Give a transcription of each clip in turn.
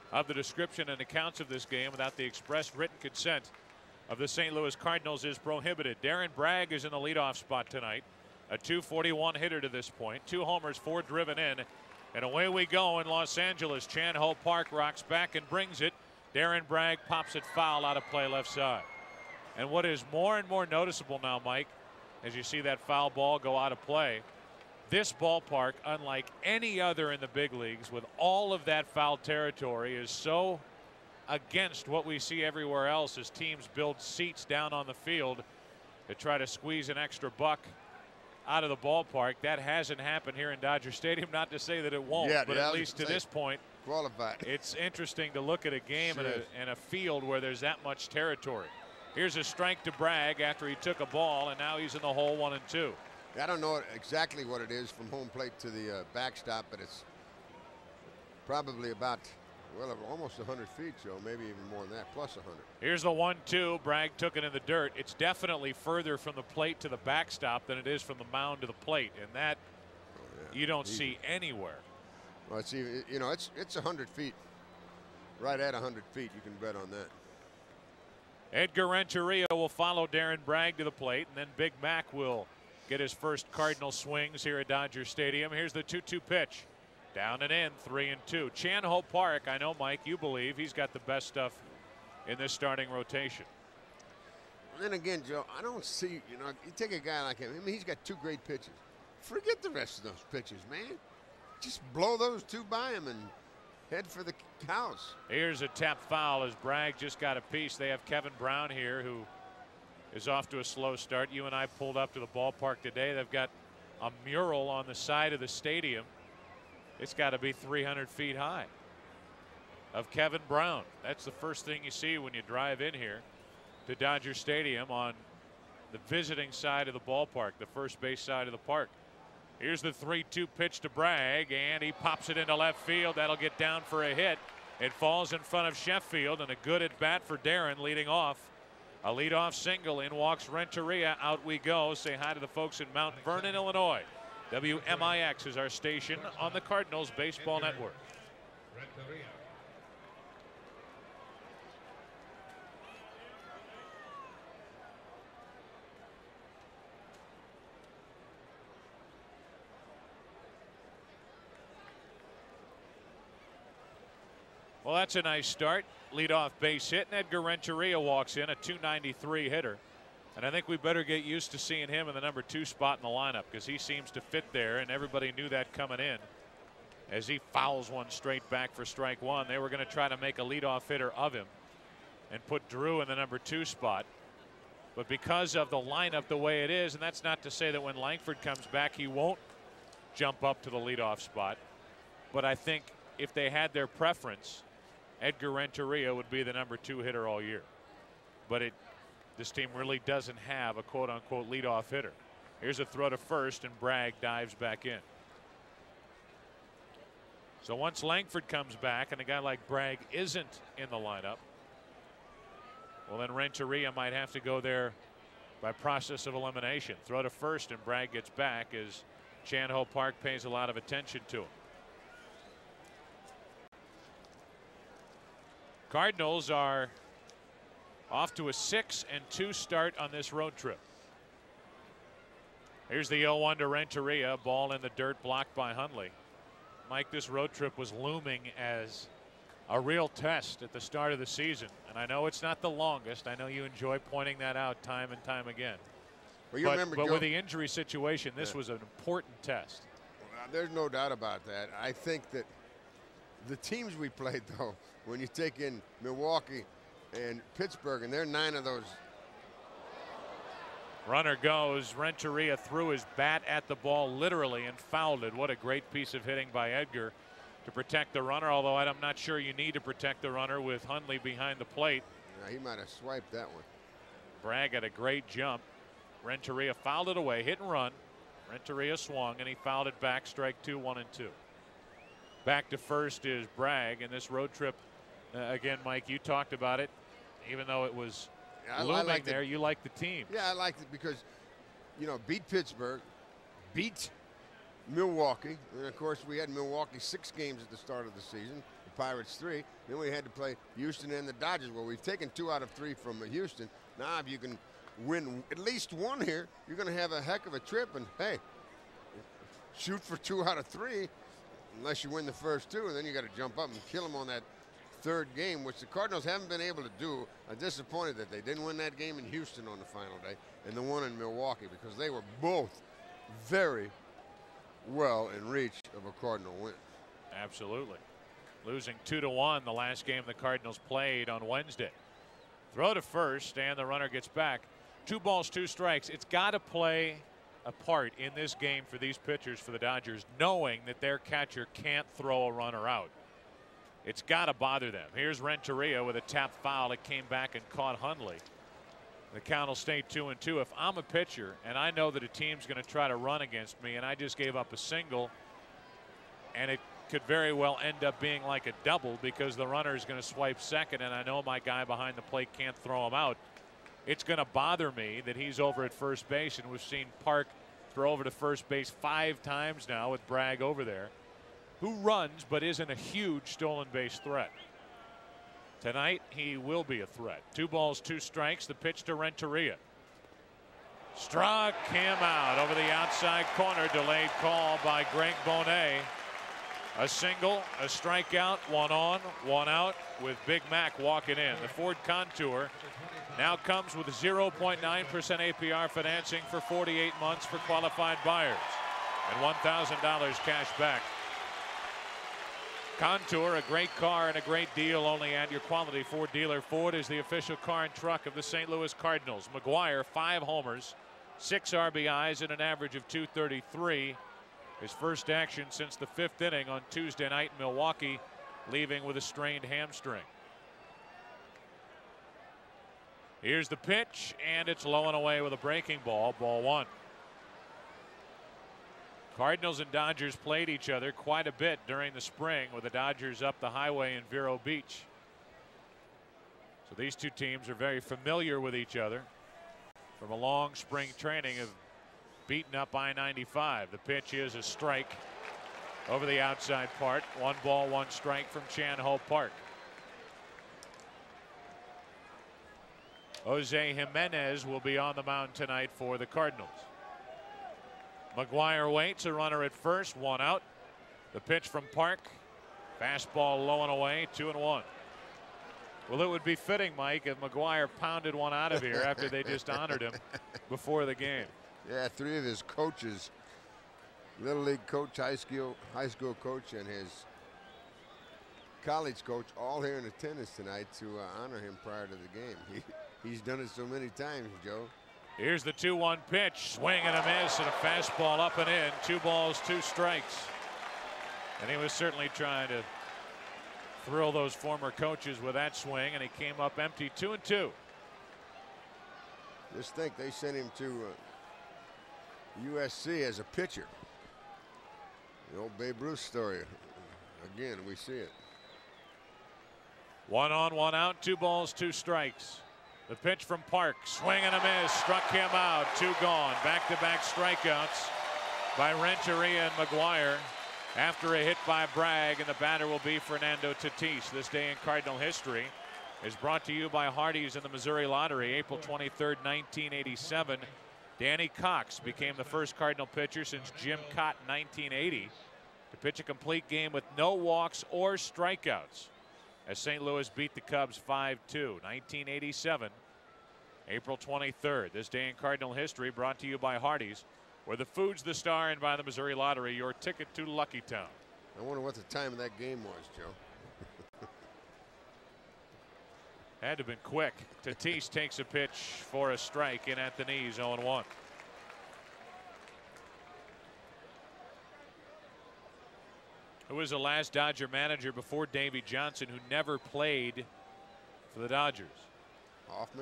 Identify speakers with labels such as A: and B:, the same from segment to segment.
A: of the description and accounts of this game without the express written consent of the St. Louis Cardinals is prohibited. Darren Bragg is in the leadoff spot tonight. A .241 hitter to this point. 2 homers, 4 driven in. And away we go in Los Angeles. Chan Ho Park rocks back and brings it. Darren Bragg pops it foul out of play left side. And what is more and more noticeable now, Mike, as you see that foul ball go out of play, this ballpark, unlike any other in the big leagues, with all of that foul territory, is so against what we see everywhere else as teams build seats down on the field to try to squeeze an extra buck out of the ballpark. That hasn't happened here in Dodger Stadium. Not to say that it won't, but at least to this point,
B: qualified.
A: It's interesting to look at a game and a field where there's that much territory. Here's a strike to Bragg after he took a ball, and now he's in the hole 1-2.
B: I don't know exactly what it is from home plate to the backstop, but it's probably about, well, almost 100 feet, Joe, maybe even more than that, plus 100.
A: Here's the 1-2. Bragg took it in the dirt. It's definitely further from the plate to the backstop than it is from the mound to the plate, and that you don't see anywhere.
B: Well, it's even, you know, it's 100 feet, right at 100 feet. You can bet on that.
A: Edgar Renteria will follow Darren Bragg to the plate, and then Big Mac will get his first Cardinal swings here at Dodger Stadium. Here's the 2-2 pitch. Down and in, 3-2. Chan Ho Park, I know, Mike, you believe he's got the best stuff in this starting rotation.
B: And then again, Joe, I don't see, you know, you take a guy like him, I mean, he's got 2 great pitches. Forget the rest of those pitches, man. Just blow those 2 by him and head for the house.
A: Here's a tap foul as Bragg just got a piece. They have Kevin Brown here, who is off to a slow start. You and I pulled up to the ballpark today. They've got a mural on the side of the stadium. It's got to be 300 feet high of Kevin Brown. That's the first thing you see when you drive in here to Dodger Stadium on the visiting side of the ballpark, the first base side of the park. Here's the 3-2 pitch to Bragg, and he pops it into left field. That'll get down for a hit. It falls in front of Sheffield, and a good at bat for Darren leading off. A leadoff single. In walks Renteria. Out we go. Say hi to the folks in Mount Vernon, Illinois. WMIX is our station on the Cardinals Baseball Network. Well, that's a nice start. Leadoff base hit, and Edgar Renteria walks in, a .293 hitter. And I think we better get used to seeing him in the number 2 spot in the lineup, because he seems to fit there, and everybody knew that coming in. As he fouls one straight back for strike 1, they were going to try to make a leadoff hitter of him and put Drew in the number 2 spot. But because of the lineup the way it is, and that's not to say that when Langford comes back he won't jump up to the leadoff spot, but I think if they had their preference, Edgar Renteria would be the number 2 hitter all year. But this team really doesn't have a quote-unquote leadoff hitter. Here's a throw to first, and Bragg dives back in. So once Langford comes back and a guy like Bragg isn't in the lineup, well, then Renteria might have to go there by process of elimination. Throw to first, and Bragg gets back as Chan Ho Park pays a lot of attention to him. Cardinals are off to a 6-2 start on this road trip. Here's the 0-1 to Renteria. Ball in the dirt, blocked by Hundley. Mike, this road trip was looming as a real test at the start of the season. And I know it's not the longest. I know you enjoy pointing that out time and time again.
B: Well,
A: but with the injury situation, this was an important test.
B: There's no doubt about that. I think that the teams we played, though, when you take in Milwaukee and Pittsburgh, and they're 9 of those.
A: Runner goes. Renteria threw his bat at the ball literally and fouled it. What a great piece of hitting by Edgar to protect the runner, although I'm not sure you need to protect the runner with Hundley behind the plate.
B: Yeah, he might have swiped that one.
A: Bragg had a great jump. Renteria fouled it away, hit and run. Renteria swung, and he fouled it back. Strike 2, 1-2. Back to first is Bragg, and this road trip, again, Mike, you talked about it. Even though it was looming there, you like the team.
B: Yeah, I liked it because, you know, beat Pittsburgh, beat Milwaukee, and of course we had Milwaukee 6 games at the start of the season. Pirates 3. Then we had to play Houston and the Dodgers. Well, we've taken 2 out of 3 from Houston. Now, if you can win at least 1 here, you're going to have a heck of a trip. And, hey, shoot for 2 out of 3 unless you win the first 2, and then you got to jump up and kill them on that 3rd game, which the Cardinals haven't been able to do. I'm disappointed that they didn't win that game in Houston on the final day and the one in Milwaukee, because they were both very well in reach of a Cardinal win.
A: Absolutely. Losing 2-1 the last game the Cardinals played on Wednesday. Throw to first, and the runner gets back. 2 balls, 2 strikes. It's got to play a part in this game for these pitchers for the Dodgers, knowing that their catcher can't throw a runner out. It's got to bother them. Here's Renteria with a tap foul. It came back and caught Hundley. The count will stay 2-2. If I'm a pitcher and I know that a team's going to try to run against me and I just gave up a single, and it could very well end up being like a double because the runner is going to swipe second and I know my guy behind the plate can't throw him out, it's going to bother me that he's over at first base. And we've seen Park throw over to first base 5 times now with Bragg over there, who runs but isn't a huge stolen base threat. Tonight he will be a threat. 2 balls, 2 strikes. The pitch to Renteria. Struck him out over the outside corner. Delayed call by Greg Bonet. A single, a strikeout, 1 on, 1 out, with Big Mac walking in. The Ford Contour now comes with 0.9% APR financing for 48 months for qualified buyers and $1,000 cash back. Contour, a great car and a great deal only at your quality Ford dealer. Ford is the official car and truck of the St. Louis Cardinals. McGuire, 5 homers, 6 RBIs, and an average of .233. His first action since the 5th inning on Tuesday night in Milwaukee, leaving with a strained hamstring. Here's the pitch, and it's low and away with a breaking ball. Ball 1. Cardinals and Dodgers played each other quite a bit during the spring, with the Dodgers up the highway in Vero Beach. So these two teams are very familiar with each other from a long spring training of beating up I-95. The pitch is a strike over the outside part. 1 ball, 1 strike from Chan Ho Park. Jose Jimenez will be on the mound tonight for the Cardinals. McGuire waits, a runner at first, 1 out. The pitch from Park. Fastball low and away, 2-1. Well, it would be fitting, Mike, if McGuire pounded one out of here after they just honored him before the game.
B: Yeah, 3 of his coaches, Little League coach, high school coach, and his college coach, all here in attendance tonight to honor him prior to the game. He's done it so many times, Joe.
A: Here's the 2-1 pitch. Swing and a miss, and a fastball up and in. 2 balls, 2 strikes. And he was certainly trying to thrill those former coaches with that swing, and he came up empty. 2-2.
B: Just think, they sent him to USC as a pitcher. The old Babe Ruth story. Again, we see it.
A: 1 on, 1 out. 2 balls, 2 strikes. The pitch from Park. Swing and a miss. Struck him out. 2 gone. Back-to-back strikeouts by Renteria and McGuire after a hit by Bragg, and the batter will be Fernando Tatis. This day in Cardinal history is brought to you by Hardee's in the Missouri Lottery. April 23rd, 1987. Danny Cox became the first Cardinal pitcher since Jim Cott in 1980 to pitch a complete game with no walks or strikeouts, as St. Louis beat the Cubs 5-2. 1987, April 23rd. This day in Cardinal history brought to you by Hardee's, where the food's the star, and by the Missouri Lottery, your ticket to Lucky Town.
B: I wonder what the time of that game was, Joe.
A: Had to have been quick. Tatis takes a pitch for a strike in at the knees, 0-1. Who was the last Dodger manager before Davey Johnson who never played for the Dodgers?
B: Hoffman.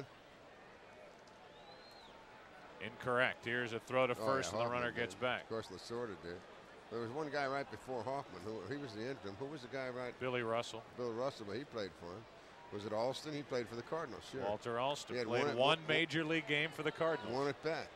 A: Incorrect. Here's a throw to first,
B: yeah,
A: and the runner
B: Hoffman
A: gets
B: did.
A: back.
B: Of course, Lasorda did. There was one guy right before Hoffman. He was the interim. Who was the guy right?
A: Billy Russell.
B: Bill Russell, but he played for him. Was it Alston? He played for the Cardinals, sure.
A: Walter Alston
B: He
A: played one major league game for the Cardinals.
B: One at bat.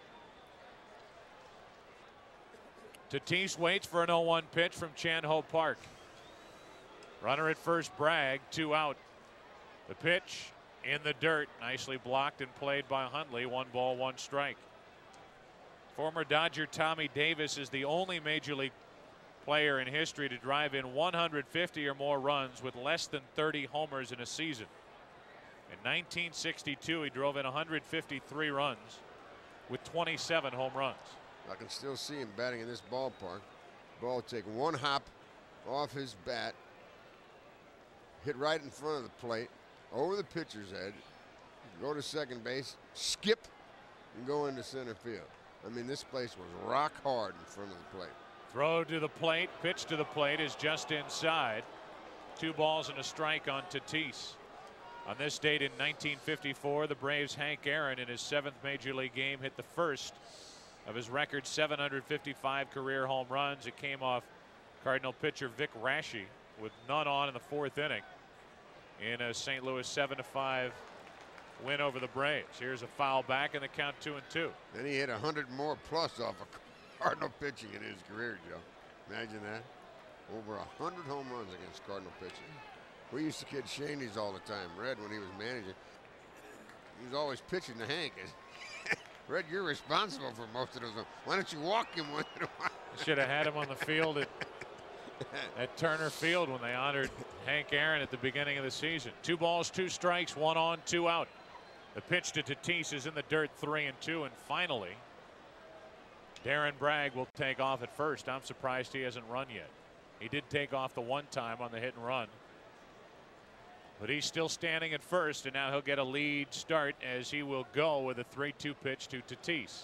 A: Tatis waits for an 0-1 pitch from Chan Ho Park. Runner at first, Bragg, 2 out. The pitch in the dirt, nicely blocked and played by Huntley. 1 ball, 1 strike. Former Dodger Tommy Davis is the only major league player in history to drive in 150 or more runs with less than 30 homers in a season. In 1962, he drove in 153 runs with 27 home runs.
B: I can still see him batting in this ballpark. Ball will take 1 hop off his bat, hit right in front of the plate, over the pitcher's head, go to second base, skip, and go into center field. I mean, this place was rock hard in front of the plate.
A: Throw to the plate, pitch to the plate is just inside. 2 balls and a strike on Tatis. On this date in 1954, the Braves' Hank Aaron, in his 7th major league game, hit the first of his record 755 career home runs. It came off Cardinal pitcher Vic Raschi with none on in the 4th inning in a St. Louis 7-5 win over the Braves. Here's a foul back and the count 2-2.
B: Then he hit 100 more plus off of Cardinal pitching in his career, Joe. Imagine that. Over 100 home runs against Cardinal pitching. We used to kid Shaney's all the time. Red, when he was managing, he was always pitching to Hank. Red, you're responsible for most of those. Why don't you walk him once in a while?
A: Should have had him on the field at Turner Field when they honored Hank Aaron at the beginning of the season. 2 balls, 2 strikes, 1 on, 2 out. The pitch to Tatis is in the dirt, 3-2, and finally, Darren Bragg will take off at first. I'm surprised he hasn't run yet. He did take off the 1 time on the hit and run. But he's still standing at first, and now he'll get a lead start as he will go with a 3-2 pitch to Tatis.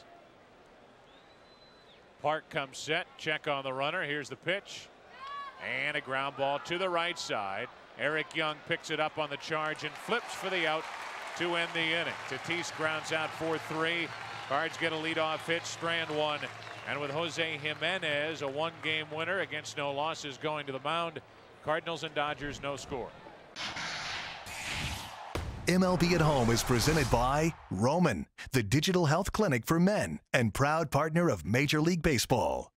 A: Park comes set, check on the runner. Here's the pitch. And a ground ball to the right side. Eric Young picks it up on the charge and flips for the out to end the inning. Tatis grounds out 4-3. Cards get a leadoff hit, strand 1. And with Jose Jimenez, a 1-game winner against no losses, going to the mound. Cardinals and Dodgers, no score.
C: MLB at Home is presented by Roman, the digital health clinic for men and proud partner of Major League Baseball.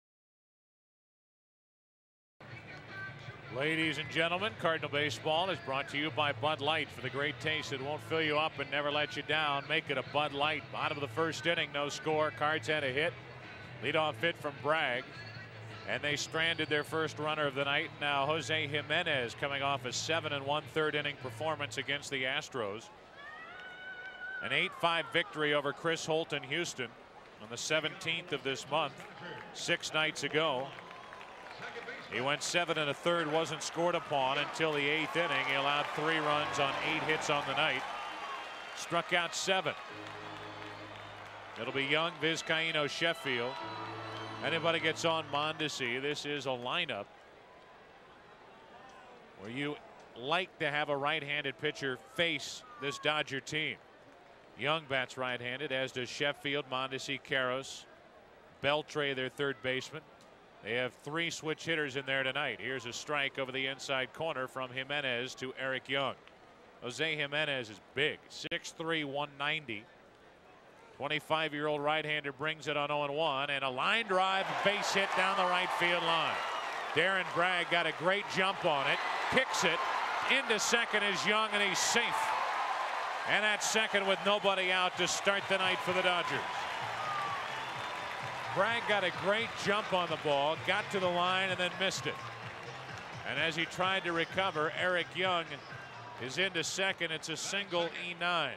A: Ladies and gentlemen, Cardinal Baseball is brought to you by Bud Light. For the great taste that won't fill you up and never let you down, make it a Bud Light. Bottom of the 1st inning, no score. Cards had a hit. Leadoff hit from Bragg. And they stranded their first runner of the night. Now Jose Jimenez coming off a 7 1/3 inning performance against the Astros. An 8-5 victory over Chris Holt in Houston on the 17th of this month, 6 nights ago. He went 7 1/3, wasn't scored upon until the 8th inning. He allowed 3 runs on 8 hits on the night. Struck out 7. It'll be Young, Vizcaíno, Sheffield. Anybody gets on Mondesi, this is a lineup where you like to have a right-handed pitcher face this Dodger team. Young bats right-handed, as does Sheffield, Mondesi, Karros, Beltre, their 3rd baseman. They have 3 switch hitters in there tonight. Here's a strike over the inside corner from Jimenez to Eric Young. Jose Jimenez is big, 6'3", 190. 25-year-old right-hander brings it on 0-1, and a line drive, base hit down the right field line. Darren Bragg got a great jump on it, kicks it into second is Young, and he's safe. And at second with nobody out to start the night for the Dodgers. Bragg got a great jump on the ball, got to the line, and then missed it. And as he tried to recover, Eric Young is into second. It's a single E9.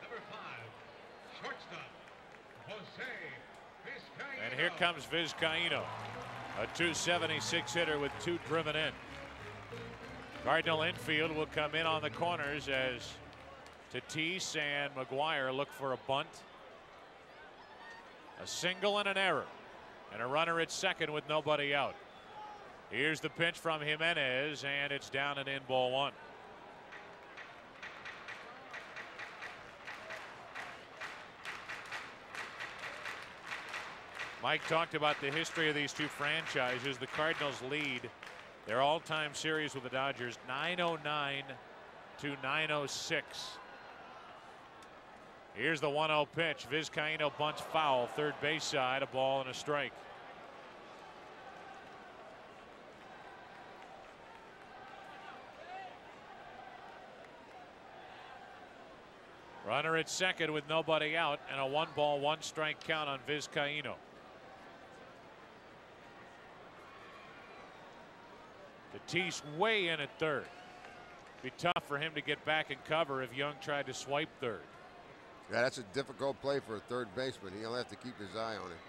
A: And here comes Vizcaíno, a 276 hitter with 2 driven in. Cardinal infield will come in on the corners as Tatis and McGuire look for a bunt. A single and an error, and a runner at second with nobody out. Here's the pitch from Jimenez, and it's down and in, ball 1. Mike talked about the history of these 2 franchises. The Cardinals lead their all-time series with the Dodgers 909 to 906. Here's the 1-0 pitch. Vizcaíno bunts foul, 3rd base side, a ball and a strike. Runner at second with nobody out, and a 1-ball, 1-strike count on Vizcaino. Tatis way in at third. Be tough for him to get back and cover if Young tried to swipe third.
B: Yeah, that's a difficult play for a third baseman. He'll have to keep his eye on it.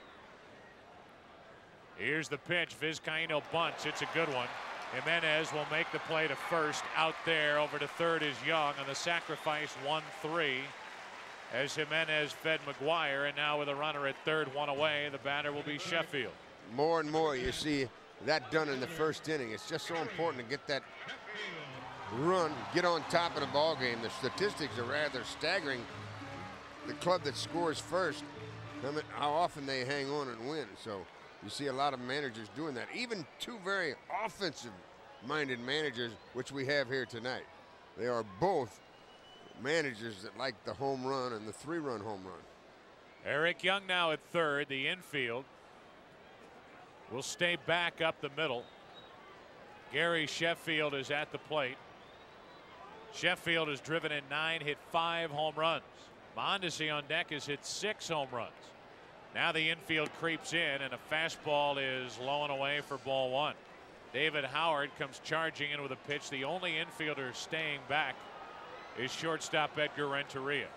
A: Here's the pitch. Vizcaino bunts. It's a good one. Jimenez will make the play to first. Out there over to third is Young on the sacrifice 1-3 as Jimenez fed McGuire, and now with a runner at third, one away, the batter will be Sheffield.
B: More and more you see that done in the first inning. It's just so important to get that run, get on top of the ball game. The statistics are rather staggering. The club that scores first, how often they hang on and win. So you see a lot of managers doing that. Even two very offensive-minded managers, which we have here tonight. They are both managers that like the home run and the 3-run home run.
A: Eric Young now at third. The infield will stay back up the middle. Gary Sheffield is at the plate. Sheffield has driven in 9, hit 5 home runs. Mondesi on deck has hit 6 home runs. Now the infield creeps in, and a fastball is low and away for ball 1. David Howard comes charging in with a pitch. The only infielder staying back is shortstop Edgar Renteria.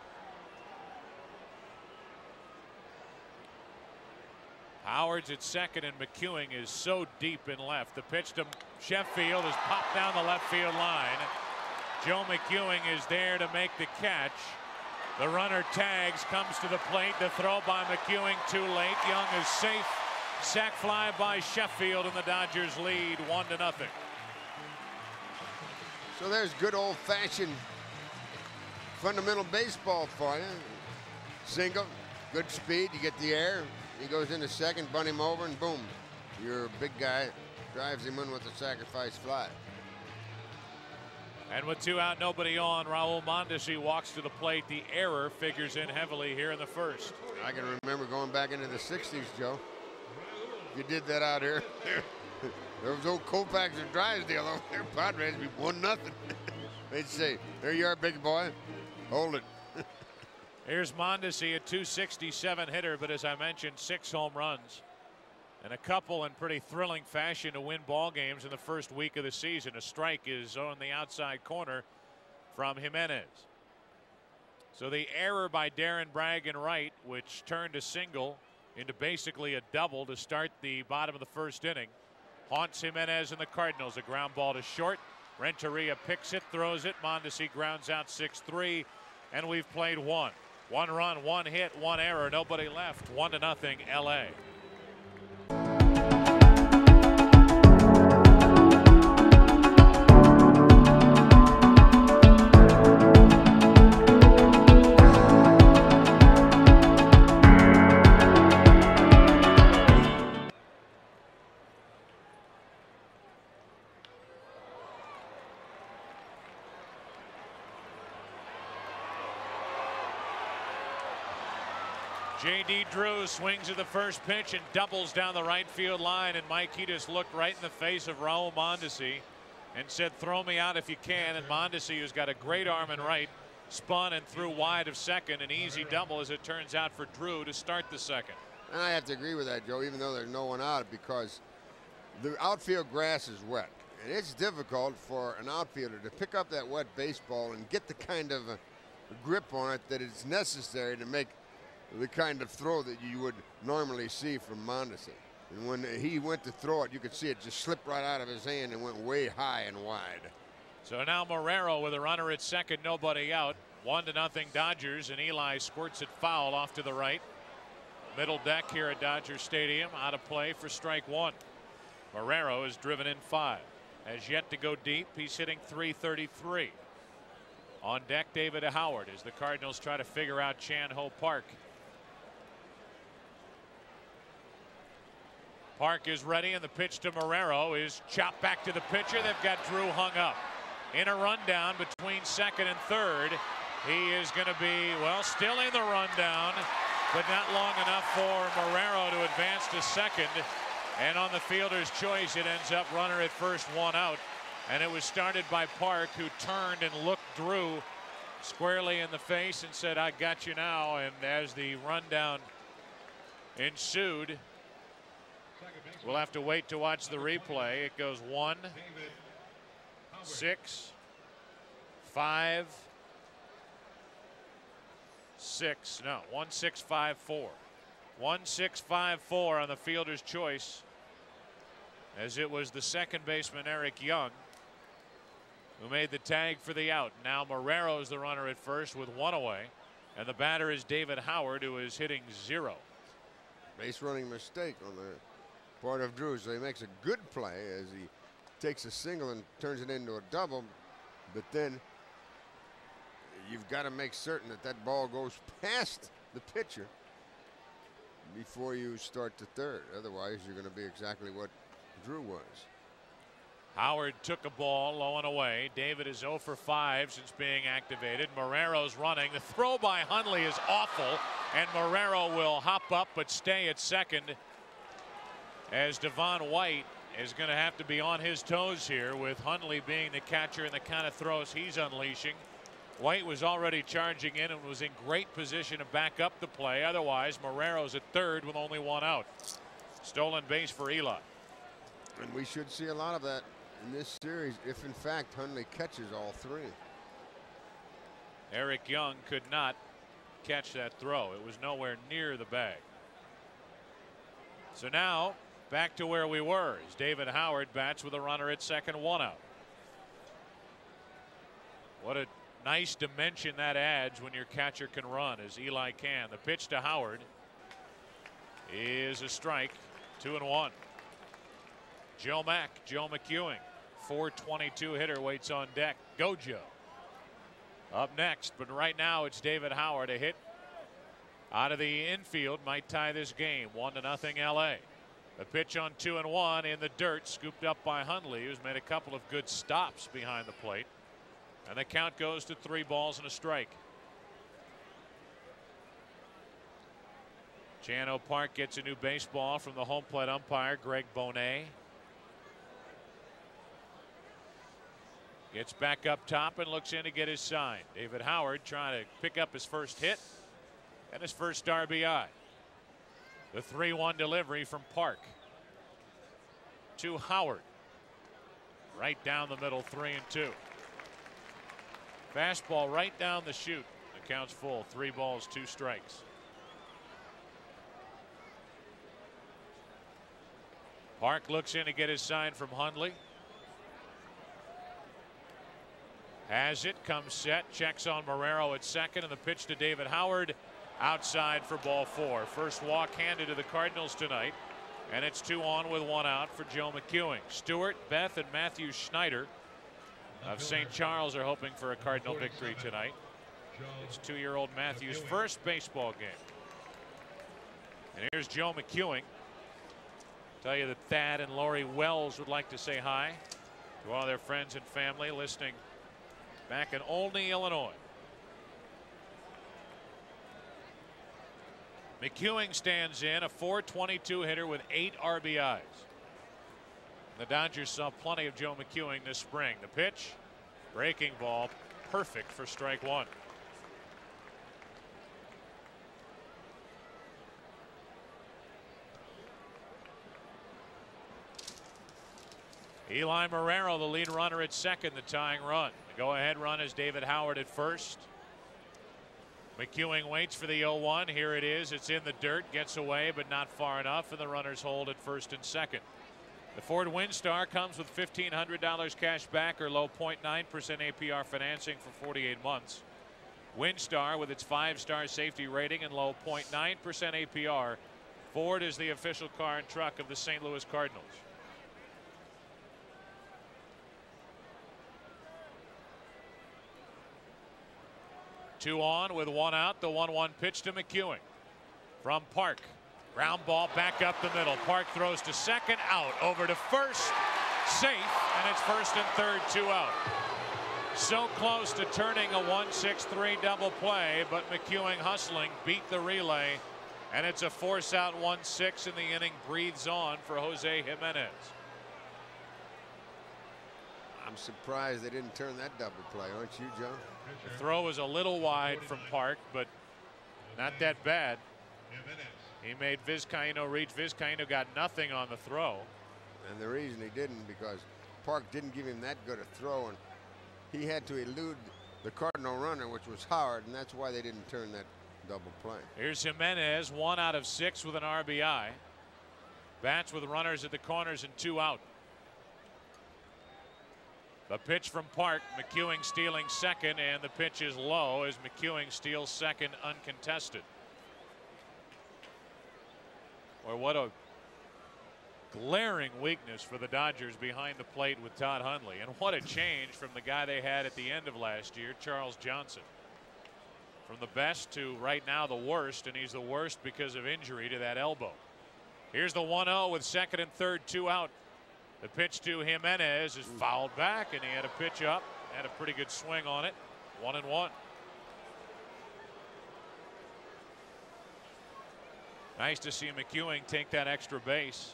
A: Howard's at second, and McEwing is so deep in left. The pitch to Sheffield is popped down the left field line. Joe McEwing is there to make the catch. The runner tags, comes to the plate. The throw by McEwing too late. Young is safe. Sac fly by Sheffield, and the Dodgers lead 1-0.
B: So there's good old-fashioned fundamental baseball for you. Single, good speed, you get the air. He goes into second, bunt him over, and boom. Your big guy drives him in with a sacrifice fly.
A: And with 2 out, nobody on, Raul Mondesi walks to the plate. The error figures in heavily here in the first.
B: I can remember going back into the 60s, Joe. You did that out here. There was old Koufax and Drysdale over there. Padres be 1-0. They'd say, there you are, big boy. Hold it.
A: Here's Mondesi, a 267 hitter, but as I mentioned, 6 home runs. And a couple in pretty thrilling fashion to win ball games in the first week of the season. A strike is on the outside corner from Jimenez. So the error by Darren Bragg in right, which turned a single into basically a double to start the bottom of the first inning, haunts Jimenez and the Cardinals. A ground ball to short. Renteria picks it, throws it. Mondesi grounds out 6-3, and we've played 1 run, 1 hit, 1 error, nobody left. 1-0 LA. J.D. Drew swings at the first pitch and doubles down the right field line, and Mike Hedges looked right in the face of Raul Mondesi and said, throw me out if you can. And Mondesi, who's got a great arm in right, spun and threw wide of second. An easy double, as it turns out, for Drew to start the second.
B: And I have to agree with that, Joe, even though there's no one out, because the outfield grass is wet. And it's difficult for an outfielder to pick up that wet baseball and get the kind of a grip on it that is necessary to make the kind of throw that you would normally see from Mondesi. And when he went to throw it, you could see it just slip right out of his hand and went way high and wide.
A: So now Marrero with a runner at second, nobody out. 1-0 Dodgers, and Eli squirts it foul off to the right. Middle deck here at Dodger Stadium, out of play for strike 1. Marrero is driven in 5. Has yet to go deep. He's hitting .333. On deck, David Howard, as the Cardinals try to figure out Chan Ho Park. Park is ready, and the pitch to Marrero is chopped back to the pitcher. They've got Drew hung up. In a rundown between second and third. He is going to be, well, still in the rundown, but not long enough for Marrero to advance to second. And on the fielder's choice, it ends up runner at first, 1 out. And it was started by Park, who turned and looked Drew squarely in the face and said, "I got you now." And as the rundown ensued, we'll have to wait to watch the replay. It goes 1, 6, 5, 6. No, 1, 6, 5, 4. 1, 6, 5, 4 on the fielder's choice, as it was the second baseman Eric Young who made the tag for the out. Now Marrero's the runner at first with 1 away, and the batter is David Howard, who is hitting 0.
B: Base running mistake on the part of Drew. So he makes a good play as he takes a single and turns it into a double, but then you've got to make certain that that ball goes past the pitcher before you start to third. Otherwise, you're going to be exactly what Drew was.
A: Howard took a ball low and away. David is 0 for 5 since being activated. Marrero's running. The throw by Hundley is awful, and Marrero will hop up but stay at second, as Devon White is going to have to be on his toes here, with Hundley being the catcher and the kind of throws he's unleashing. White was already charging in and was in great position to back up the play. Otherwise, Marrero's at third with only 1 out. Stolen base for Eli.
B: And we should see a lot of that in this series if in fact Hundley catches all 3.
A: Eric Young could not catch that throw. It was nowhere near the bag. So now back to where we were as David Howard bats with a runner at second, 1 out. What a nice dimension that adds when your catcher can run, as Eli can. The pitch to Howard is a strike. 2-1. Joe McEwing, 422 hitter, waits on deck. Go Joe. Up next, but right now it's David Howard. A hit out of the infield might tie this game. 1-0 LA. The pitch on 2-1 in the dirt, scooped up by Hundley, who's made a couple of good stops behind the plate. And the count goes to 3 balls and a strike. Chano Park gets a new baseball from the home plate umpire, Greg Bonet. Gets back up top and looks in to get his sign. David Howard trying to pick up his first hit and his first RBI. The 3-1 delivery from Park to Howard. Right down the middle, 3-2. Fastball right down the chute. The count's full. 3 balls, 2 strikes. Park looks in to get his sign from Hundley. Has it, comes set, checks on Marrero at second, and the pitch to David Howard outside for ball 4. First walk handed to the Cardinals tonight, and it's 2 on with 1 out for Joe McEwing. Stewart, Beth, and Matthew Schneider of St. Charles are hoping for a Cardinal victory tonight. It's 2-year-old Matthew's first baseball game. And here's Joe McEwing. Tell you that Thad and Lori Wells would like to say hi to all their friends and family listening back in Olney, Illinois. McEwing stands in, a .422 hitter with 8 RBIs. The Dodgers saw plenty of Joe McEwing this spring. The pitch, breaking ball, perfect for strike 1. Eli Marrero, the lead runner at second, the tying run. The go-ahead run is David Howard at first. McEwing waits for the 0-1. Here it is. It's in the dirt, gets away, but not far enough, and the runners hold at first and second. The Ford Windstar comes with $1,500 cash back or low 0.9% APR financing for 48 months. Windstar, with its 5-star safety rating and low 0.9% APR. Ford is the official car and truck of the St. Louis Cardinals. Two on with 1 out. The 1-1 pitch to McEwing from Park. Ground ball back up the middle. Park throws to second, out. Over to first, safe, and it's first and third, 2 out. So close to turning a 1-6-3 double play, but McEwing hustling beat the relay, and it's a force out 1-6, and the inning breathes on for Jose Jimenez.
B: I'm surprised they didn't turn that double play, aren't you, Joe?
A: The throw was a little wide from Park, but not that bad. He made Vizcaino reach. Vizcaino got nothing on the throw.
B: And the reason he didn't, because Park didn't give him that good a throw, and he had to elude the Cardinal runner, which was Howard, and that's why they didn't turn that double play.
A: Here's Jimenez, 1 out of 6 with an RBI. Bats with runners at the corners and 2 out. The pitch from Park, McEwing stealing second, and the pitch is low as McEwing steals second uncontested. Or what a glaring weakness for the Dodgers behind the plate with Todd Hundley, and what a change from the guy they had at the end of last year, Charles Johnson. From the best to right now the worst, and he's the worst because of injury to that elbow. Here's the 1-0 with second and third, 2 out. The pitch to Jimenez is fouled back, and he had a pitch up, had a pretty good swing on it. 1-1. Nice to see McEwing take that extra base.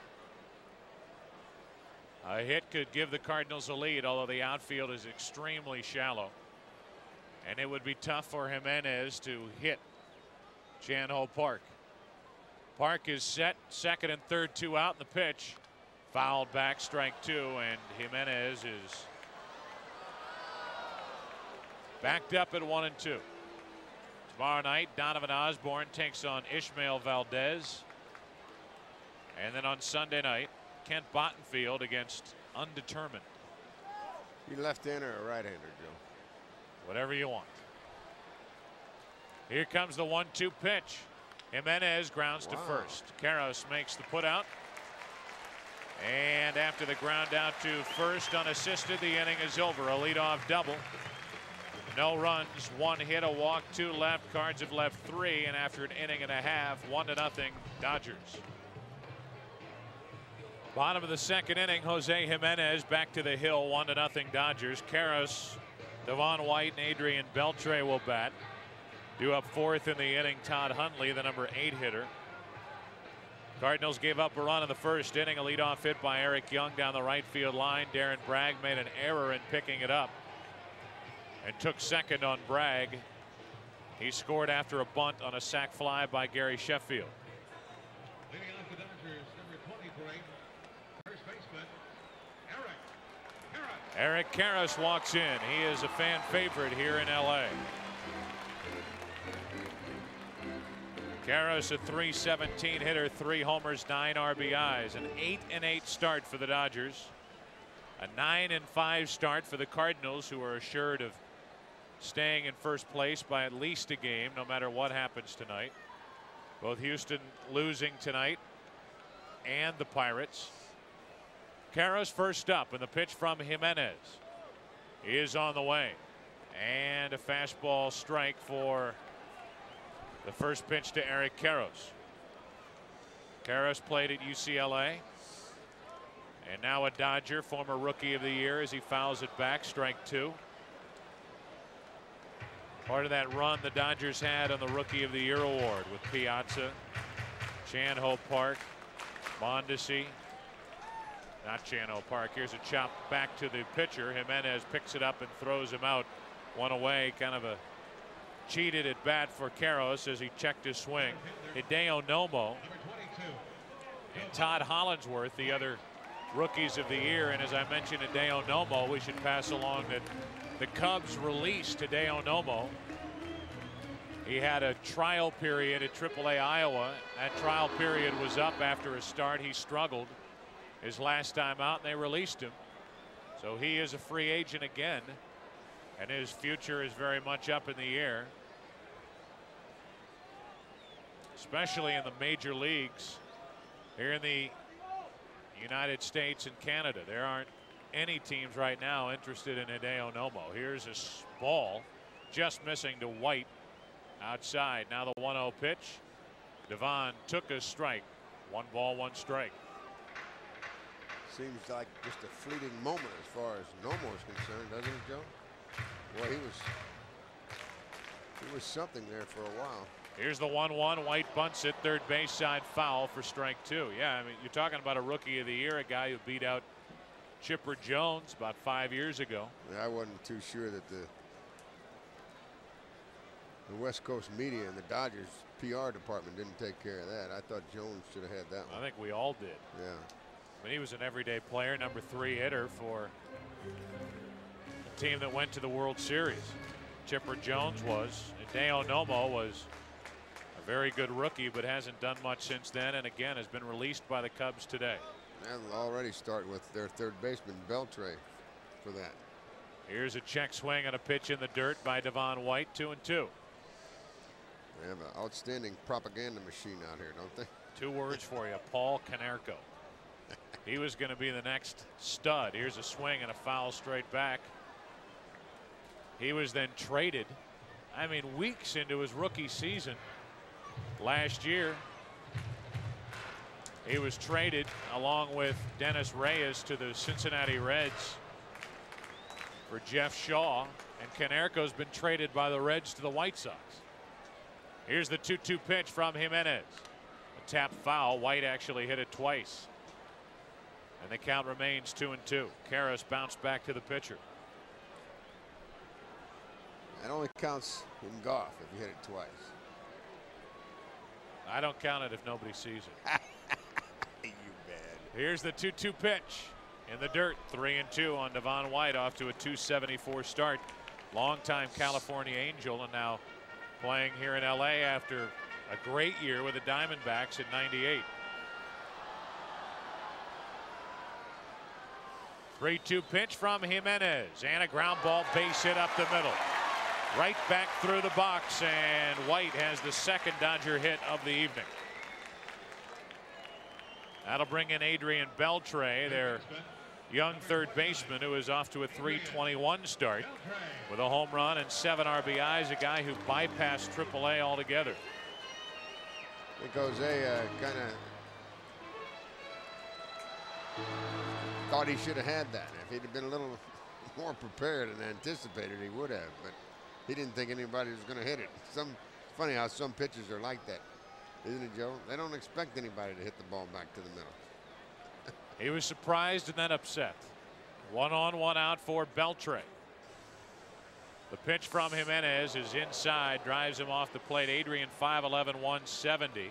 A: A hit could give the Cardinals a lead, although the outfield is extremely shallow. And it would be tough for Jimenez to hit Chan-Ho Park. Park is set, second and third, 2 out, in the pitch. Fouled back, strike 2, and Jimenez is backed up at 1-2. Tomorrow night, Donovan Osborne takes on Ishmael Valdez. And then on Sunday night, Kent Bottenfield against Undetermined.
B: You left-hander or right-hander, Joe?
A: Whatever you want. Here comes the 1-2 pitch. Jimenez grounds to first. Karros makes the putout. And after the ground out to first unassisted, the inning is over. A leadoff double. No runs, 1 hit, a walk, 2 left. Cards have left 3, and after an inning and a half, 1-0 Dodgers. Bottom of the second inning, Jose Jimenez back to the hill, 1-0 Dodgers. Karros, Devon White, and Adrian Beltre will bat. Due up fourth in the inning, Todd Hundley, the number 8 hitter. Cardinals gave up a run in the first inning. A leadoff hit by Eric Young down the right field line. Darren Bragg made an error in picking it up and took second on Bragg. He scored after a bunt on a sac fly by Gary Sheffield.
D: Leading off the Dodgers, number 23, first baseman,
A: Eric Karros walks in. He is a fan favorite here in LA. Karros, a .317 hitter, 3 homers, 9 RBIs, an 8-8 start for the Dodgers, a 9-5 start for the Cardinals, who are assured of staying in first place by at least a game, no matter what happens tonight. Both Houston losing tonight and the Pirates. Karros first up, and the pitch from Jimenez is on the way, and a fastball strike for the first pitch to Eric Karros. Karros played at UCLA and now a Dodger, former Rookie of the Year, as he fouls it back, strike 2. Part of that run the Dodgers had on the Rookie of the Year award with Piazza, Chan-Ho Park, Mondesi. Not Chan-Ho Park. Here's a chop back to the pitcher. Jimenez picks it up and throws him out. 1 away. Kind of a cheated at bat for Karros as he checked his swing. Hideo Nomo and Todd Hollinsworth, the other Rookies of the Year. And as I mentioned, Hideo Nomo, we should pass along that the Cubs released Hideo Nomo. He had a trial period at AAA Iowa. That trial period was up after a start. He struggled his last time out, and they released him. So he is a free agent again, and his future is very much up in the air, especially in the major leagues here in the United States and Canada. There aren't any teams right now interested in Hideo Nomo. Here's a ball just missing to White outside. Now the 1-0 pitch. Devon took a strike. 1 ball, 1 strike.
B: Seems like just a fleeting moment as far as Nomo is concerned, doesn't it, Joe? Boy, he was something there for a while.
A: Here's the 1-1. White bunts it, third base side foul for strike 2. Yeah, I mean, you're talking about a Rookie of the Year, a guy who beat out Chipper Jones about 5 years ago.
B: I wasn't too sure that the West Coast media and the Dodgers PR department didn't take care of that. I thought Jones should have had that one.
A: I think we all did.
B: Yeah.
A: But he was an everyday player, number 3 hitter for a team that went to the World Series. Chipper Jones was. Hideo Nomo was a very good rookie, but hasn't done much since then, and again has been released by the Cubs today.
B: They'll already start with their third baseman Beltre for that.
A: Here's a check swing and a pitch in the dirt by Devon White, 2-2.
B: They have an outstanding propaganda machine out here, don't they?
A: 2 words for you, Paul Konerko. He was going to be the next stud. Here's a swing and a foul straight back. He was then traded, I mean, weeks into his rookie season last year. He was traded along with Dennis Reyes to the Cincinnati Reds for Jeff Shaw, and Konerko's been traded by the Reds to the White Sox. Here's the 2-2 pitch from Jimenez. A tap foul. White actually hit it twice. And the count remains 2-2. Karras bounced back to the pitcher.
B: That only counts in golf if you hit it twice.
A: I don't count it if nobody sees it.
B: You bad.
A: Here's the 2-2 pitch in the dirt. 3-2 on Devon White, off to a 274 start. Longtime California Angel, and now playing here in LA after a great year with the Diamondbacks in '98. 3-2 pitch from Jimenez, and a ground ball base hit up the middle. Right back through the box, and White has the second Dodger hit of the evening. That'll bring in Adrian Beltre, their young third baseman, who is off to a .321 start with a home run and 7 RBIs, a guy who bypassed AAA altogether.
B: I think Jose kind of thought he should have had that. If he'd have been a little more prepared and anticipated, he would have, but he didn't think anybody was going to hit it. It's funny how some pitchers are like that, isn't it, Joe? They don't expect anybody to hit the ball back to the middle.
A: He was surprised and then upset. 1 on, 1 out for Beltre. The pitch from Jimenez is inside, drives him off the plate. Adrian 5'11", 170.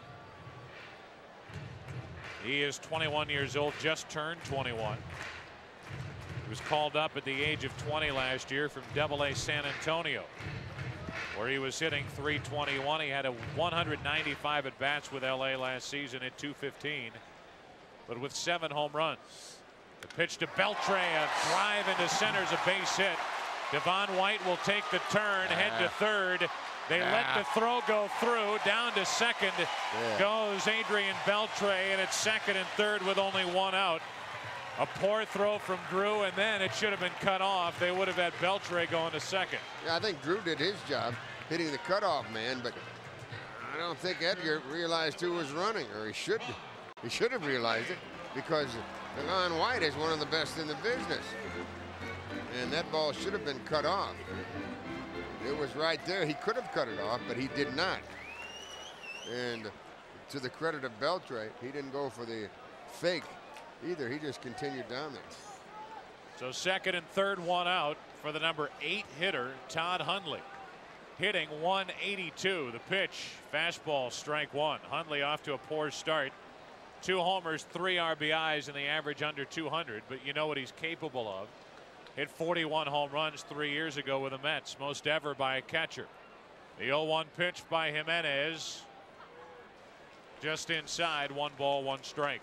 A: He is 21 years old, just turned 21. He was called up at the age of 20 last year from AA San Antonio, where he was hitting .321. He had a 195 at bats with LA last season at .215, but with 7 home runs. The pitch to Beltre, a drive into center is a base hit. Devon White will take the turn, head to third. They let the throw go through. Down to second goes Adrian Beltre, and it's second and third with only 1 out. A poor throw from Drew, and then it should have been cut off. They would have had Beltre going to second.
B: Yeah, I think Drew did his job hitting the cutoff man, but I don't think Edgar realized who was running, or he should have realized it, because Devon White is one of the best in the business. And that ball should have been cut off. It was right there. He could have cut it off, but he did not. And to the credit of Beltre, he didn't go for the fake either. He just continued down there.
A: So second and third, 1 out for the number 8 hitter, Todd Hundley. Hitting .182. The pitch, fastball, strike 1. Hundley off to a poor start. 2 homers, 3 RBIs, and the average under 200. But you know what he's capable of. Hit 41 home runs 3 years ago with the Mets, most ever by a catcher. The 0-1 pitch by Jimenez. Just inside, 1 ball, 1 strike.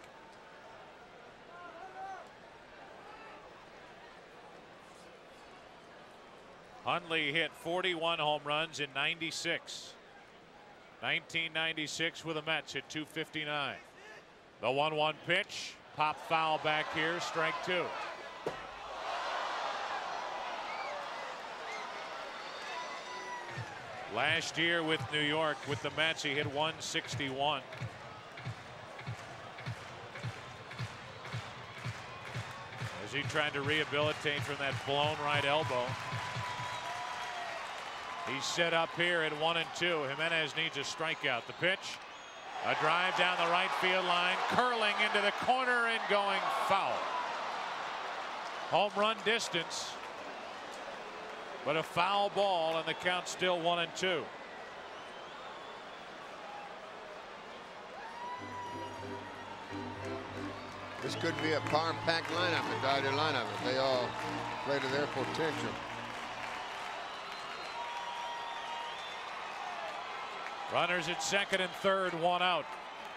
A: Hundley hit 41 home runs in '96. 1996 with the Mets at .259. The 1-1 pitch, pop foul back here, strike 2. Last year with New York with the Mets, he hit .161. As he tried to rehabilitate from that blown right elbow. He's set up here at 1-2. Jimenez needs a strikeout. The pitch, a drive down the right field line, curling into the corner and going foul. home run distance, but a foul ball, and the count's still 1-2.
B: This could be a power-packed lineup, a Dodger lineup, if they all play to their potential.
A: Runners at second and third, 1 out.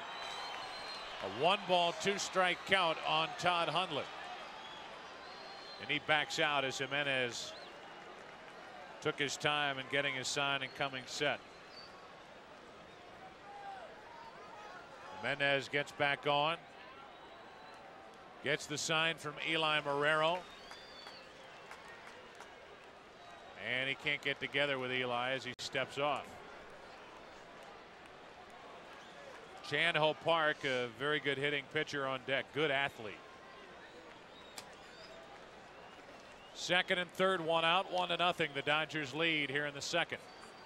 A: A 1-ball, 2-strike count on Todd Hundley. And he backs out as Jimenez took his time in getting his sign and coming set. Jimenez gets back on. Gets the sign from Eli Marrero. And he can't get together with Eli as he steps off. Chan-Ho Park, a very good hitting pitcher on deck. Good athlete. Second and third, 1 out, 1-0. The Dodgers lead here in the second.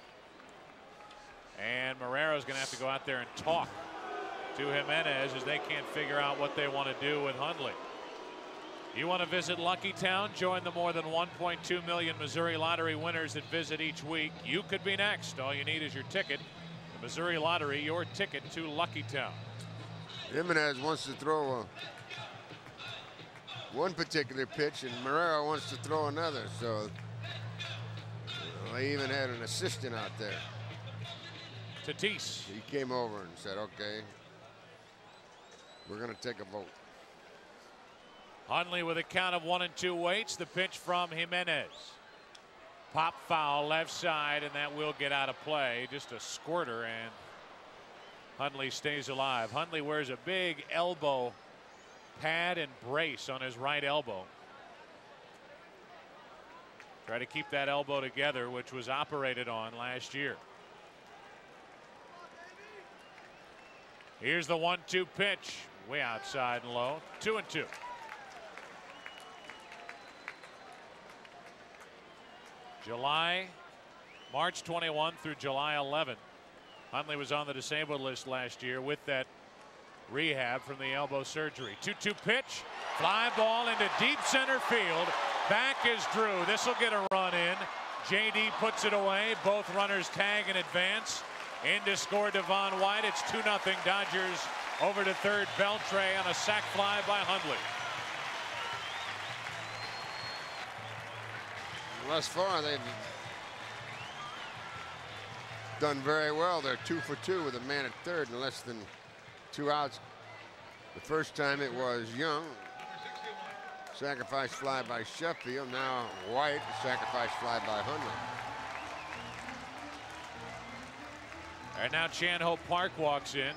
A: And Marrero's going to have to go out there and talk to Jimenez as they can't figure out what they want to do with Hundley. You want to visit Lucky Town? Join the more than 1.2 million Missouri Lottery winners that visit each week. You could be next. All you need is your ticket. The Missouri Lottery, your ticket to Lucky Town.
B: Jimenez wants to throw one particular pitch, and Marrero wants to throw another. So they even had an assistant out there.
A: Tatis.
B: He came over and said, "Okay, we're going to take a vote."
A: Hundley with a count of 1-2 waits. The pitch from Jimenez. Pop foul left side, and that will get out of play. Just a squirter, and Hundley stays alive. Hundley wears a big elbow pad and brace on his right elbow. Try to keep that elbow together, which was operated on last year. Here's the 1-2 pitch. Way outside and low. 2-2. March 21 through July 11. Hundley was on the disabled list last year with that rehab from the elbow surgery. 2-2 pitch. Fly ball into deep center field. Back is Drew. This will get a run in. JD puts it away. Both runners tag and advance. In to score Devon White. It's 2-0 Dodgers over to third. Beltre on a sac fly by Hundley.
B: Thus far, they've done very well. They're 2 for 2 with a man at third and less than 2 outs. The first time it was Young. Sacrifice fly by Sheffield. Now White, sacrifice fly by Hundley.
A: And now Chan-Ho Park walks in,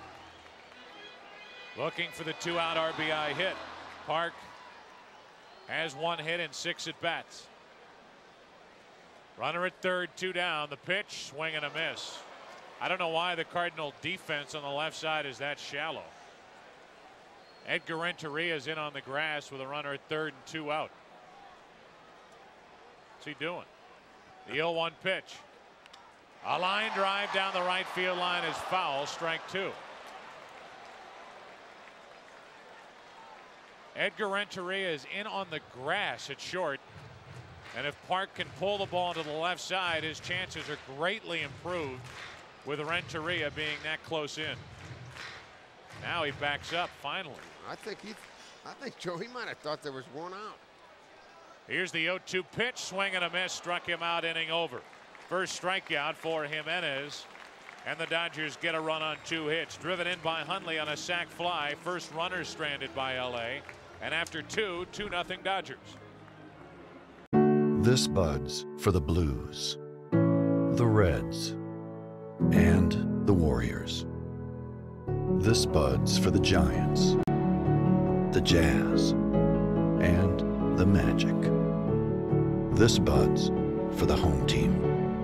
A: looking for the 2-out RBI hit. Park has 1 hit and 6 at bats. Runner at third, 2 down. The pitch, swing and a miss. I don't know why the Cardinal defense on the left side is that shallow. Edgar Renteria is in on the grass with a runner at third and 2 out. What's he doing? The 0-1 pitch. A line drive down the right field line is foul. Strike 2. Edgar Renteria is in on the grass at short. And if Park can pull the ball to the left side, his chances are greatly improved with Renteria being that close in. Now he backs up finally.
B: I think Joe, he might have thought there was 1 out.
A: Here's the 0-2 pitch. Swing and a miss. Struck him out, inning over. First strikeout for Jimenez. And the Dodgers get a run on 2 hits. Driven in by Hundley on a sac fly. First runner stranded by LA. And after 2, 2-0 Dodgers.
C: This Bud's for the Blues, the Reds, and the Warriors. This Bud's for the Giants, the Jazz, and the Magic. This Bud's for the home team.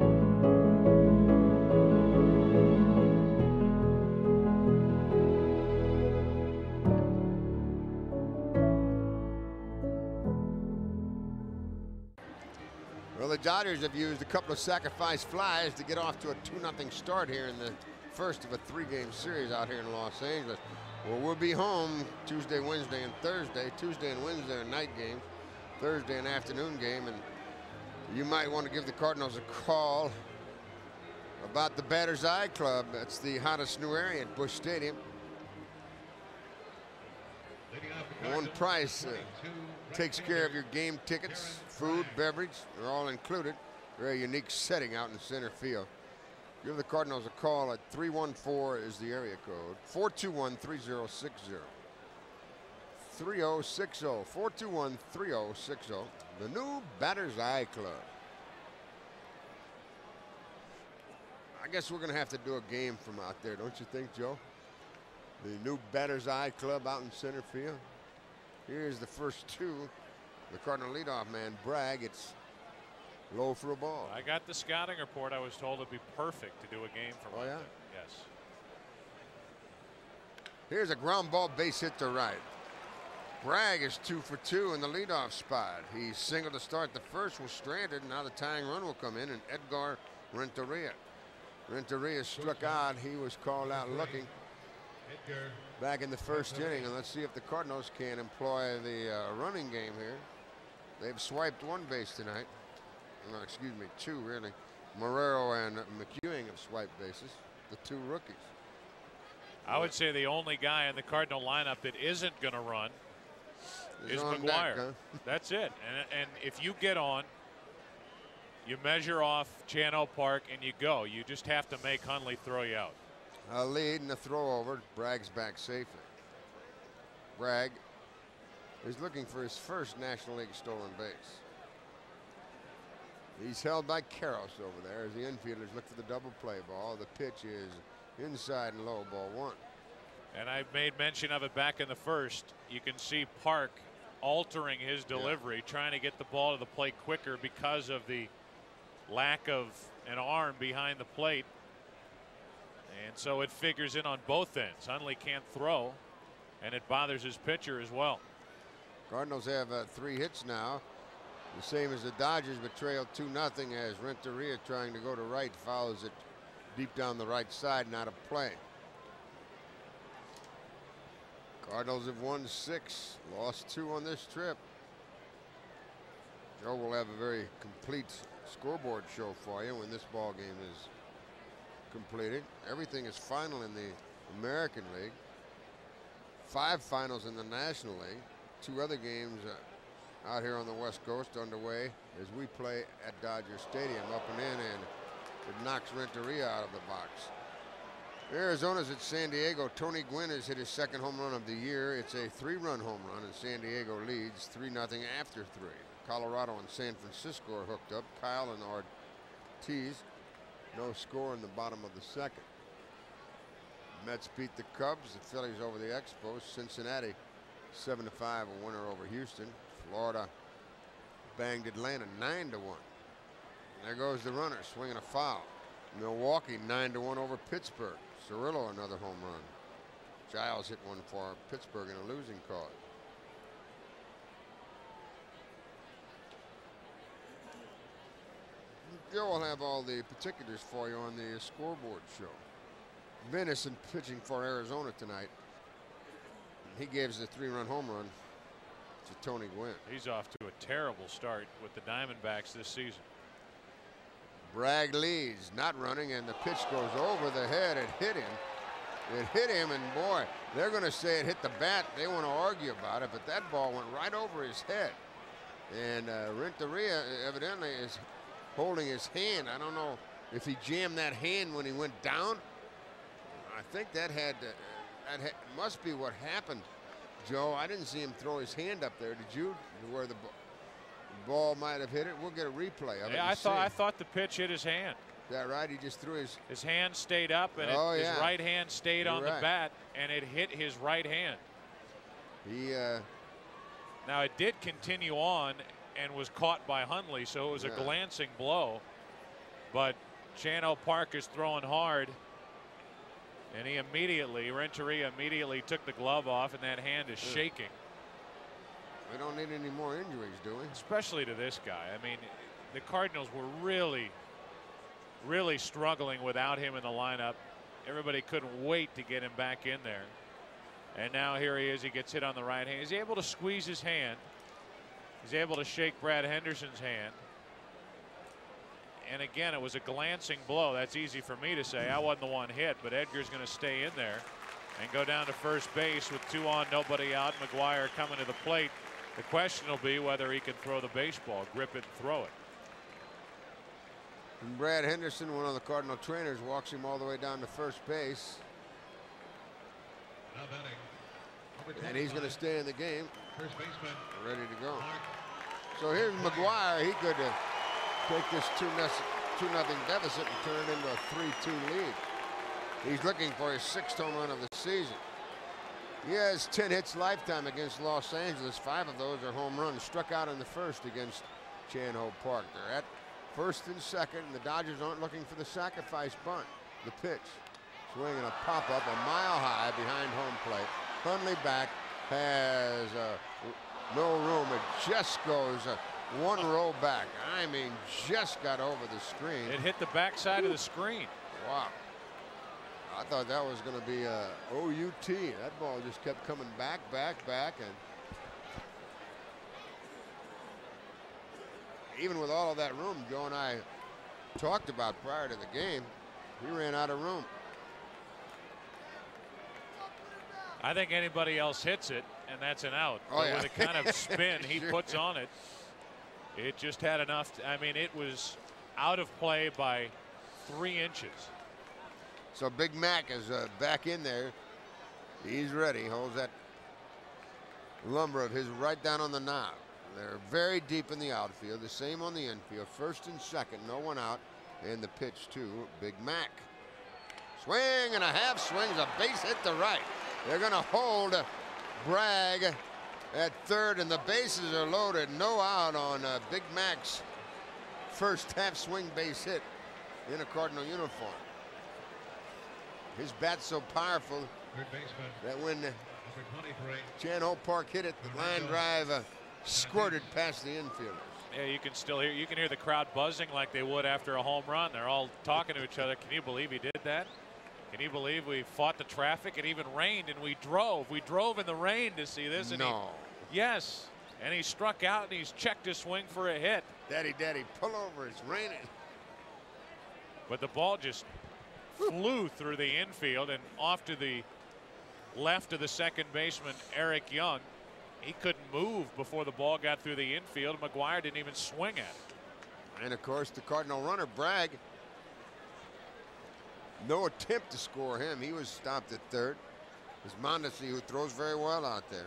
B: Well, the Dodgers have used a couple of sacrifice flies to get off to a 2-0 start here in the first of a 3-game series out here in Los Angeles. Well, we'll be home Tuesday, Wednesday, and Thursday. Tuesday and Wednesday are night games. Thursday and afternoon game, and you might want to give the Cardinals a call about the Batter's Eye Club. That's the hottest new area at Busch Stadium. One price takes care of your game tickets, food, beverage. They're all included. Very unique setting out in center field. Give the Cardinals a call at 314 is the area code. 421-3060. 3060. 421-3060. The new Batter's Eye Club. I guess we're going to have to do a game from out there, don't you think, Joe? The new Batter's Eye Club out in center field. Here's the first two. The Cardinal leadoff man, Bragg. It's low for a ball.
A: I got the scouting report. I was told it'd be perfect to do a game from out there. Yes.
B: Here's a ground ball base hit to right. Bragg is 2 for 2 in the leadoff spot. He singled to start the first, was stranded. Now the tying run will come in, and Edgar Renteria. Renteria struck out. He was called out looking back in the first inning. And let's see if the Cardinals can employ the running game here. They've swiped one base tonight. No, excuse me, two really. Marrero and McEwing have swiped bases, the two rookies.
A: I would say the only guy in the Cardinal lineup that isn't going to run is McGuire.
B: Huh?
A: That's it. And if you get on, you measure off Chano Park and you go. You just have to make Hundley throw you out.
B: A lead and a throw over. Bragg's back safely. Bragg is looking for his first National League stolen base. He's held by Karros over there as the infielders look for the double play ball. The pitch is inside and low, ball one.
A: And I made mention of it back in the first. You can see Park altering his delivery, trying to get the ball to the plate quicker because of the lack of an arm behind the plate. And so it figures in on both ends. Hundley can't throw, and it bothers his pitcher as well.
B: Cardinals have 3 hits now. The same as the Dodgers, but trailed 2-0 as Renteria, trying to go to right, fouls it deep down the right side, not a play. Cardinals have won 6, lost 2 on this trip. Joe will have a very complete scoreboard show for you when this ball game is completed. Everything is final in the American League. 5 finals in the National League. 2 other games out here on the West Coast underway as we play at Dodger Stadium. Up and in, and it knocks Renteria out of the box. Arizona's at San Diego. Tony Gwynn has hit his 2nd home run of the year. It's a 3-run home run, and San Diego leads 3-0 after 3. Colorado and San Francisco are hooked up. Kyle and Ortiz. No score in the bottom of the 2nd. Mets beat the Cubs. The Phillies over the Expos. Cincinnati 7-5, a winner over Houston. Florida banged Atlanta 9-1. There goes the runner swinging a foul. Milwaukee 9-1 over Pittsburgh. Cirillo another home run. Giles hit one for Pittsburgh in a losing cause. Joe will have all the particulars for you on the scoreboard show. Venison pitching for Arizona tonight. He gives the 3-run home run to Tony Gwynn.
A: He's off to a terrible start with the Diamondbacks this season.
B: Bragg leads, not running, and the pitch goes over the head. It hit him. It hit him, and boy, they're going to say it hit the bat. They want to argue about it, but that ball went right over his head. And Renteria evidently is holding his hand. I don't know if he jammed that hand when he went down. I think that must be what happened, Joe. I didn't see him throw his hand up there. Did you? Where the ball might have hit it. We'll get a replay of it.
A: Yeah, I thought the pitch hit his hand.
B: Is that right? He just threw his
A: hand stayed up, and his right hand stayed on the bat, and it hit his right hand. Now it did continue on and was caught by Hundley, so it was a glancing blow. But Chano Park is throwing hard, and Renteria immediately took the glove off, and that hand is shaking.
B: We don't need any more injuries, do we?
A: Especially to this guy. I mean, the Cardinals were really struggling without him in the lineup. Everybody couldn't wait to get him back in there. And now here he is. He gets hit on the right hand. He's able to squeeze his hand. He's able to shake Brad Henderson's hand. And again, it was a glancing blow. That's easy for me to say. I wasn't the one hit, but Edgar's going to stay in there and go down to first base with 2 on, nobody out. McGuire coming to the plate. The question will be whether he can throw the baseball, grip it, and throw it.
B: And Brad Henderson, one of the Cardinal trainers, walks him all the way down to first base.
D: Now batting. Number
B: And he's going to
D: 25,
B: stay in the game,
D: first baseman.
B: ready to go.
D: Mark.
B: So here's McGuire. He could take this 2-0 deficit and turn it into a 3-2 lead. He's looking for his 6th home run of the season. He has 10 hits lifetime against Los Angeles. 5 of those are home runs. Struck out in the first against Chan-Ho Park. They're at first and second, and the Dodgers aren't looking for the sacrifice bunt. The pitch. Swinging a pop-up a mile high behind home plate. Hundley back, has no room. It just goes 1 row back. I mean, just got over the screen.
A: It hit the backside of the screen.
B: Wow. I thought that was going to be a OUT. That ball just kept coming back, and even with all of that room Joe and I talked about prior to the game, he ran out of room.
A: I think anybody else hits it, and that's an out.
B: Oh,
A: but
B: yeah.
A: with the kind of spin he
B: Sure.
A: puts on it, it just had enough. I mean, it was out of play by 3 inches.
B: So Big Mac is back in there. He's ready. Holds that lumber of his right down on the knob. They're very deep in the outfield. The same on the infield. First and second. No one out. And the pitch to Big Mac. Swing and a half. Swings a base hit to right. They're going to hold Bragg at third, and the bases are loaded. No out on Big Mac's first half swing base hit in a Cardinal uniform. His bat's so powerful
D: Third baseman.
B: that when
D: Number 23.
B: Chan-Ho Park hit it, the line drive squirted past the infielders.
A: Yeah, you can still hear the crowd buzzing like they would after a home run. They're all talking to each other. Can you believe he did that? Can you believe we fought the traffic? It even rained and we drove. We drove in the rain to see this. And
B: No.
A: Yes. And he struck out and he's checked his swing for a hit.
B: Daddy, pull over. It's raining.
A: But the ball just flew through the infield and off to the left of the second baseman, Eric Young. He couldn't move before the ball got through the infield. McGuire didn't even swing at it.
B: And of course, the Cardinal runner, Bragg, no attempt to score him. He was stopped at third. It's Mondesi, who throws very well out there.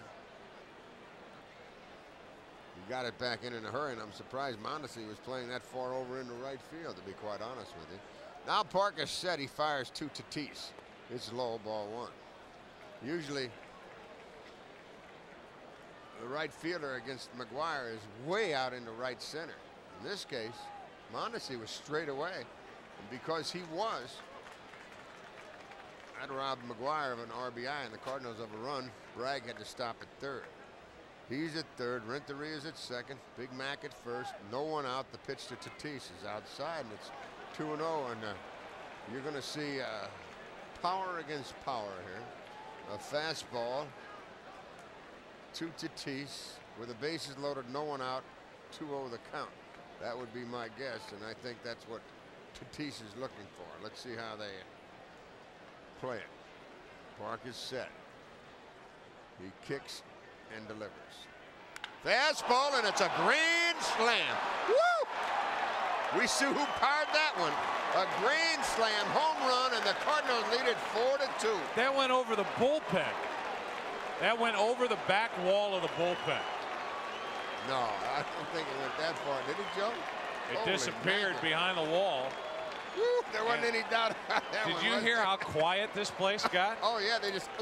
B: He got it back in a hurry, and I'm surprised Mondesi was playing that far over into right field, to be quite honest with you. Now Park is set. He fires to Tatis. It's low, ball 1. Usually, the right fielder against McGuire is way out into right center. In this case, Mondesi was straight away. And because he was, that robbed McGuire of an RBI and the Cardinals of a run. Bragg had to stop at third. He's at third. Renteria at second. Big Mac at first. No one out. The pitch to Tatis is outside, and it's 2-0. And you're going to see power against power here. A fastball to Tatis with the bases loaded, no one out, 2-0 the count. That would be my guess, and I think that's what Tatis is looking for. Let's see how they play it. Park is set. He kicks and delivers. Fastball, and it's a grand slam. Woo! We see who powered that one. A grand slam home run, and the Cardinals lead it 4-2.
A: That went over the bullpen. That went over the back wall of the bullpen.
B: No, I don't think it went that far, did it, Joe?
A: It
B: Holy
A: disappeared
B: mackerel.
A: behind the wall.
B: Woo, there wasn't any doubt about that
A: Did
B: one,
A: you
B: was
A: hear
B: there?
A: how quiet this place got?
B: Oh yeah, they just.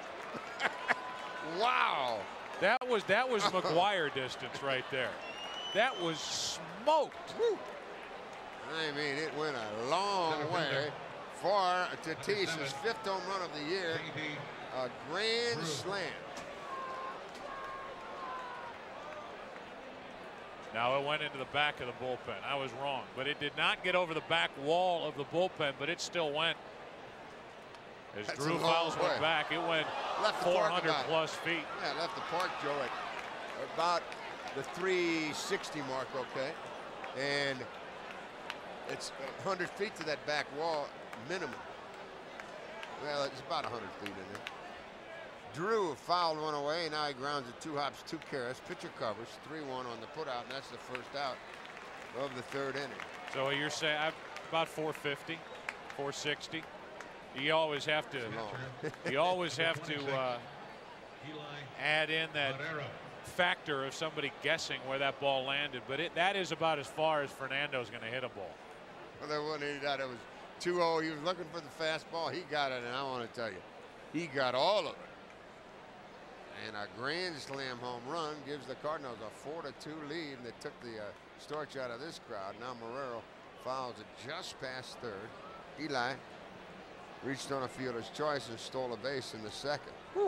B: Wow.
A: That was McGuire distance right there. That was smoked.
B: Woo. I mean, it went a long way for Tatis' 5th home run of the year. A grand slam.
A: Now it went into the back of the bullpen. I was wrong, but it did not get over the back wall of the bullpen, but it still went. As
B: That's
A: Drew
B: a long
A: Fowles
B: way.
A: went back, it went
B: Left the park
A: 400
B: about-
A: plus feet.
B: Yeah, left the park, Joe, at about the 360 mark, okay, and it's 100 feet to that back wall minimum. Well, it's about 100 feet in there. Drew fouled one away. Now he grounds it 2 hops, 2 carrots. Pitcher covers 3-1 on the put out, and that's the first out of the 3rd inning.
A: So you're saying about 450, 460. You always have to. You always have to add in that factor of somebody guessing where that ball landed. But that is about as far as Fernando's going to hit a ball.
B: Well, there wasn't any doubt. It was 2-0. He was looking for the fastball. He got it, and I want to tell you, he got all of it. And a grand slam home run gives the Cardinals a 4-2 lead, and they took the starch out of this crowd. Now Marrero fouls it just past 3rd. Eli reached on a fielder's choice and stole a base in the 2nd. Whew.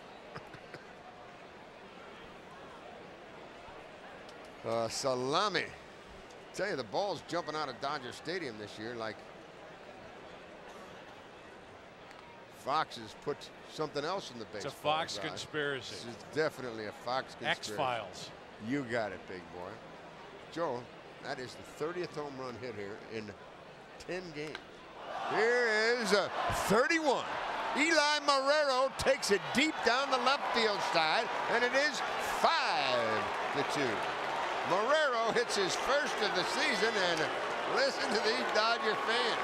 B: Salami. Tell you, the ball's jumping out of Dodger Stadium this year like Fox has put something else in the baseball.
A: It's a Fox conspiracy.
B: This is definitely a Fox conspiracy.
A: X-Files.
B: You got it, big boy. Joe, that is the 30th home run hit here in 10 games. Here is a 31. Eli Marrero takes it deep down the left field side, and it is 5-2. Marrero hits his first of the season, and listen to these Dodger fans.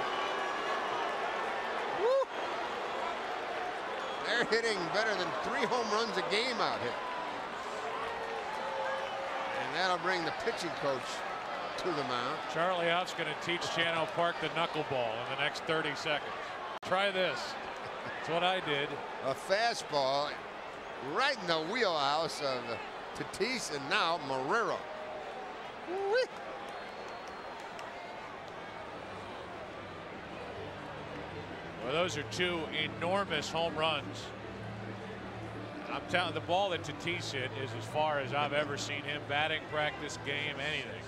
B: Woo. They're hitting better than 3 home runs a game out here. And that'll bring the pitching coach to the mound.
A: Charlie Out's going to teach Chano Park the knuckleball in the next 30 seconds. Try this. That's what I did.
B: A fastball right in the wheelhouse of Tatis, and now Marrero. Woo-wee.
A: Well, those are 2 enormous home runs. I'm telling you, the ball that Tatis hit is as far as I've ever seen him. Batting practice, game, anything.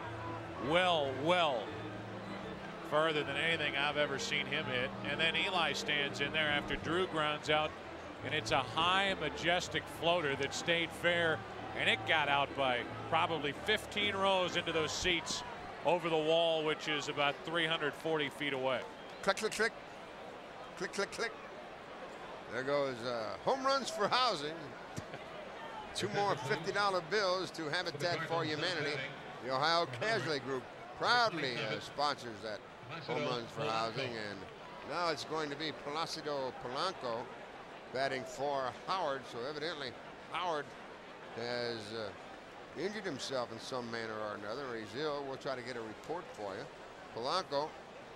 A: Well further than anything I've ever seen him hit. And then Eli stands in there after Drew grounds out, and it's a high, majestic floater that stayed fair, and it got out by probably 15 rows into those seats over the wall, which is about 340 feet away.
B: Click, click, click. Click, click, click. There goes home runs for housing. 2 more $50 bills to Habitat for Humanity. The Ohio Casualty Group proudly sponsors that home runs for housing. And now it's going to be Placido Polanco batting for Howard. So evidently Howard has injured himself in some manner or another. He's ill. We'll try to get a report for you. Polanco,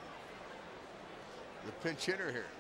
B: the pinch hitter here.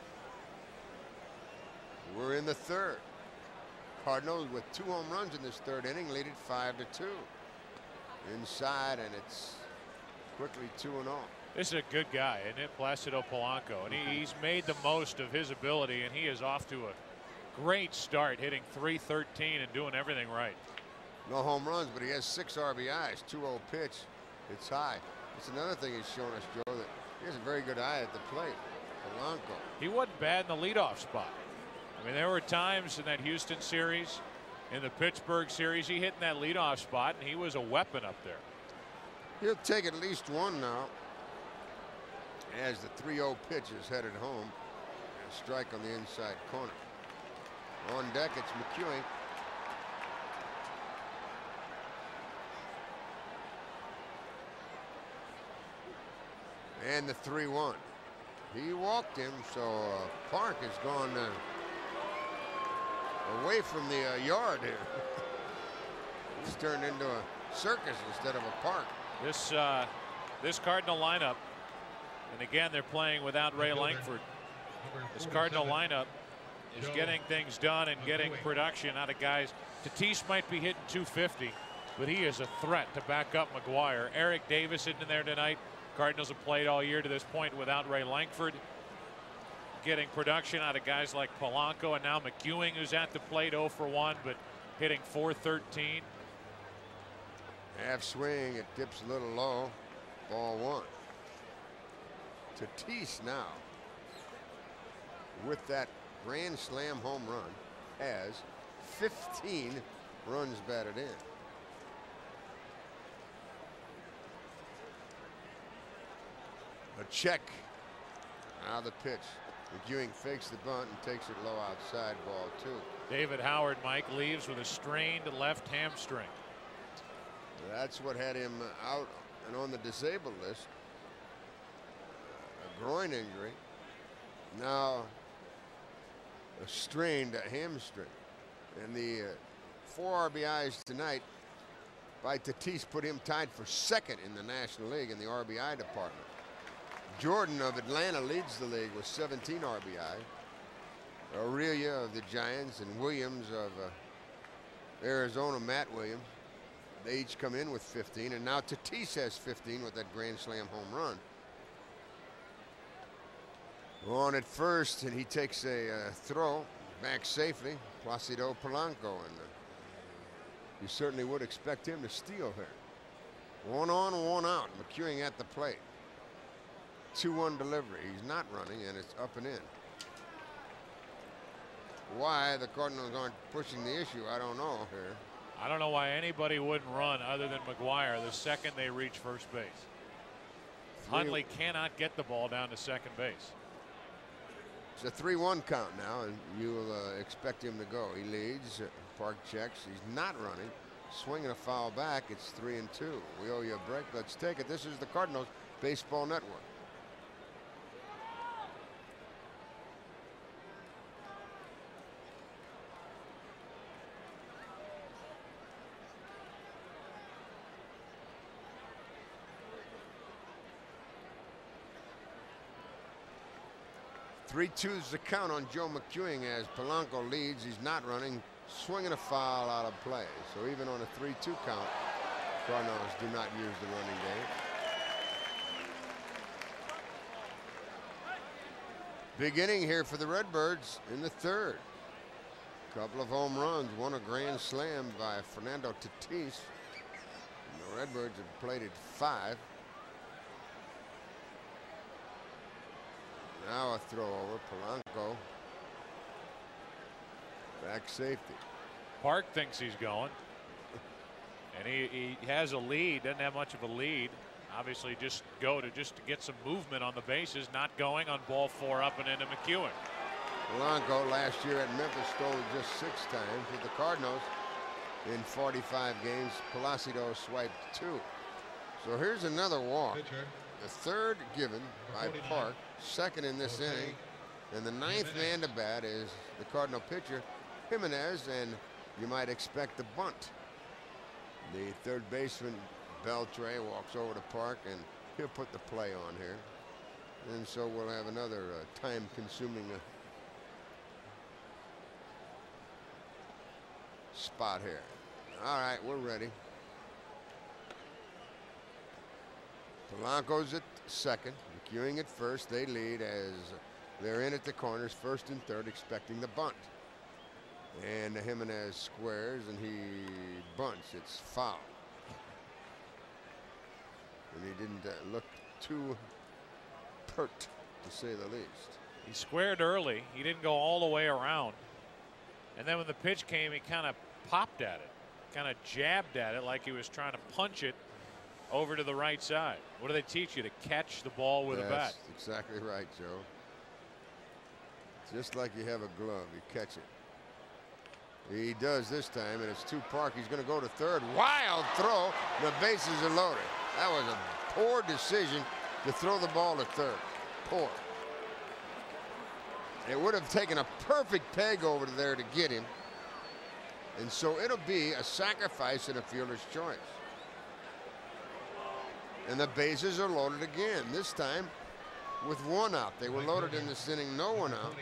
B: We're in the 3rd. Cardinals with 2 home runs in this 3rd inning, lead it 5-2. Inside, and it's quickly 2-0.
A: This is a good guy, isn't it, Placido Polanco? And he's made the most of his ability, and he is off to a great start, hitting .313 and doing everything right.
B: No home runs, but he has 6 RBIs, 2-0 pitch. It's high. That's another thing he's shown us, Joe, that he has a very good eye at the plate. Polanco.
A: He wasn't bad in the leadoff spot. I mean, there were times in that Houston series, in the Pittsburgh series, he hit in that leadoff spot, and he was a weapon up there.
B: He'll take at least 1 now as the 3-0 pitch is headed home. A strike on the inside corner. On deck, it's McEwing. And the 3-1. He walked him, so Park has gone away from the yard here. He's turned into a circus instead of a park.
A: This Cardinal lineup, and again they're playing without Ray Langford. This Cardinal lineup is getting things done and getting production out of guys. Tatis might be hitting .250, but he is a threat to back up McGuire. Eric Davis in there tonight. Cardinals have played all year to this point without Ray Langford. Getting production out of guys like Polanco, and now McEwing, who's at the plate 0 for 1, but hitting .413.
B: Half swing, it dips a little low. Ball 1. Tatis now, with that grand slam home run, has 15 runs batted in. A check. Now the pitch. Ewing fakes the bunt and takes it low outside, ball 2.
A: David Howard, Mike, leaves with a strained left hamstring.
B: That's what had him out and on the disabled list. A groin injury. Now a strained hamstring. And the 4 RBIs tonight by Tatis put him tied for 2nd in the National League in the RBI department. Jordan of Atlanta leads the league with 17 RBI. Aurelia of the Giants and Williams of Arizona, Matt Williams, they each come in with 15, and now Tatis has 15 with that grand slam home run. On at first, and he takes a throw back safely. Placido Polanco, and you certainly would expect him to steal here. 1 on, 1 out. McEwing at the plate. 2-1 delivery. He's not running, and it's up and in. Why the Cardinals aren't pushing the issue, I don't know here.
A: I don't know why anybody wouldn't run other than McGuire the second they reach first base. Hundley cannot get the ball down to second base.
B: It's a 3-1 count now, and you'll expect him to go. He leads. Park checks. He's not running. Swinging a foul back. It's 3-2. We owe you a break. Let's take it. This is the Cardinals Baseball Network. Three-2's the count on Joe McEwing as Polanco leads. He's not running, swinging a foul out of play. So even on a 3-2 count, Cardinals do not use the running game. Big inning here for the Redbirds in the 3rd. Couple of home runs, one a grand slam by Fernando Tatis. The Redbirds have plated 5. Now a throw over. Polanco. Back safety.
A: Park thinks he's going. And he has a lead, doesn't have much of a lead. Obviously just to get some movement on the bases, not going on ball 4 up and into McEwing.
B: Polanco last year at Memphis stole just 6 times. With the Cardinals in 45 games, Placido swiped 2. So here's another walk.
D: Pitcher.
B: The 3rd given by Park, 2nd in this inning, and the 9th man to bat is the Cardinal pitcher Jimenez, and you might expect the bunt. The 3rd baseman Beltre walks over to Park, and he'll put the play on here, and so we'll have another time-consuming spot here. All right, we're ready. Polanco's at 2nd, McEwing at 1st. They lead as they're in at the corners, 1st and 3rd, expecting the bunt. And Jimenez squares, and he bunts. It's foul. And he didn't look too pert, to say the least.
A: He squared early. He didn't go all the way around. And then when the pitch came, he kind of popped at it, kind of jabbed at it like he was trying to punch it over to the right side. What do they teach you? To catch the ball with a bat.
B: That's exactly right, Joe. Just like you have a glove, you catch it. He does this time, and it's to Park. He's going to go to 3rd. Wild throw. The bases are loaded. That was a poor decision to throw the ball to 3rd. Poor. It would have taken a perfect peg over there to get him. And so it'll be a sacrifice and a fielder's choice. And the bases are loaded again, this time with 1 out. They were loaded in this inning, no 1 out.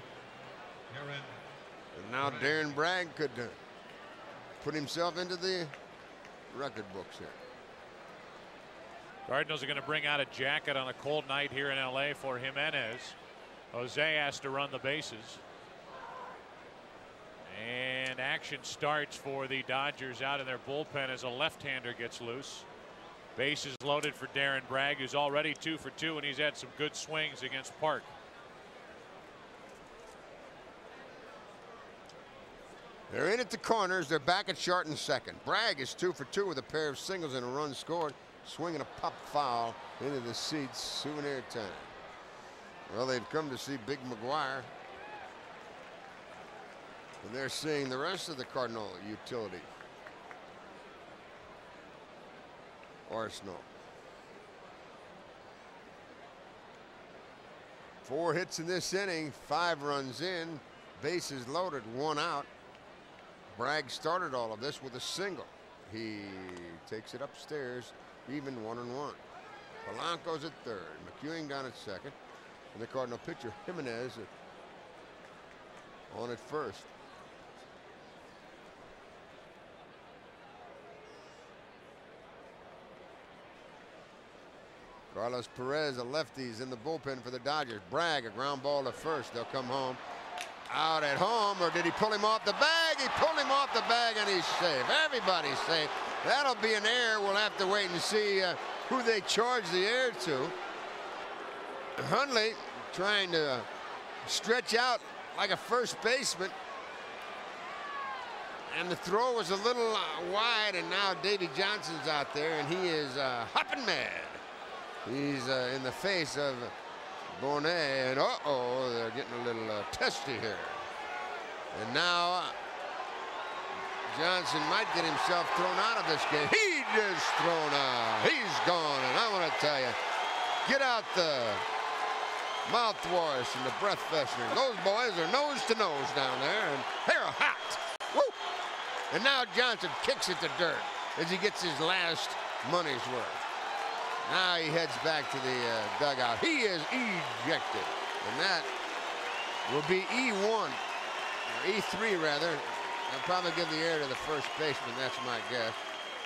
B: And now Darren Bragg could put himself into the record books here.
A: Cardinals are going to bring out a jacket on a cold night here in LA for Jimenez. Jose has to run the bases. And action starts for the Dodgers out in their bullpen as a left-hander gets loose. Bases loaded for Darren Bragg, who's already 2 for 2, and he's had some good swings against Park. They're in at the corners. They're back at short and 2nd. Bragg is 2 for 2 with a pair of singles and a run scored.
B: swinging a pop foul into the seats. Souvenir time. Well, they've come to see Big McGuire. And they're seeing the rest of the Cardinal utility arsenal. 4 hits in this inning, 5 runs in, bases loaded, 1 out. Bragg started all of this with a single. He takes it upstairs, even 1-1. Polanco's at third, McEwing down at second, and the Cardinal pitcher Jimenez on at first. Carlos Perez, a lefty's in the bullpen for the Dodgers. Bragg, a ground ball to first. They'll come home. Out at home, or did he pull him off the bag? He pulled him off the bag, and he's safe. Everybody's safe. That'll be an error. We'll have to wait and see who they charge the error to. Hundley trying to stretch out like a first baseman. And the throw was a little wide, and now Davey Johnson's out there, and he is hopping mad. He's in the face of Bonet, and uh-oh, they're getting a little testy here. And now Johnson might get himself thrown out of this game. He just thrown out. He's gone, and I want to tell you, get out the mouthwash and the breath freshener. Those boys are nose to nose down there, and they're hot. Woo! And now Johnson kicks at the dirt as he gets his last money's worth. Now he heads back to the dugout. He is ejected, and that will be E1, or E3 rather. They'll probably give the air to the first baseman, that's my guess.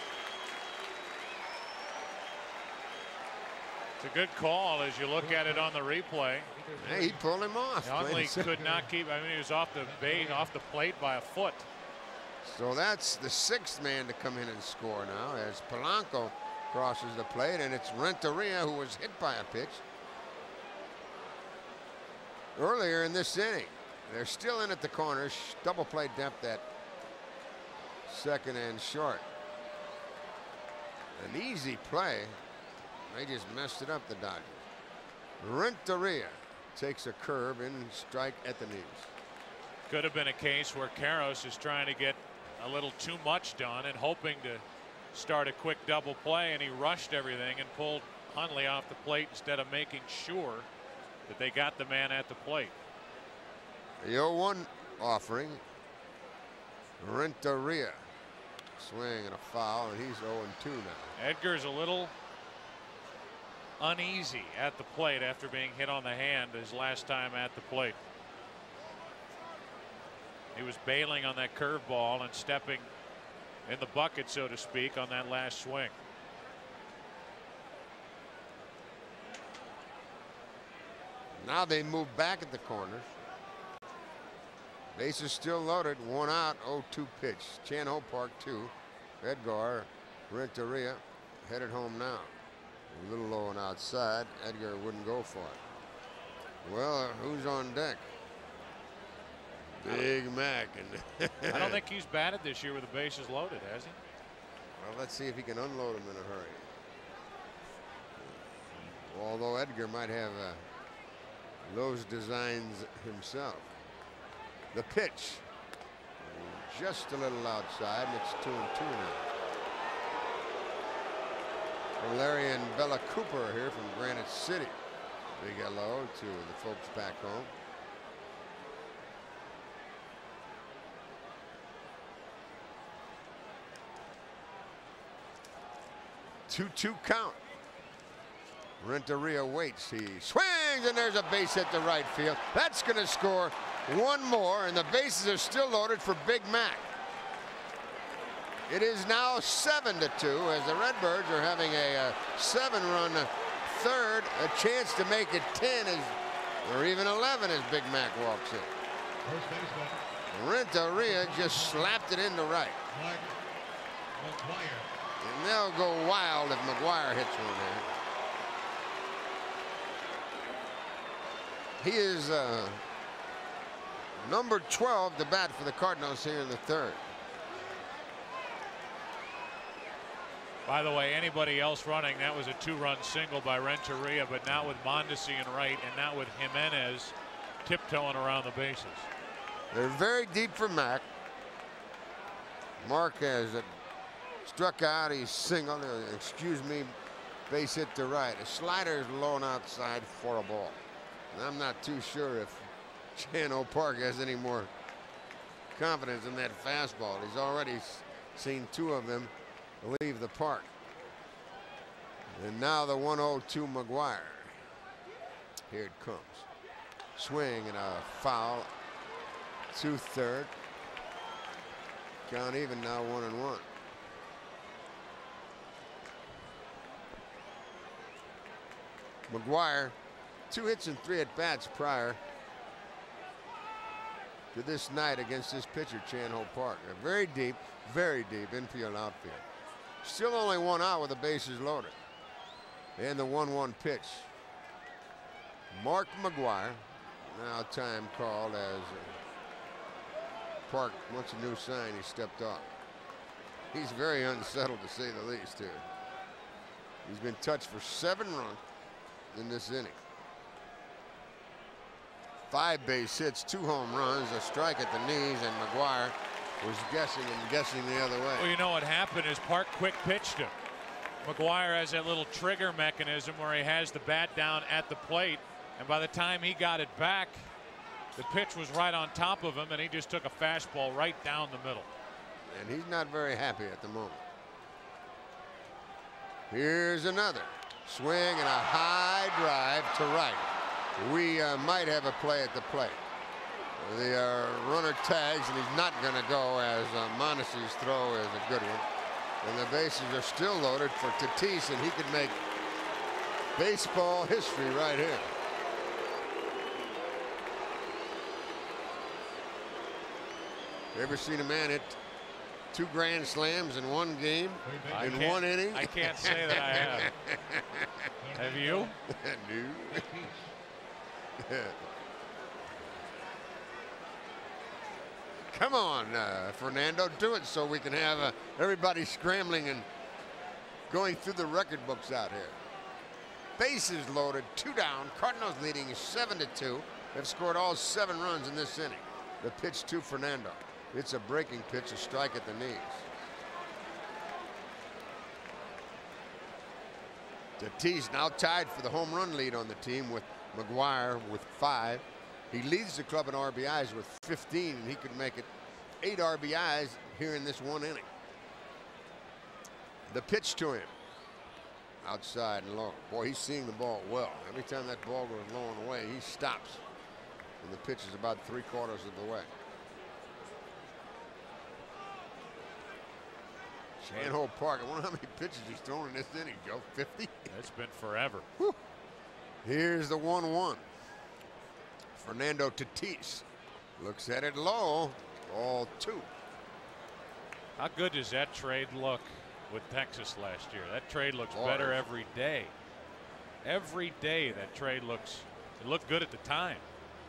A: It's a good call as you look at it on the replay.
B: Hey, he pulled him off.
A: Hundley could not keep, I mean, he was off the plate by a foot.
B: So that's the 6th man to come in and score now as Polanco crosses the plate, and it's Renteria who was hit by a pitch earlier in this inning. They're still in at the corners, double play depth at second and short. An easy play. They just messed it up, the Dodgers. Renteria takes a curve in, strike at the knees.
A: Could have been a case where Karros is trying to get a little too much done and hoping to start a quick double play, and he rushed everything and pulled Hundley off the plate instead of making sure that they got the man at the plate.
B: The 0-1 offering. Renteria swing and a foul, and he's 0-2 now.
A: Edgar's a little uneasy at the plate after being hit on the hand his last time at the plate. He was bailing on that curveball and stepping in the bucket, so to speak, on that last swing.
B: Now they move back at the corners. Bases still loaded, 1 out, 0-2 pitch. Chan Ho Park 2. Edgar Renteria headed home now. A little low and outside. Edgar wouldn't go for it. Well, who's on deck? Big Mac. And
A: I don't think he's batted this year with the bases loaded, has he?
B: Well, let's see if he can unload them in a hurry. Although Edgar might have those designs himself. The pitch. Just a little outside, and it's 2-2 now. Valerian Bella Cooper here from Granite City. Big hello to the folks back home. 2-2 count. Renteria waits. He swings, and there's a base hit to right field. That's going to score one more, and the bases are still loaded for Big Mac. It is now 7-2 as the Redbirds are having a 7-run third, a chance to make it 10 or even 11 as Big Mac walks in.
D: First baseman.
B: Renteria just slapped it into right.
D: McGuire.
B: And they'll go wild if McGuire hits one there. He is number 12 to bat for the Cardinals here in the third.
A: By the way, anybody else running, that was a 2-run single by Renteria, but not with Mondesi in right and not with Jimenez tiptoeing around the bases.
B: They're very deep for Mac. Marquez struck out. He's single. Excuse me, base hit to right. A slider is low and outside for a ball. And I'm not too sure if Chan Park has any more confidence in that fastball. He's already seen 2 of them leave the park. And now the 1-0-2 McGuire. Here it comes. Swing and a foul. 2-3. Count even now, 1-1. McGuire, 2 hits and 3 at bats prior to this night against this pitcher, Chan Park. They're very deep infield, outfield. Still only 1 out with the bases loaded. And the 1-1 pitch. Mark McGuire. Now time called as Park wants a new sign. He stepped off. He's very unsettled, to say the least, here. He's been touched for 7 runs in this inning. 5 base hits, 2 home runs, a strike at the knees, and McGuire was guessing the other way.
A: Well, you know what happened is Park quick pitched him. McGuire has that little trigger mechanism where he has the bat down at the plate, and by the time he got it back, the pitch was right on top of him, and he just took a fastball right down the middle.
B: And he's not very happy at the moment. Here's another swing and a high drive to right. We might have a play at the plate. The runner tags, and he's not going to go, as Mondesi's throw is a good one. And the bases are still loaded for Tatis, and he could make baseball history right here. You ever seen a man hit 2 grand slams in 1 game in 1 inning?
A: I can't say that I have. Have you?
B: No. Come on, Fernando, do it so we can have everybody scrambling and going through the record books out here. Bases loaded, 2 down. Cardinals leading 7-2. They've scored all 7 runs in this inning. The pitch to Fernando. It's a breaking pitch, a strike at the knees. Tatis now tied for the home run lead on the team with McGuire with 5. He leads the club in RBIs with 15, and he could make it 8 RBIs here in this 1 inning. The pitch to him. Outside and low. Boy, he's seeing the ball well. Every time that ball goes low and away, he stops. And the pitch is about 3/4 of the way. Shannon Park. I wonder how many pitches he's thrown in this inning, Joe. 50?
A: It's been forever.
B: Whew. Here's the 1-1. Fernando Tatis looks at it low. Ball 2.
A: How good does that trade look with Texas last year? That trade looks better every day. Every day that trade looks, it looked good at the time.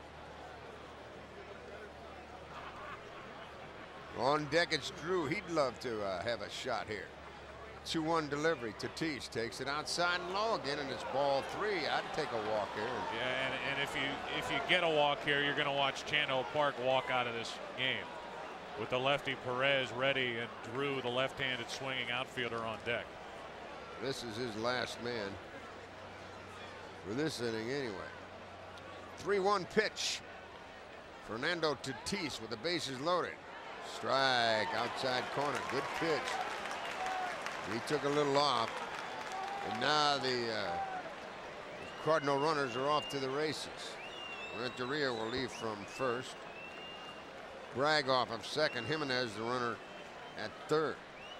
B: On deck, it's Drew. He'd love to have a shot here. 2-1 delivery. Tatis takes it outside and low again, and it's ball 3. I'd take a walk here.
A: Yeah, and if you get a walk here, you're going to watch Chan Park walk out of this game with the lefty Perez ready and Drew, the left-handed swinging outfielder, on deck.
B: This is his last man for this inning anyway. 3-1 pitch. Fernando Tatis with the bases loaded. Strike outside corner. Good pitch. He took a little off, and now the Cardinal runners are off to the races. Renteria will leave from first. Bragg off of second. Jimenez, the runner, at third.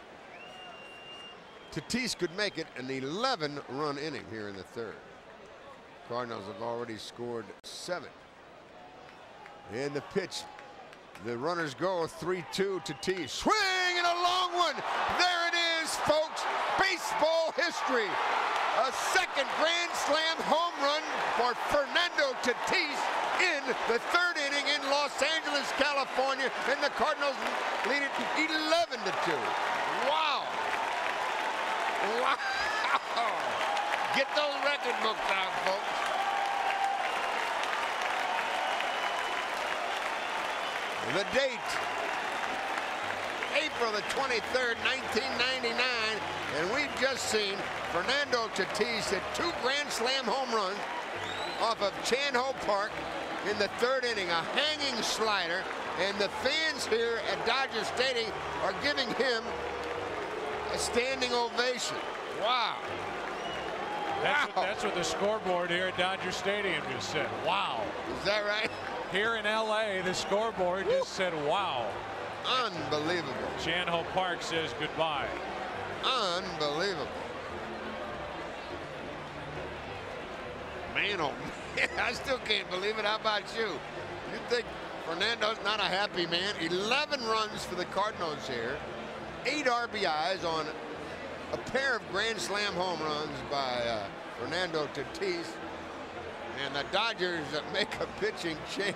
B: Tatis could make it an 11-run inning here in the 3rd. Cardinals have already scored 7. And the pitch. The runners go 3-2. Tatis. Swing and a long one. There it is, folks. Baseball history. A 2nd Grand Slam home run for Fernando Tatis in the 3rd inning in Los Angeles, California. And the Cardinals lead it 11-2. Wow. Get those record books out, folks. The date, April the 23rd, 1999, and we've just seen Fernando Tatis hit 2 Grand Slam home runs off of Chan Ho Park in the 3rd inning, a hanging slider, and the fans here at Dodger Stadium are giving him a standing ovation. Wow.
A: That's what the scoreboard here at Dodger Stadium just said. Wow.
B: Is that right?
A: Here in LA, the scoreboard just said wow.
B: Unbelievable.
A: Chan Ho Park says goodbye.
B: Unbelievable. Man, oh man, I still can't believe it. How about you? You think Fernando's not a happy man? 11 runs for the Cardinals here. 8 RBIs on a pair of Grand Slam home runs by Fernando Tatis. And the Dodgers make a pitching change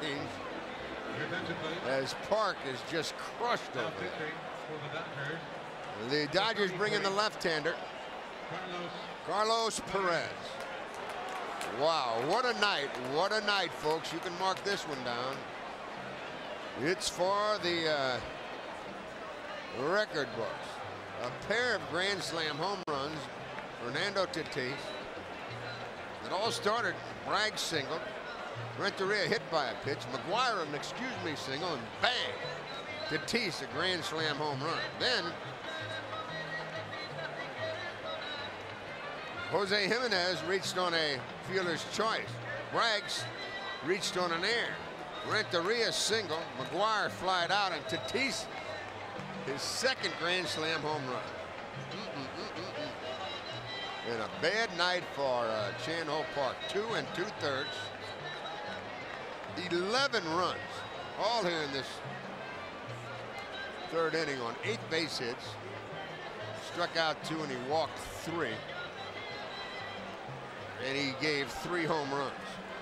B: as Park is just crushed over there. The Dodgers bring in the left-hander, Carlos Perez. Wow, what a night, folks. You can mark this one down. It's for the record books. A pair of Grand Slam home runs, Fernando Tatis. It all started, Bragg single, Renteria hit by a pitch, McGuire an excuse-me single, and bang, Tatis a Grand Slam home run. Then Jose Jimenez reached on a fielder's choice. Braggs reached on an error. Renteria single, McGuire flied out, and Tatis his 2nd Grand Slam home run. And a bad night for Chan Ho Park. 2 2/3. 11 runs, all here in this 3rd inning on 8 base hits. Struck out 2 and he walked 3. And he gave 3 home runs.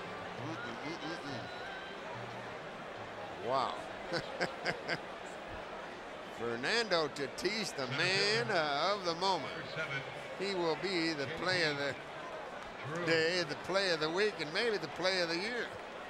B: Wow. Fernando Tatis, the man of the moment. He will be the play of the day, the play of the week, and maybe the play of the year.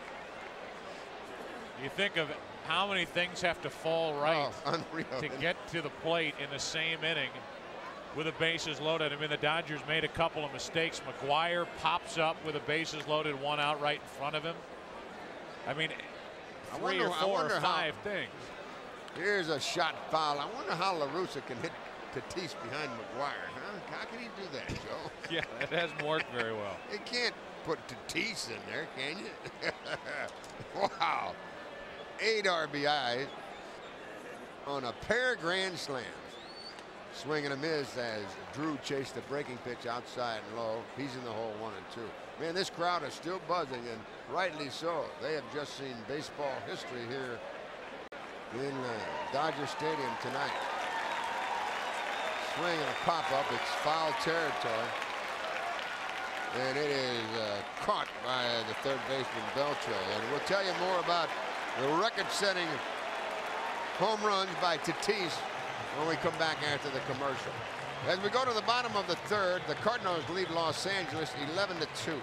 A: You think of how many things have to fall right
B: unreal,
A: to get to the plate in the same inning with the bases loaded. I mean, the Dodgers made a couple of mistakes. McGuire pops up with the bases loaded, 1 out right in front of him. I mean, 3 or 4 or 5 things.
B: Here's a shot foul. I wonder how La Russa can hit Tatis behind McGuire, huh? How can he do that, Joe?
A: Yeah, it hasn't worked very well.
B: You can't put Tatis in there, can you? Wow. 8 RBIs on a pair of Grand Slams. Swing and a miss as Drew chased the breaking pitch outside and low. He's in the hole 1 and 2. Man, this crowd is still buzzing, and rightly so. They have just seen baseball history here in Dodger Stadium tonight. Swing and a pop-up. It's foul territory. And it is caught by the 3rd baseman, Beltre. And we'll tell you more about the record-setting home runs by Tatis when we come back after the commercial. As we go to the bottom of the 3rd, the Cardinals lead Los Angeles 11-2.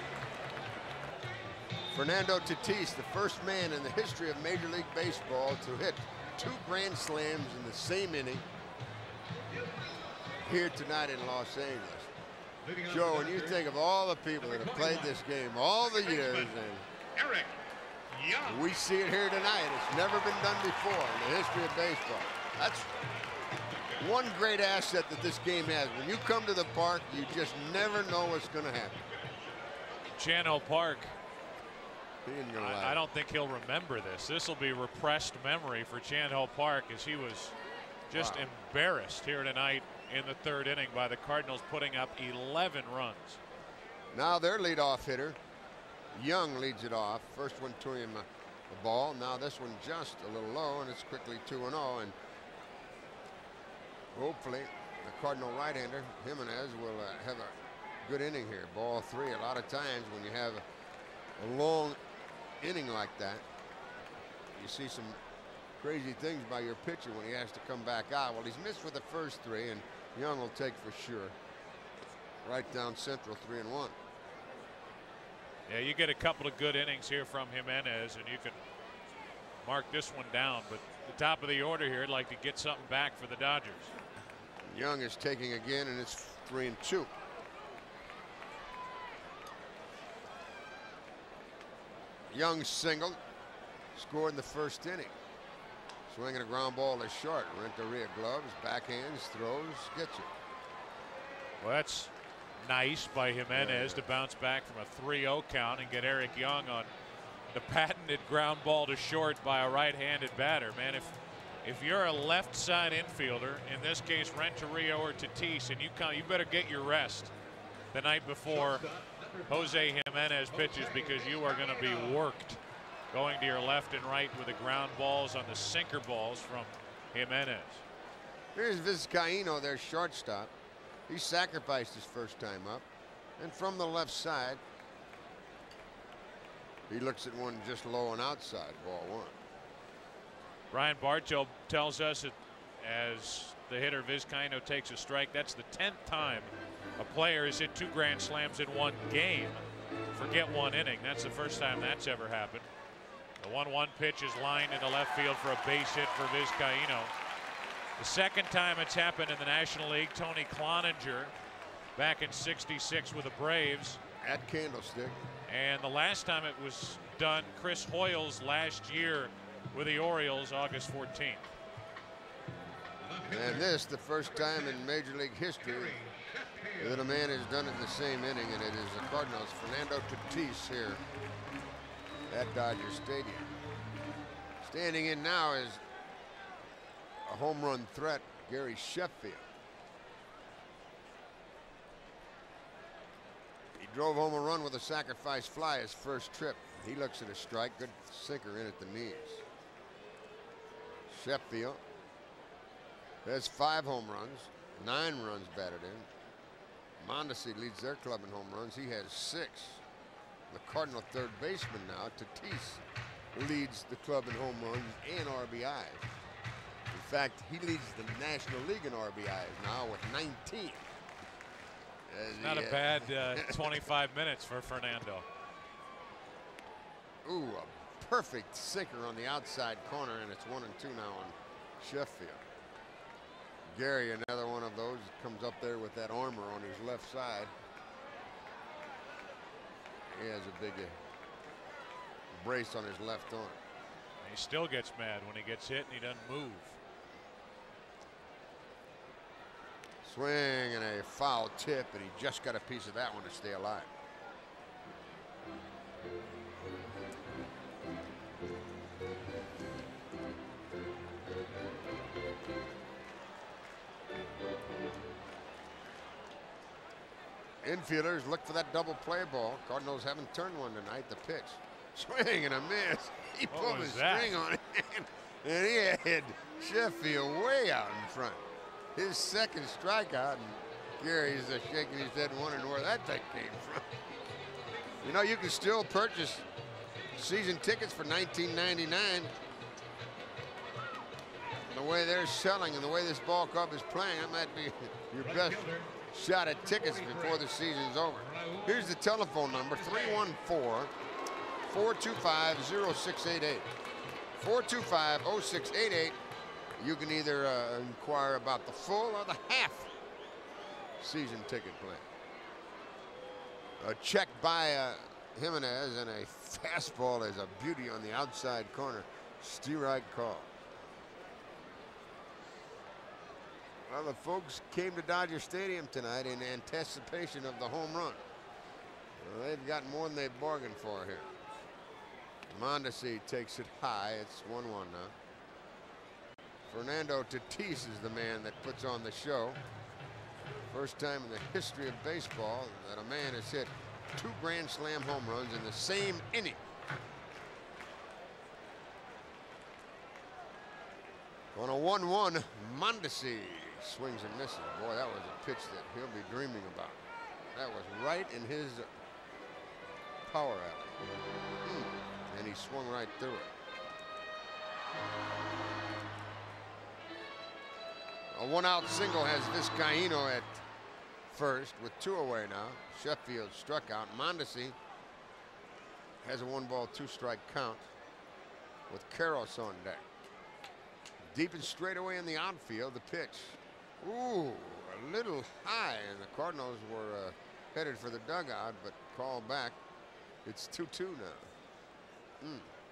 B: Fernando Tatis, the first man in the history of Major League Baseball to hit 2 Grand Slams in the same inning here tonight in Los Angeles. Joe, when you think of all the people that have played this game all the years, and we see it here tonight, it's never been done before in the history of baseball. That's one great asset that this game has. When you come to the park, you just never know what's going to happen.
A: Chan Ho Park,
B: I
A: I don't think he'll remember this. This will be repressed memory for Chan Ho Park, as he was just embarrassed here tonight in the 3rd inning by the Cardinals putting up 11 runs.
B: Now their leadoff hitter, Young, leads it off. First one to him, the ball. Now this one just a little low, and it's quickly 2-0. And hopefully the Cardinal right-hander, Jimenez, will have a good inning here. Ball 3. A lot of times when you have a long inning like that, you see some crazy things by your pitcher when he has to come back out. Well, he's missed with the first 3, and Young will take for sure. right down central, 3-1.
A: Yeah, you get a couple of good innings here from Jimenez, and you can mark this one down. But the top of the order here, I'd like to get something back for the Dodgers.
B: Young is taking again, and it's 3-2. Young singled, scored in the first inning. Swinging a ground ball is short. Renteria gloves, backhands, throws, gets it.
A: Well, that's nice by Jimenez to bounce back from a 3-0 count and get Eric Young on the patented ground ball to short by a right-handed batter. Man, if you're a left side infielder, in this case Renteria or Tatis, and you better get your rest the night before Jose Jimenez pitches, because you are going to be worked going to your left and right with the ground balls on the sinker balls from Jimenez.
B: Here's Vizcaíno, their shortstop. He sacrificed his first time up, and from the left side he looks at one just low and outside, ball 1.
A: Brian Bartow tells us that as the hitter Vizcaíno takes a strike, that's the 10th time a player has hit 2 grand slams in one game. Forget one inning. That's the first time that's ever happened. The 1-1 pitch is lined into left field for a base hit for Vizcaíno. The second time it's happened in the National League, Tony Cloninger back in '66 with the Braves.
B: At Candlestick.
A: And the last time it was done, Chris Hoyles last year with the Orioles, August 14th.
B: And this, the first time in Major League history that a man has done it in the same inning, and it is the Cardinals' Fernando Tatis here at Dodger Stadium. Standing in now is a home run threat, Gary Sheffield. He drove home a run with a sacrifice fly his first trip. He looks at a strike, good sinker in at the knees. Sheffield has 5 home runs, 9 runs batted in. Mondesi leads their club in home runs. He has 6. The Cardinal third baseman now, Tatis, leads the club in home runs and RBIs. In fact, he leads the National League in RBIs now with 19.
A: Not a bad 25 minutes for Fernando.
B: Ooh, a perfect sinker on the outside corner, and it's 1-2 now on Sheffield. Gary, another one of those, comes up there with that armor on his left side. He has a big brace on his left arm.
A: He still gets mad when he gets hit and he doesn't move.
B: Swing and a foul tip, and he just got a piece of that one to stay alive. Infielders look for that double play ball. Cardinals haven't turned one tonight. The pitch. Swing and a miss. He pulled his string on it, and he had Sheffield way out in front. His second strikeout, and Gary's shaking his head and wondering where that thing came from. You know, you can still purchase season tickets for $19.99. The way they're selling and the way this ball club is playing, that might be your best shot at tickets before the season's over. Here's the telephone number, 314-425-0688. 425-0688. You can either inquire about the full or the half season ticket plan. A check by Jimenez, and a fastball is a beauty on the outside corner. Steerite call. Well, the folks came to Dodger Stadium tonight in anticipation of the home run. Well, they've got more than they bargained for here. Mondesi takes it high. It's 1-1 now. Fernando Tatis is the man that puts on the show. First time in the history of baseball that a man has hit 2 grand slam home runs in the same inning. On a 1-1, Mondesi swings and misses. Boy, that was a pitch that he'll be dreaming about. That was right in his power alley. And he swung right through it. A 1-out single has Vizcaíno at first with 2 away now. Sheffield struck out. Mondesi has a 1-ball, 2-strike count with Karros on deck. Deep and straight away in the outfield, the pitch. Ooh, a little high, and the Cardinals were headed for the dugout, but called back. It's 2-2 now.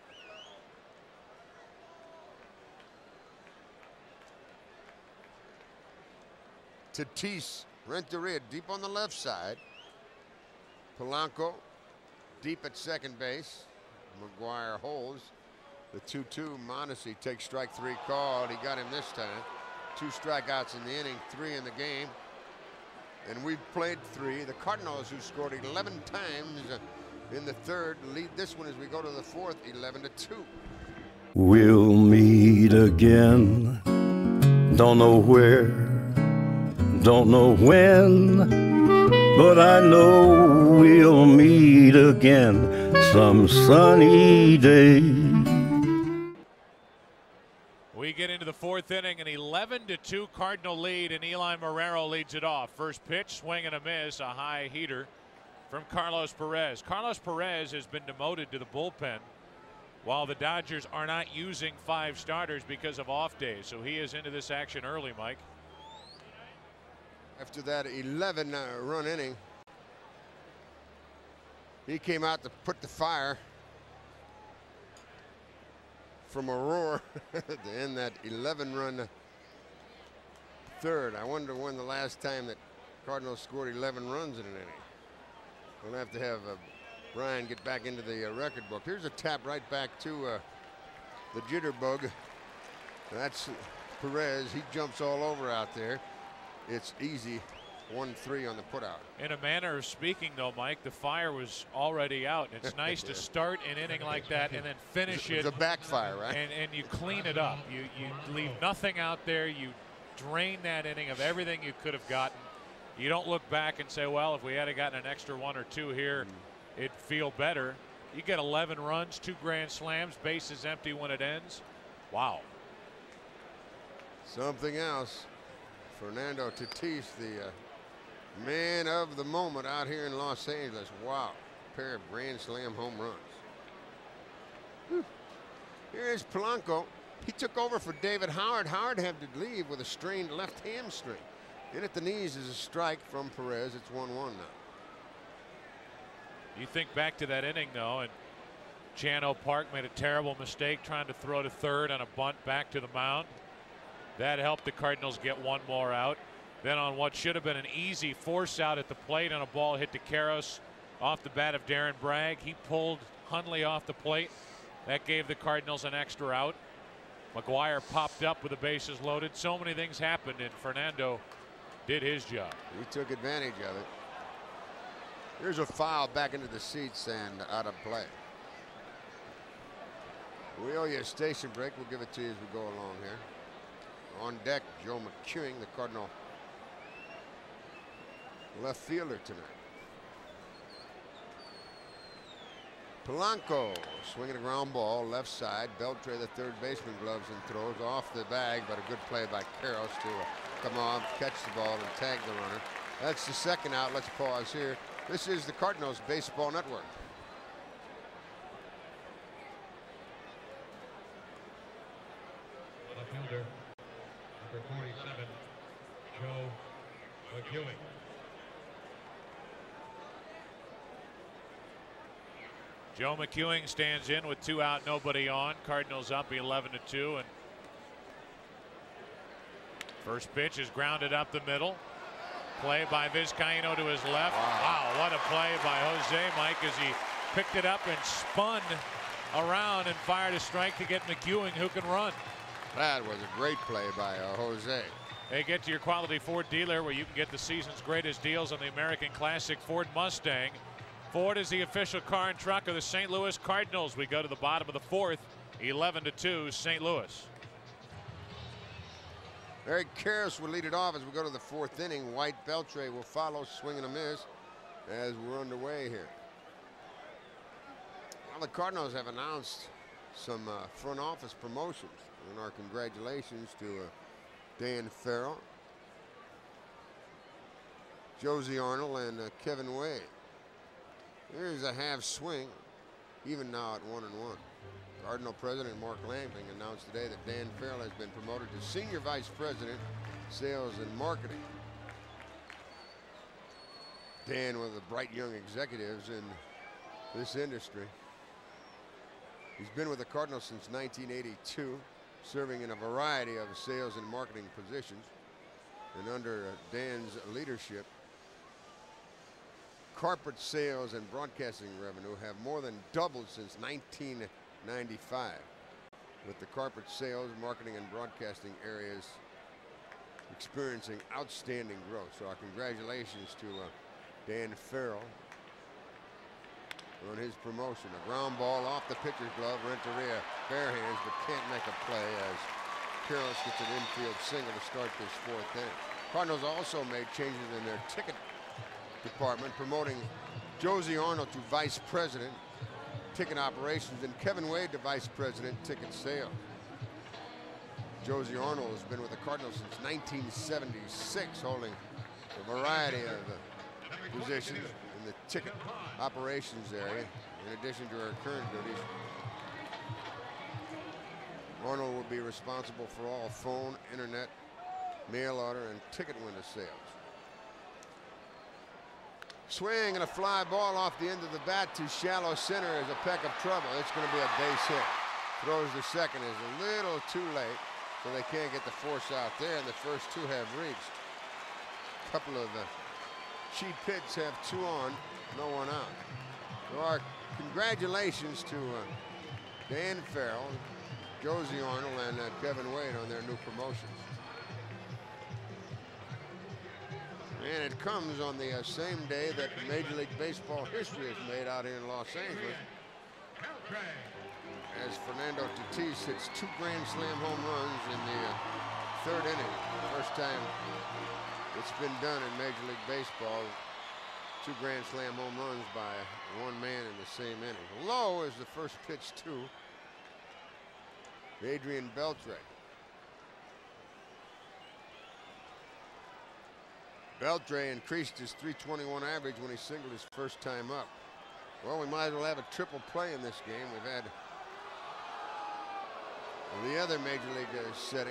B: Tatis, Renteria deep on the left side. Polanco deep at second base. McGuire holds. The 2-2. Mondesi takes strike 3 called. He got him this time. 2 strikeouts in the inning, 3 in the game. And we've played 3. The Cardinals, who scored 11 times in the third, lead this one as we go to the fourth, 11-2.
C: We'll meet again. Don't know where, don't know when, but I know we'll meet again some sunny day.
A: We get into the fourth inning, an 11-2 Cardinal lead, and Eli Marrero leads it off. First pitch, swing and a miss, a high heater from Carlos Perez. Carlos Perez has been demoted to the bullpen while the Dodgers are not using 5 starters because of off days. So he is into this action early, Mike.
B: After that 11-run inning, he came out to put the fire from Aurora to end that 11-run third. I wonder when the last time that Cardinals scored 11 runs in an inning. We'll have to have Brian get back into the record book. Here's a tap right back to the jitterbug. That's Perez. He jumps all over out there. It's easy. 1-3 on the putout.
A: In a manner of speaking, though, Mike, the fire was already out. It's nice to start an inning like that and then finish it.
B: It's a backfire, right?
A: And you clean it up. You leave nothing out there. You drain that inning of everything you could have gotten. You don't look back and say, well, if we had gotten an extra 1 or 2 here, it'd feel better. You get 11 runs, 2 grand slams, bases empty when it ends. Wow.
B: Something else. Fernando Tatis, the man of the moment out here in Los Angeles. Wow. A pair of grand slam home runs. Whew. Here's Polanco. He took over for David Howard. Howard had to leave with a strained left hamstring. In at the knees is a strike from Perez. It's 1-1 now.
A: You think back to that inning, though, and Chano Park made a terrible mistake trying to throw to third on a bunt back to the mound. That helped the Cardinals get 1 more out. Then on what should have been an easy force out at the plate on a ball hit to Karros off the bat of Darren Bragg. He pulled Hundley off the plate. That gave the Cardinals an extra out. McGuire popped up with the bases loaded. So many things happened, and Fernando did his job.
B: He took advantage of it. Here's a foul back into the seats and out of play. We owe you a station break. We'll give it to you as we go along here. On deck, Joe McEwing, the Cardinal left fielder tonight. Polanco swinging a ground ball left side. Beltre, the third baseman, gloves and throws off the bag, but a good play by Karros to come on, catch the ball, and tag the runner. That's the second out. Let's pause here. This is the Cardinals Baseball Network.
D: Left fielder, number 47, Joe McEwing.
A: Joe McEwing stands in with 2 out, nobody on. Cardinals up 11-2, and first pitch is grounded up the middle. Play by Vizcaino to his left. Wow, what a play by Jose, Mike, as he picked it up and spun around and fired a strike to get McEwing, who can run.
B: That was a great play by Jose.
A: Hey, get to your quality Ford dealer where you can get the season's greatest deals on the American Classic Ford Mustang. Ford is the official car and truck of the St. Louis Cardinals. We go to the bottom of the fourth, 11-2 St. Louis.
B: Eric Karros will lead it off as we go to the fourth inning. White Beltre will follow, swing and a miss as we're underway here. Well, the Cardinals have announced some front office promotions, and our congratulations to Dan Farrell, Josie Arnold and Kevin Wade. Here's a half swing, even now at 1-1. Cardinal President Mark Lamping announced today that Dan Farrell has been promoted to Senior Vice President, Sales and Marketing. Dan, one of the bright young executives in this industry. He's been with the Cardinals since 1982, serving in a variety of sales and marketing positions. And under Dan's leadership, corporate sales and broadcasting revenue have more than doubled since 1995, with the corporate sales, marketing, and broadcasting areas experiencing outstanding growth. So our congratulations to Dan Farrell on his promotion. A ground ball off the pitcher's glove. Renteria bare hands, but can't make a play as Carroll gets an infield single to start this fourth inning. Cardinals also made changes in their ticket department, promoting Josie Arnold to Vice President, Ticket Operations, and Kevin Wade to Vice President, Ticket Sales. Josie Arnold has been with the Cardinals since 1976, holding a variety of positions in the ticket operations area, in addition to her current duties. Arnold will be responsible for all phone, internet, mail order, and ticket window sales. Swing and a fly ball off the end of the bat to shallow center is a peck of trouble. It's going to be a base hit. Throws to second is a little too late, so they can't get the force out there, and the first two have reached. A couple of cheap hits have 2 on, no one out. So our congratulations to Dan Farrell, Josie Arnold, and Kevin Wade on their new promotions. And it comes on the same day that Major League Baseball history is made out here in Los Angeles, as Fernando Tatis hits 2 Grand Slam home runs in the 3rd inning. First time it's been done in Major League Baseball. 2 Grand Slam home runs by one man in the same inning. Low is the first pitch to Adrian Beltre. Beltre increased his .321 average when he singled his first time up. Well, we might as well have a triple play in this game. We've had the other Major League setting.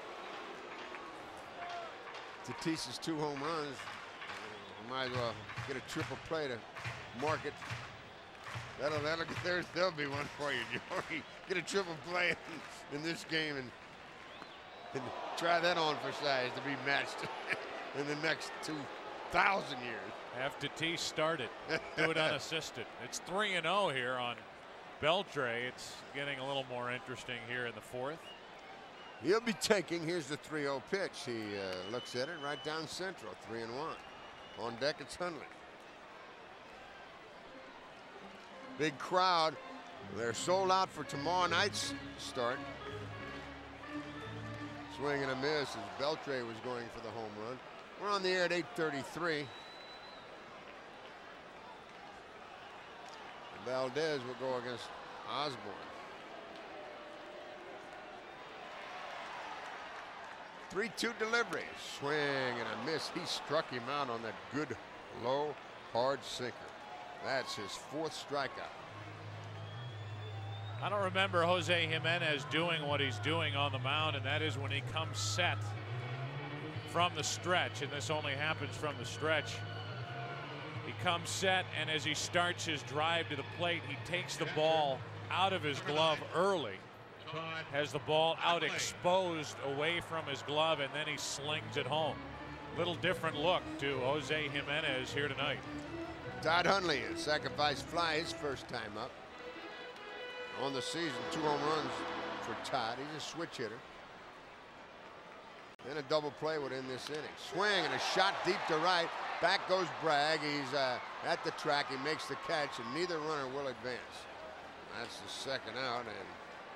B: Tatis's 2 home runs. We might as well get a triple play to mark it. There'll be one for you, Joey. Get a triple play in this game and try that on for size to be matched in the next 2,000 years.
A: Have Tatis started, do it unassisted. It's 3-0 here on Beltre. It's getting a little more interesting here in the 4th.
B: He'll be taking, here's the 3-0 pitch. He looks at it right down central, 3-1. On deck, it's Hundley. Big crowd. They're sold out for tomorrow night's start. Swing and a miss as Beltre was going for the home run. We're on the air at 8:33. Valdez will go against Osborne. 3-2 delivery. Swing and a miss. He struck him out on that good, low, hard sinker. That's his 4th strikeout.
A: I don't remember Jose Jimenez doing what he's doing on the mound, and that is when he comes set from the stretch, and this only happens from the stretch. He comes set, and as he starts his drive to the plate, he takes the ball out of his glove early, has the ball out exposed away from his glove, and then he slings it home. Little different look to Jose Jimenez here tonight.
B: Todd Hundley, a sacrifice fly, his first time up on the season. 2 home runs for Todd. He's a switch hitter. And a double play would end this inning. Swing and a shot deep to right. Back goes Bragg. He's at the track. He makes the catch, and neither runner will advance. That's the 2nd out, and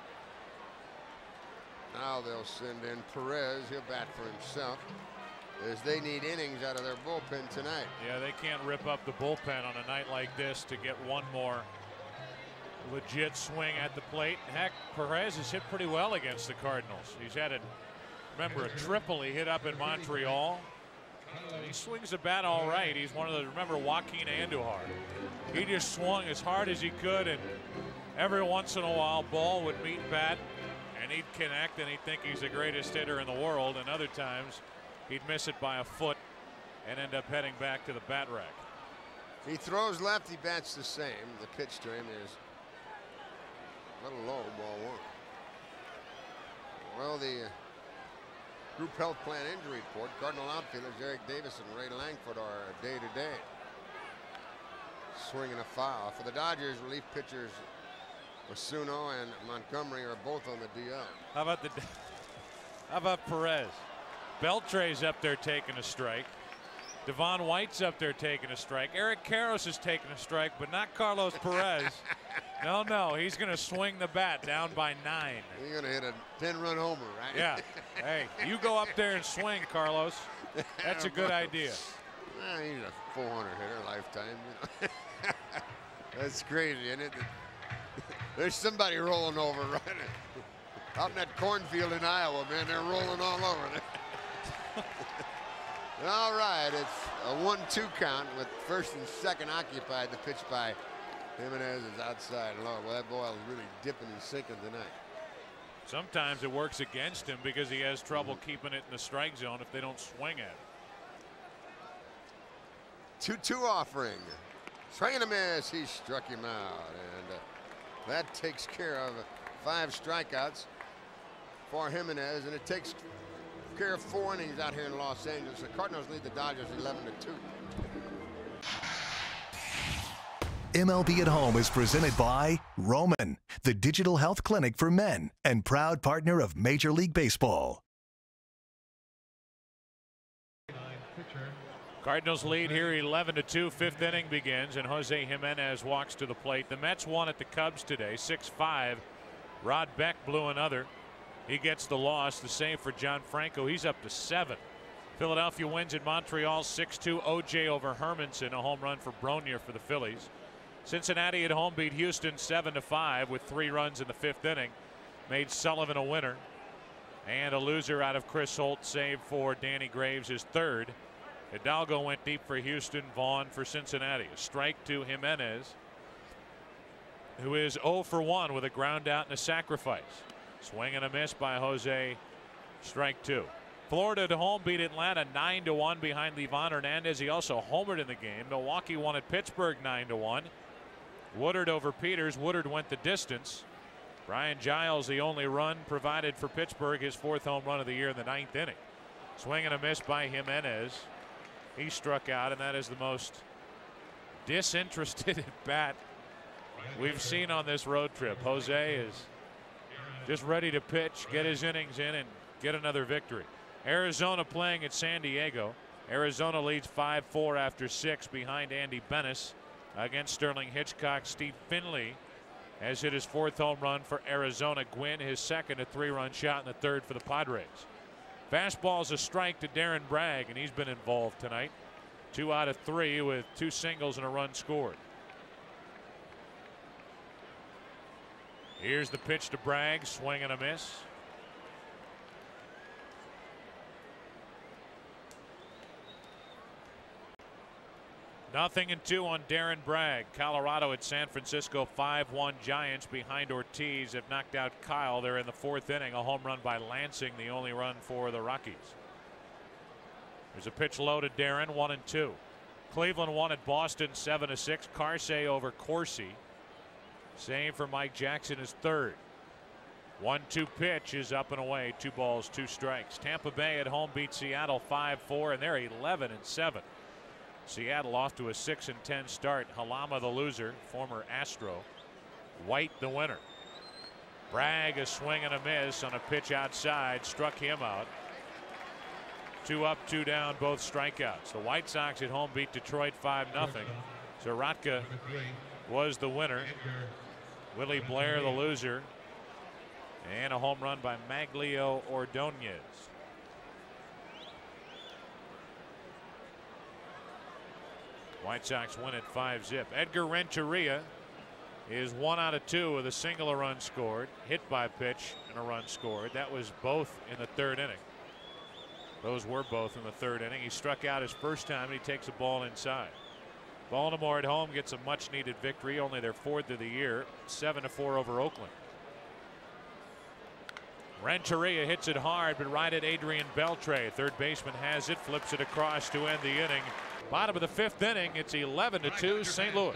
B: now they'll send in Perez. He'll bat for himself, as they need innings out of their bullpen tonight.
A: Yeah, they can't rip up the bullpen on a night like this to get one more legit swing at the plate. Heck, Perez has hit pretty well against the Cardinals. He's had remember, a triple he hit up in Montreal. He swings the bat all right. He's one of the, remember Joaquin Andujar. He just swung as hard as he could, and every once in a while ball would meet bat and he'd connect and he'd think he's the greatest hitter in the world, and other times he'd miss it by a foot and end up heading back to the bat rack.
B: He throws left, he bats the same. The pitch to him is a little low, ball one. Well, the group health plan injury report, Cardinal outfielders Eric Davis and Ray Langford are day-to-day. Swinging a foul. For the Dodgers, relief pitchers Osuna and Montgomery are both on the DL.
A: How about Perez? Beltre's up there taking a strike. Devon White's up there taking a strike. Eric Karros is taking a strike, but not Carlos Perez. No, he's going to swing the bat down by 9.
B: He's going to hit a 10-run homer, right?
A: Yeah. Hey, you go up there and swing, Carlos. That's a good idea.
B: He's a 400 hitter lifetime. You know? That's crazy, isn't it? There's somebody rolling over right out in that cornfield in Iowa, man. They're rolling all over there. All right, it's a 1-2 count with first and second occupied. The pitch by Jimenez is outside low. Well, that ball is really dipping and sinking tonight.
A: Sometimes it works against him because he has trouble keeping it in the strike zone if they don't swing at it.
B: 2-2 offering. Swing and a miss. He struck him out, and that takes care of 5 strikeouts for Jimenez, and it takes care of 4 innings out here in Los Angeles. The Cardinals lead the Dodgers 11-2.
E: MLB at Home is presented by Roman, the digital health clinic for men and proud partner of Major League Baseball.
A: Cardinals lead here 11-2. 5th inning begins, and Jose Jimenez walks to the plate. The Mets won at the Cubs today, 6-5. Rod Beck blew another. He gets the loss. The same for John Franco. He's up to 7. Philadelphia wins at Montreal 6-2. OJ over Hermanson, a home run for Bronier for the Phillies. Cincinnati at home beat Houston 7-5 with 3 runs in the 5th inning. Made Sullivan a winner. And a loser out of Chris Holt, save for Danny Graves, his 3rd. Hidalgo went deep for Houston. Vaughn for Cincinnati. A strike to Jimenez, who is 0 for 1 with a ground out and a sacrifice. Swing and a miss by Jose. Strike 2. Florida at home beat Atlanta 9-1 behind Livan Hernandez. He also homered in the game. Milwaukee won at Pittsburgh 9-1. Woodard over Peters. Woodard went the distance. Brian Giles, the only run provided for Pittsburgh, his 4th home run of the year in the 9th inning. Swing and a miss by Jimenez. He struck out, and that is the most disinterested at bat we've seen on this road trip. Jose is just ready to pitch, get his innings in, and get another victory. Arizona playing at San Diego. Arizona leads 5-4 after 6 behind Andy Benes against Sterling Hitchcock. Steve Finley has hit his 4th home run for Arizona. Gwynn his 2nd, a 3-run shot in the 3rd for the Padres. Fastball's a strike to Darren Bragg, and he's been involved tonight. 2 out of 3 with 2 singles and a run scored. Here's the pitch to Bragg. Swing and a miss. Nothing and 2 on Darren Bragg. Colorado at San Francisco 5-1 Giants behind Ortiz have knocked out Kyle. They're in the 4th inning. A home run by Lansing, the only run for the Rockies. There's a pitch low to Darren. 1-2. Cleveland won at Boston 7-6. Carsey over Corsi. Same for Mike Jackson, his 3rd. 1-2 pitch is up and away. 2 balls, 2 strikes. Tampa Bay at home beat Seattle 5-4, and they're 11-7. Seattle off to a 6-10 start. Halama the loser, former Astro. White the winner. Bragg a swing and a miss on a pitch outside, struck him out. 2 up, 2 down, both strikeouts. The White Sox at home beat Detroit 5-0. Zaratka was the winner. Willie Blair the loser. And a home run by Maglio Ordonez. White Sox win at 5-zip. Edgar Renteria is 1 out of 2 with a single, a run scored. Hit by pitch and a run scored. That was both in the 3rd inning. Those were both in the third inning. He struck out his first time and he takes a ball inside. Baltimore at home gets a much needed victory, only their 4th of the year, 7-4 over Oakland. Renteria hits it hard, but right at Adrian Beltre. Third baseman has it, flips it across to end the inning. Bottom of the 5th inning, it's 11-2 St. Louis.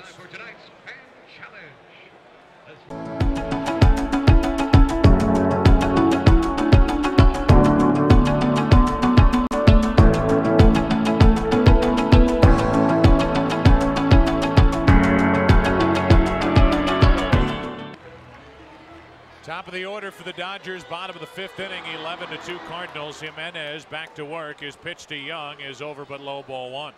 A: Top of the order for the Dodgers, bottom of the 5th inning, 11-2 Cardinals. Jimenez back to work. His pitch to Young is over but low, ball 1.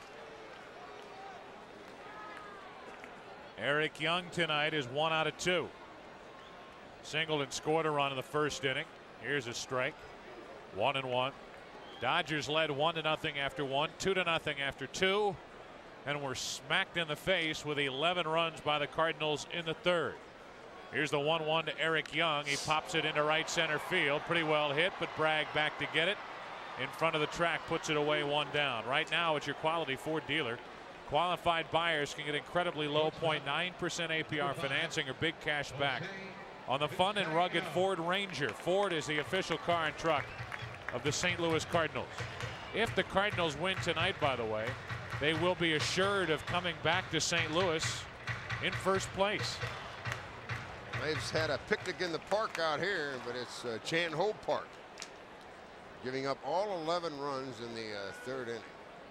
A: Eric Young tonight is 1 out of 2. Singled and scored a run in the first inning. Here's a strike. 1-1. Dodgers led 1-0 after 1, 2-0 after 2, and were smacked in the face with 11 runs by the Cardinals in the 3rd. Here's the 1-1 to Eric Young. He pops it into right center field. Pretty well hit, but Bragg back to get it. In front of the track, puts it away, 1 down. Right now, it's your quality Ford dealer. Qualified buyers can get incredibly low 0.9% APR financing or big cash back on the fun and rugged Ford Ranger. Ford is the official car and truck of the St. Louis Cardinals. If the Cardinals win tonight, by the way, they will be assured of coming back to St. Louis in first place.
B: They've had a picnic in the park out here, but it's Chan Ho Park. Giving up all 11 runs in the 3rd inning.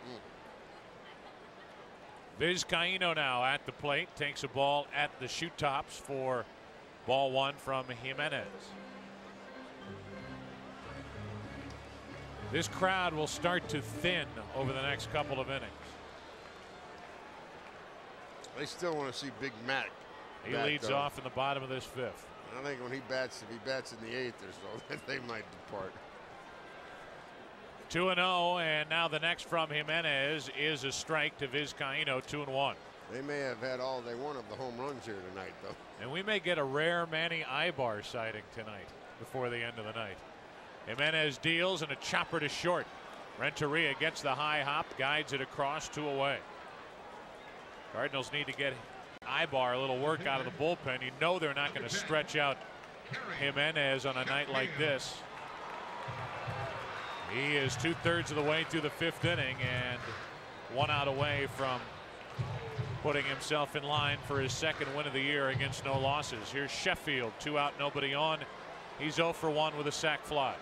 A: Vizcaíno now at the plate, takes a ball at the shoot tops for ball 1 from Jimenez. This crowd will start to thin over the next couple of innings.
B: They still want to see Big Mac.
A: He leads off in the bottom of this 5th.
B: I think when he bats, if he bats in the 8th or so, they might depart.
A: 2-0, and now the next from Jimenez is a strike to Vizcaíno, 2-1.
B: They may have had all they want of the home runs here tonight, though.
A: And we may get a rare Manny Ibar sighting tonight before the end of the night. Jimenez deals and a chopper to short. Renteria gets the high hop, guides it across, 2 away. Cardinals need to get Ibar a little work out of the bullpen. You know they're not going to stretch out Jimenez on a night like this. He is 2/3 of the way through the 5th inning and 1 out away from putting himself in line for his 2nd win of the year against no losses. Here's Sheffield, 2 out, nobody on. He's 0 for 1 with a sac fly.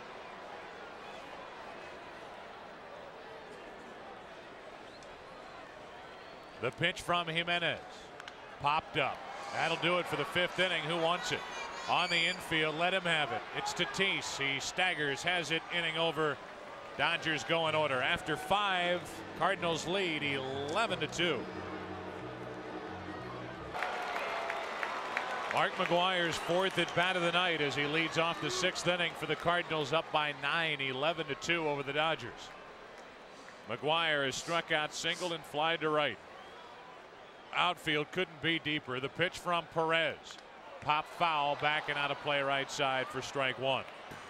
A: The pitch from Jimenez. Popped up. That'll do it for the 5th inning. Who wants it? On the infield, let him have it. It's Tatis. He staggers, has it, inning over. Dodgers go in order. After 5, Cardinals lead 11-2. Mark McGwire's 4th at bat of the night as he leads off the 6th inning for the Cardinals, up by 9, 11-2 over the Dodgers. McGwire has struck out, singled, and fly to right. Outfield couldn't be deeper. The pitch from Perez. Pop foul, backing out of play right side for strike 1.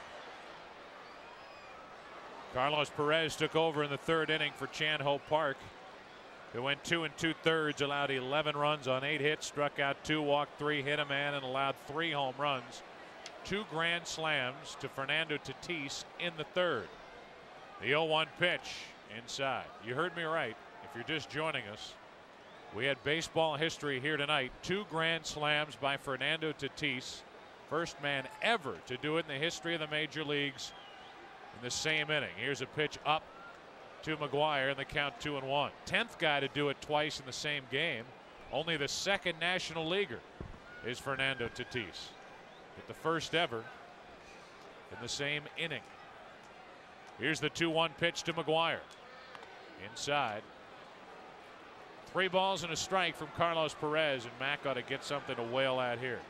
A: Carlos Perez took over in the 3rd inning for Chan Ho Park. It went 2 2/3, allowed 11 runs on 8 hits, struck out 2, walked 3, hit a man, and allowed 3 home runs. 2 grand slams to Fernando Tatis in the 3rd. The 0-1 pitch inside. You heard me right. If you're just joining us, we had baseball history here tonight. 2 grand slams by Fernando Tatis. First man ever to do it in the history of the major leagues in the same inning. Here's a pitch up to McGwire, and the count 2-1. 10th guy to do it twice in the same game. Only the 2nd National Leaguer is Fernando Tatis. But the first ever in the same inning. Here's the 2-1 pitch to McGwire. Inside. 3 balls and a strike from Carlos Perez, and Mac ought to get something to wail at here.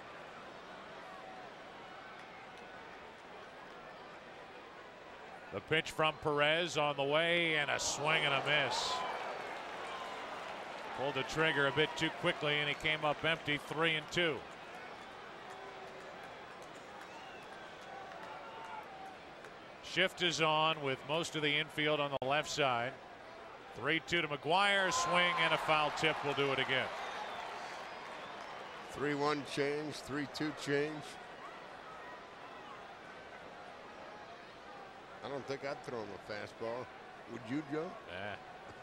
A: The pitch from Perez on the way, and a swing and a miss. Pulled the trigger a bit too quickly, and he came up empty, 3-2. Shift is on with most of the infield on the left side. 3-2 to McGuire. Swing and a foul tip will do it again.
B: 3-1 change, 3-2 change. I don't think I'd throw him a fastball. Would you, Joe?
A: Nah.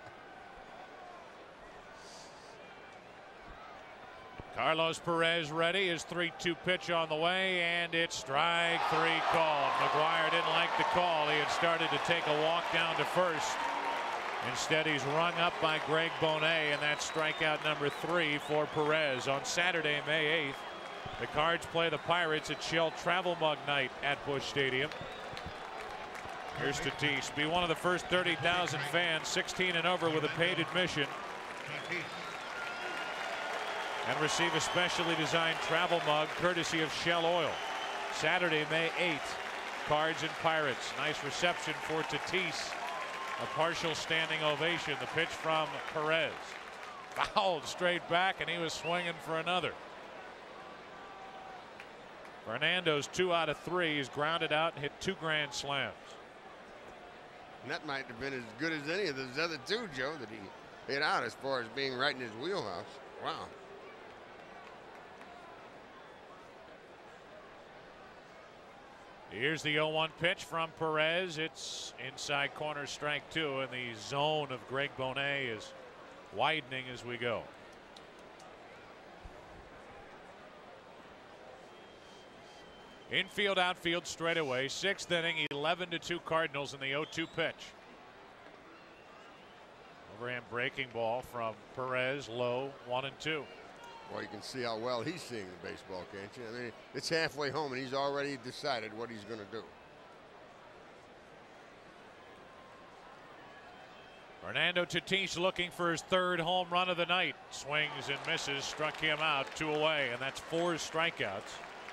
A: Carlos Perez ready. His 3-2 pitch on the way, and it's strike 3 called. McGuire didn't like the call. He had started to take a walk down to first. Instead, he's rung up by Greg Bonet, and that's strikeout number 3 for Perez. On Saturday, May 8th, the Cards play the Pirates at Shell Travel Mug Night at Busch Stadium. Here's Tatis. Be one of the first 30,000 fans 16 and over with a paid admission. And receive a specially designed travel mug courtesy of Shell Oil. Saturday, May 8th, Cards and Pirates. Nice reception for Tatis. A partial standing ovation. The pitch from Perez. Fouled straight back, and he was swinging for another. Fernando's 2 out of 3. He's grounded out and hit 2 grand slams.
B: And that might have been as good as any of those other 2, Joe, that he hit out as far as being right in his wheelhouse. Wow.
A: Here's the 0-1 pitch from Perez. It's inside corner, strike 2, and the zone of Greg Bonet is widening as we go. Infield, outfield straight away. 6th inning, 11-2 Cardinals in the 0-2 pitch. Overhand breaking ball from Perez, low, 1-2.
B: Well, you can see how well he's seeing the baseball, can't you? I mean, it's halfway home, and he's already decided what he's going to do.
A: Fernando Tatis looking for his 3rd home run of the night. Swings and misses, struck him out, 2 away, and that's 4 strikeouts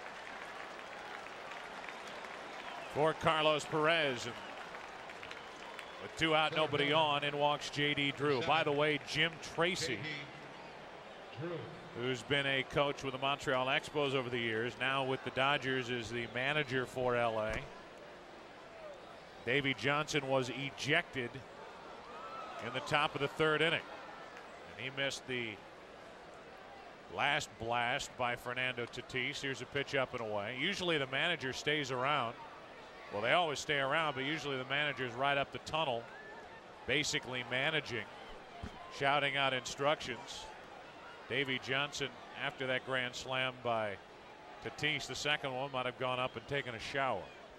A: for Carlos Perez. And with 2 out, nobody on, in walks J.D. Drew. By the way, Jim Tracy, who's been a coach with the Montreal Expos over the years, now with the Dodgers is the manager for LA. Davey Johnson was ejected in the top of the 3rd inning, and he missed the last blast by Fernando Tatis. Here's a pitch up and away. Usually the manager stays around. Well, they always stay around, but usually the manager's right up the tunnel, basically managing, shouting out instructions. Davey Johnson, after that grand slam by Tatis, the 2nd one, might have gone up and taken a shower.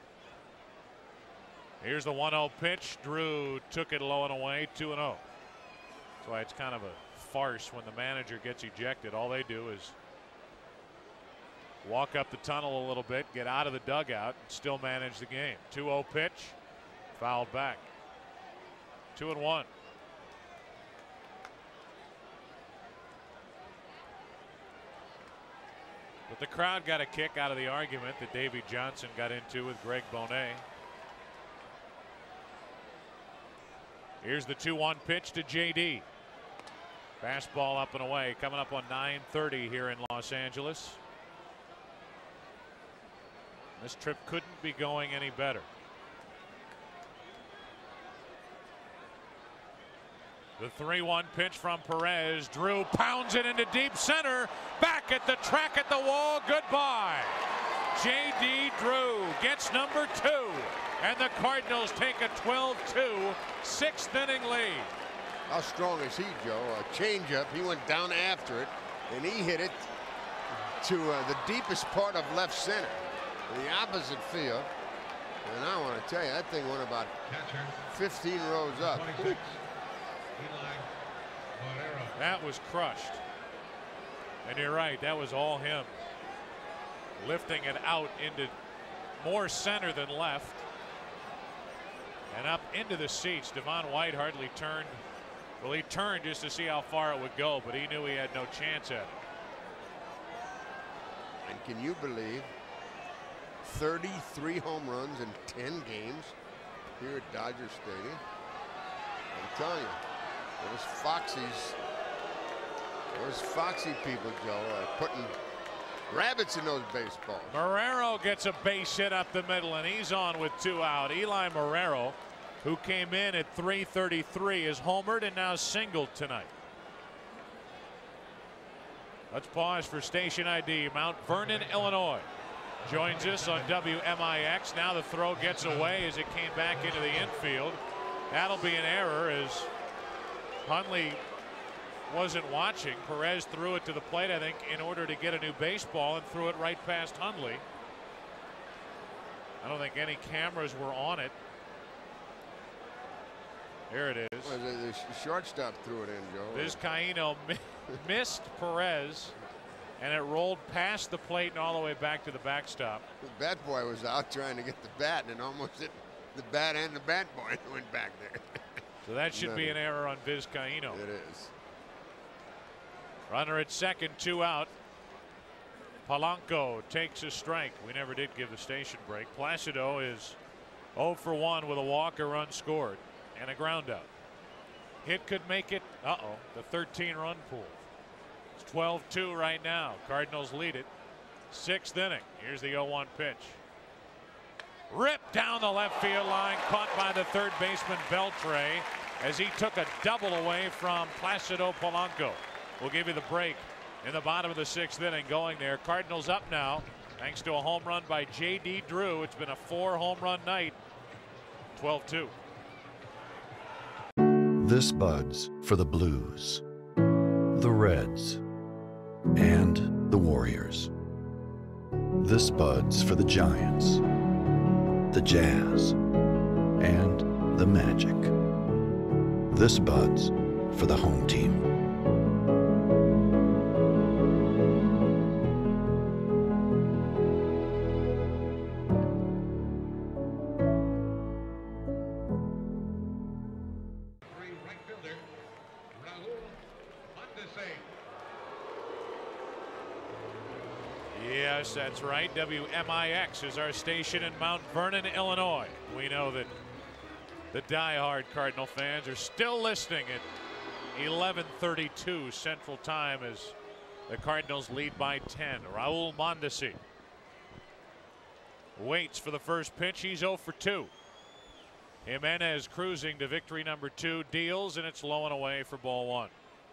A: Here's the 1-0 pitch. Drew took it low and away, 2-0. That's why it's kind of a farce when the manager gets ejected. All they do is walk up the tunnel a little bit, get out of the dugout, and still manage the game. 2-0 pitch, fouled back. 2-1. But the crowd got a kick out of the argument that Davey Johnson got into with Greg Bonet. Here's the 2-1 pitch to J.D. Fastball up and away, coming up on 9:30 here in Los Angeles. This trip couldn't be going any better. The 3-1 pitch from Perez. Drew pounds it into deep center. Back at the track at the wall. Goodbye. J.D. Drew gets number 2. And the Cardinals take a 12-2 6th inning lead.
B: How strong is he, Joe? A changeup. He went down after it, and he hit it to the deepest part of left center, the opposite field. And I want to tell you, that thing went about 15 rows up.
A: That was crushed. And you're right, that was all him. Lifting it out into more center than left. And up into the seats. Devon White hardly turned. Well, he turned just to see how far it would go, but he knew he had no chance at it.
B: And can you believe 33 home runs in 10 games here at Dodger Stadium? I'm telling you, those foxy people, Joe, are putting rabbits in those baseballs.
A: Marrero gets a base hit up the middle, and he's on with 2 out. Eli Marrero, who came in at .333, is homered and now singled tonight. Let's pause for station ID. Mount Vernon, Illinois joins us on WMIX. Now the throw gets away as it came back into the infield. That'll be an error as Hundley wasn't watching. Perez threw it to the plate, I think, in order to get a new baseball, and threw it right past Hundley. I don't think any cameras were on it. Here it is.
B: Well, the shortstop threw it in, Joe.
A: Vizcaíno missed Perez, and it rolled past the plate and all the way back to the backstop.
B: The bat boy was out trying to get the bat, and almost hit the bat and the bat boy and went back there.
A: So that should be an error on Vizcaíno.
B: It is.
A: Runner at second, 2 out. Polanco takes a strike. We never did give the station break. Placido is 0 for 1 with a walk, a run scored, and a ground out. Hit could make it, the 13-run pool. It's 12-2 right now. Cardinals lead it. 6th inning. Here's the 0-1 pitch. Ripped down the left field line, caught by the third baseman Beltre as he took a double away from Placido Polanco. We'll give you the break in the bottom of the 6th inning going there. Cardinals up now thanks to a home run by J.D. Drew. It's been a 4-home run night. 12-2.
C: This Bud's for the Blues, the Reds, and the Warriors. This Bud's for the Giants, the Jazz, and the Magic. This Bud's for the home team.
A: Yes, that's right. WMIX is our station in Mount Vernon, Illinois. We know that the diehard Cardinal fans are still listening at 11:32 Central Time as the Cardinals lead by 10. Raul Mondesi waits for the first pitch. He's 0 for 2. Jimenez cruising to victory number 2, deals, and it's low and away for ball 1.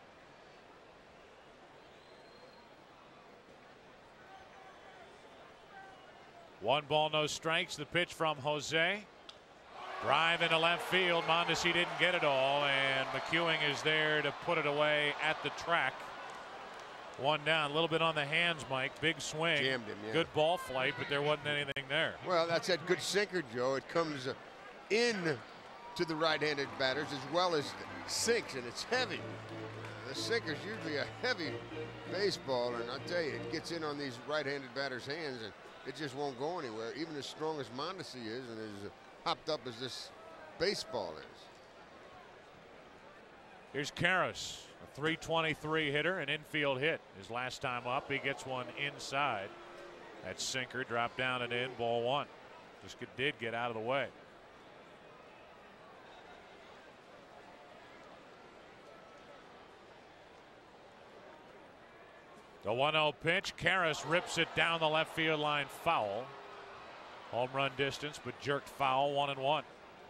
A: One ball, no strikes. The pitch from Jose. Drive into left field. Mondesi didn't get it all, and McEwing is there to put it away at the track. 1 down. A little bit on the hands, Mike. Big swing.
B: Jammed him, yeah.
A: Good ball flight, but there wasn't anything there.
B: Well, that's that good sinker, Joe. It comes in to the right-handed batters as well as sinks, and it's heavy. The sinker's usually a heavy baseball, and I'll tell you, it gets in on these right-handed batters' hands, and it just won't go anywhere, even as strong as Mondesi is and as hopped up as this baseball is.
A: Here's Karras, a .323 hitter, an infield hit. His last time up, he gets one inside. That sinker dropped down and in, ball 1. Just did get out of the way. The 1-0 pitch. Karras rips it down the left field line, foul. Home run distance, but jerked foul. 1-1.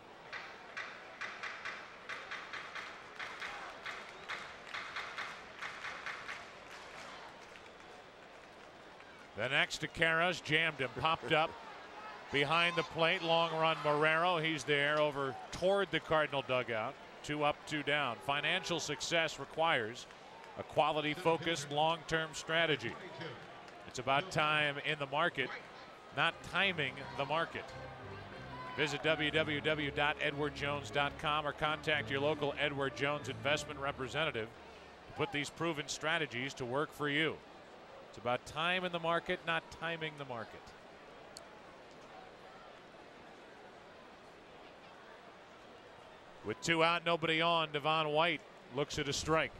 A: The next to Karras, jammed him, popped up behind the plate. Long run Marrero. He's there over toward the Cardinal dugout. 2 up, 2 down. Financial success requires a quality focused long-term strategy. It's about time in the market, not timing the market. Visit www.edwardjones.com or contact your local Edward Jones investment representative to put these proven strategies to work for you. It's about time in the market, not timing the market. With 2 out, nobody on, Devon White looks at a strike.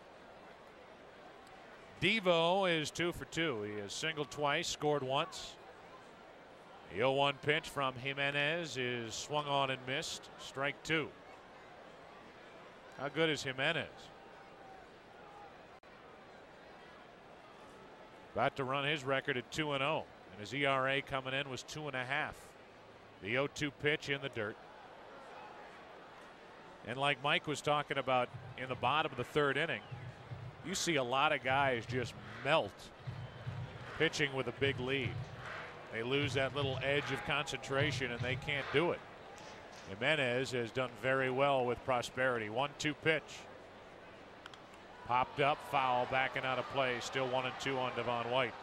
A: Devo is 2 for 2. He has singled twice, scored once. The 0-1 pitch from Jimenez is swung on and missed. Strike 2. How good is Jimenez? About to run his record at 2-0, and his ERA coming in was 2.5. The 0-2 pitch in the dirt. And like Mike was talking about in the bottom of the third inning, you see a lot of guys just melt pitching with a big lead. They lose that little edge of concentration and they can't do it. Jimenez has done very well with prosperity. 1-2 pitch. Popped up, foul, backing out of play. Still 1-2 on Devon White.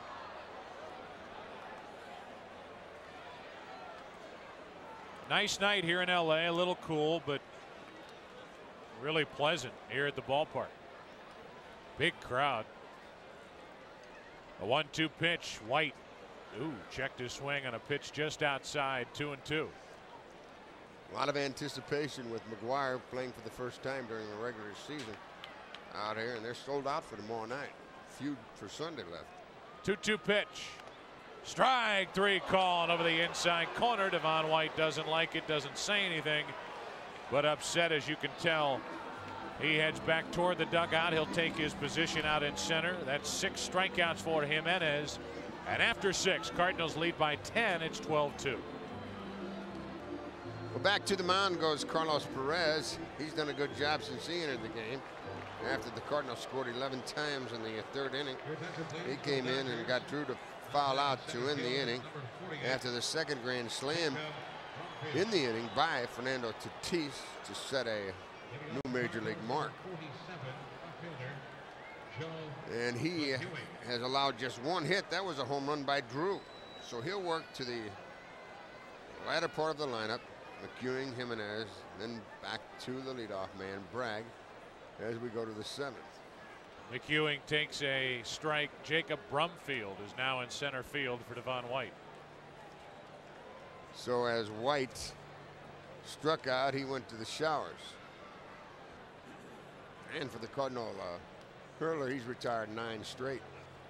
A: Nice night here in LA. A little cool, but really pleasant here at the ballpark. Big crowd. A 1-2 pitch. White. Ooh, checked his swing on a pitch just outside. 2-2.
B: A lot of anticipation with McGuire playing for the first time during the regular season out here, and they're sold out for tomorrow night. Few for Sunday left.
A: 2-2 pitch. Strike three called over the inside corner. Devon White doesn't like it, doesn't say anything, but upset as you can tell. He heads back toward the dugout. He'll take his position out in center. That's 6 strikeouts for Jimenez. And after 6, Cardinals lead by 10. It's 12-2.
B: Well, back to the mound goes Carlos Perez. He's done a good job since he entered the game. After the Cardinals scored 11 times in the third inning, he came in and got through to foul out to end the inning. After the second grand slam in the inning by Fernando Tatis to set a new major league mark. And he has allowed just 1 hit. That was a home run by Drew. So he'll work to the latter part of the lineup. McEwing, Jimenez, then back to the leadoff man, Bragg, as we go to the 7th.
A: McEwing takes a strike. Jacob Brumfield is now in center field for Devon White.
B: So as White struck out, he went to the showers. And for the Cardinal hurler, he's retired 9 straight.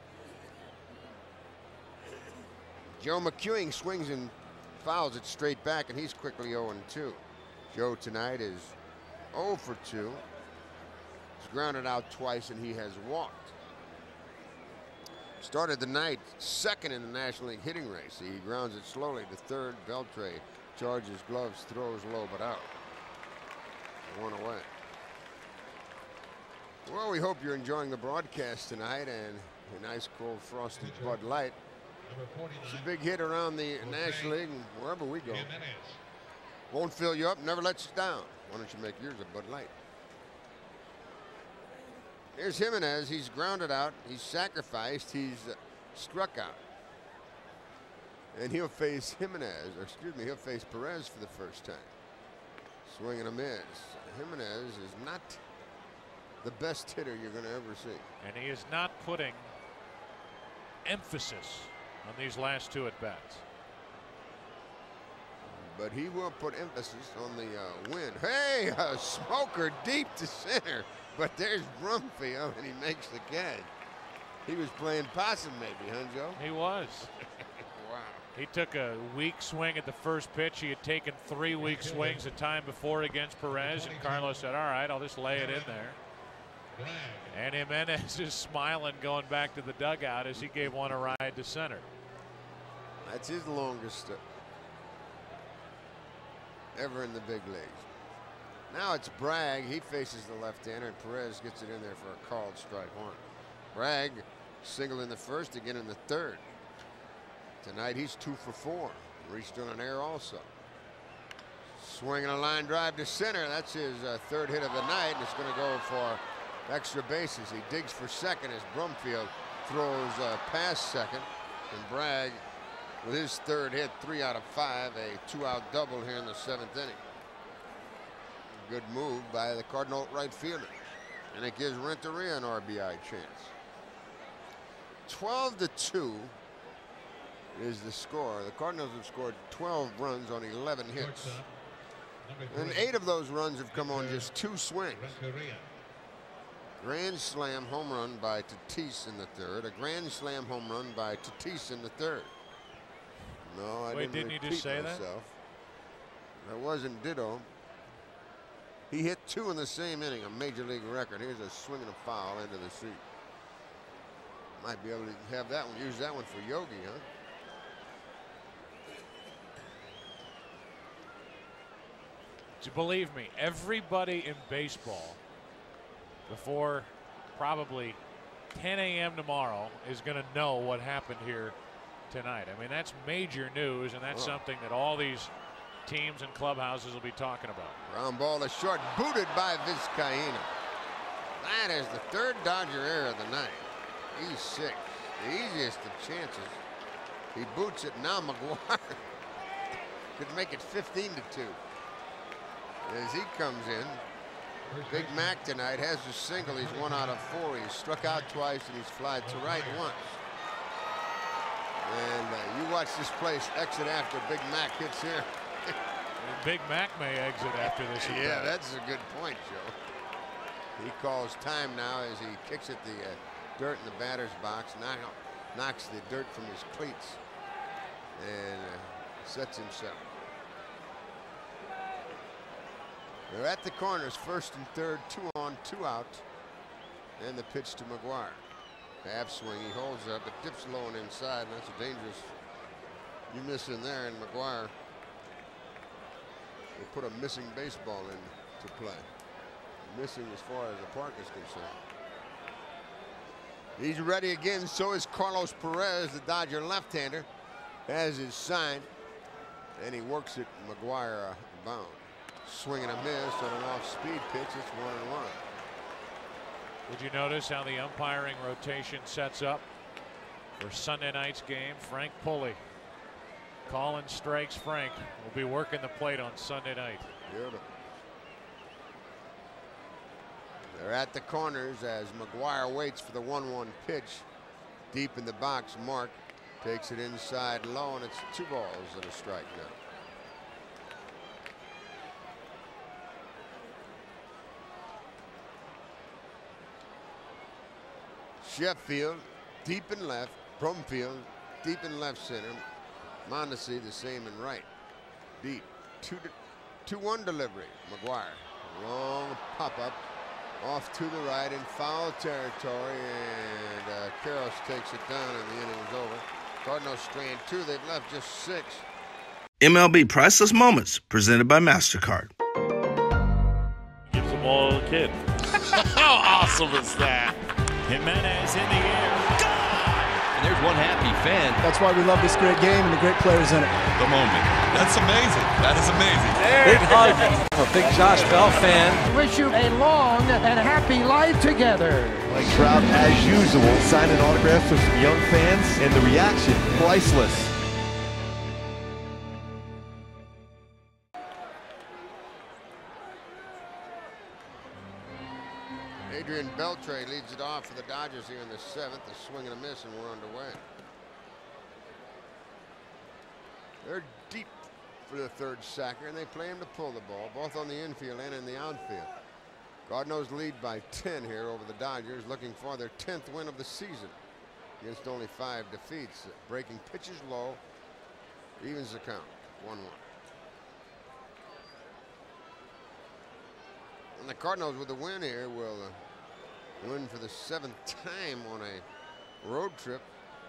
B: Joe McEwing swings and fouls it straight back, and he's quickly 0-2. Joe tonight is 0 for 2. He's grounded out twice, and he has walked. Started the night 2nd in the National League hitting race. He grounds it slowly to 3rd. Beltre charges gloves, throws low, but out. 1 away. Well, we hope you're enjoying the broadcast tonight, and a nice cold frosted Bud Light. It's a big hit around the National League and wherever we go. Won't fill you up, never lets you down. Why don't you make yours a Bud Light? Here's Jimenez. He's grounded out. He's sacrificed. He's struck out. And he'll face Jimenez, or excuse me, he'll face Perez for the first time. Swing and a miss. Jimenez is not the best hitter you're going to ever see.
A: And he is not putting emphasis on these last 2 at-bats.
B: But he will put emphasis on the win. Hey, a smoker deep to center. But there's Brumfield, and he makes the catch. He was playing possum maybe, huh, Joe?
A: He was.
B: Wow.
A: He took a weak swing at the first pitch. He had taken 3 weak swings the time before against Perez, and Carlos said, all right, I'll just lay it in there. And Jimenez is smiling going back to the dugout as he gave one a ride to center.
B: That's his longest ever in the big leagues. Now it's Bragg. He faces the left-hander, and Perez gets it in there for a called strike 1. Bragg single in the first, again in the 3rd. Tonight he's 2 for 4. Reached on an error also. Swinging a line drive to center. That's his 3rd hit of the night, and it's going to go for extra bases. He digs for second as Brumfield throws past second, and Bragg with his 3rd hit, 3 out of 5, a 2-out double here in the 7th inning. Good move by the Cardinal right fielder, and it gives Renteria an RBI chance. 12-2 is the score. The Cardinals have scored 12 runs on 11 hits, and 8 of those runs have come on just 2 swings. Grand slam home run by Tatis in the 3rd. A grand slam home run by Tatis in the 3rd. No, I didn't
A: he just say
B: myself. That wasn't ditto. He hit 2 in the same inning, a major league record. Here's a swing and a foul into the seat. Might be able to have that one, use that one for Yogi, huh?
A: Believe me, everybody in baseball before probably 10 a.m. tomorrow is going to know what happened here tonight. I mean, that's major news, and that's something that all these teams and clubhouses will be talking about.
B: Ground ball to short, booted by Vizcaíno. That is the third Dodger error of the night. He's 6. The easiest of chances. He boots it. Now McGuire could make it 15-2. As he comes in, Big Mac tonight has a single. He's 1 out of 4. He's struck out twice and he's flied to right once. And you watch this place exit after Big Mac hits here.
A: Big Mac may exit after this.
B: Yeah, that's a good point, Joe. He calls time now as he kicks at the dirt in the batter's box, knocks the dirt from his cleats, and sets himself. They're at the corners, 1st and 3rd, 2 on, 2 out, and the pitch to McGuire. Half swing, he holds up, it dips low and inside, and that's a dangerous. You miss in there, and McGuire will put a missing baseball into play. Missing as far as the park is concerned. He's ready again, so is Carlos Perez, the Dodger left-hander, has his sign, and he works it McGuire bound. Swing and a miss on an off-speed pitch. It's 1-1.
A: Would you notice how the umpiring rotation sets up for Sunday night's game? Frank Pulley calling strikes. Frank will be working the plate on Sunday night.
B: Beautiful. They're at the corners as McGuire waits for the 1-1 pitch. Deep in the box, Mark takes it inside low, and it's 2 balls and a strike now. Sheffield deep in left, Brumfield deep in left center, Mondesi the same in right. Deep, 2-1 delivery. McGuire, long pop-up off to the right in foul territory, and Karros takes it down, and the inning is over. Cardinals strand 2. They've left just 6.
F: MLB Priceless Moments, presented by MasterCard.
G: Gives the ball to the kid. How awesome is that?
H: Jimenez in the air.
I: And there's one happy fan.
J: That's why we love this great game and the great players in it.
K: The moment. That's amazing. That is amazing.
I: Big hug. A big Josh Bell fan.
L: Wish you a long and happy life together.
M: Mike Trout, as usual, signing autographs for some young fans, and the reaction, priceless.
B: Adrian Beltre leads it off for the Dodgers here in the 7th. A swing and a miss, and we're underway. They're deep for the 3rd sacker, and they play him to pull the ball, both on the infield and in the outfield. Cardinals lead by 10 here over the Dodgers, looking for their 10th win of the season against only 5 defeats. Breaking pitches low, evens the count, 1-1. And the Cardinals with the win here will win for the 7th time on a road trip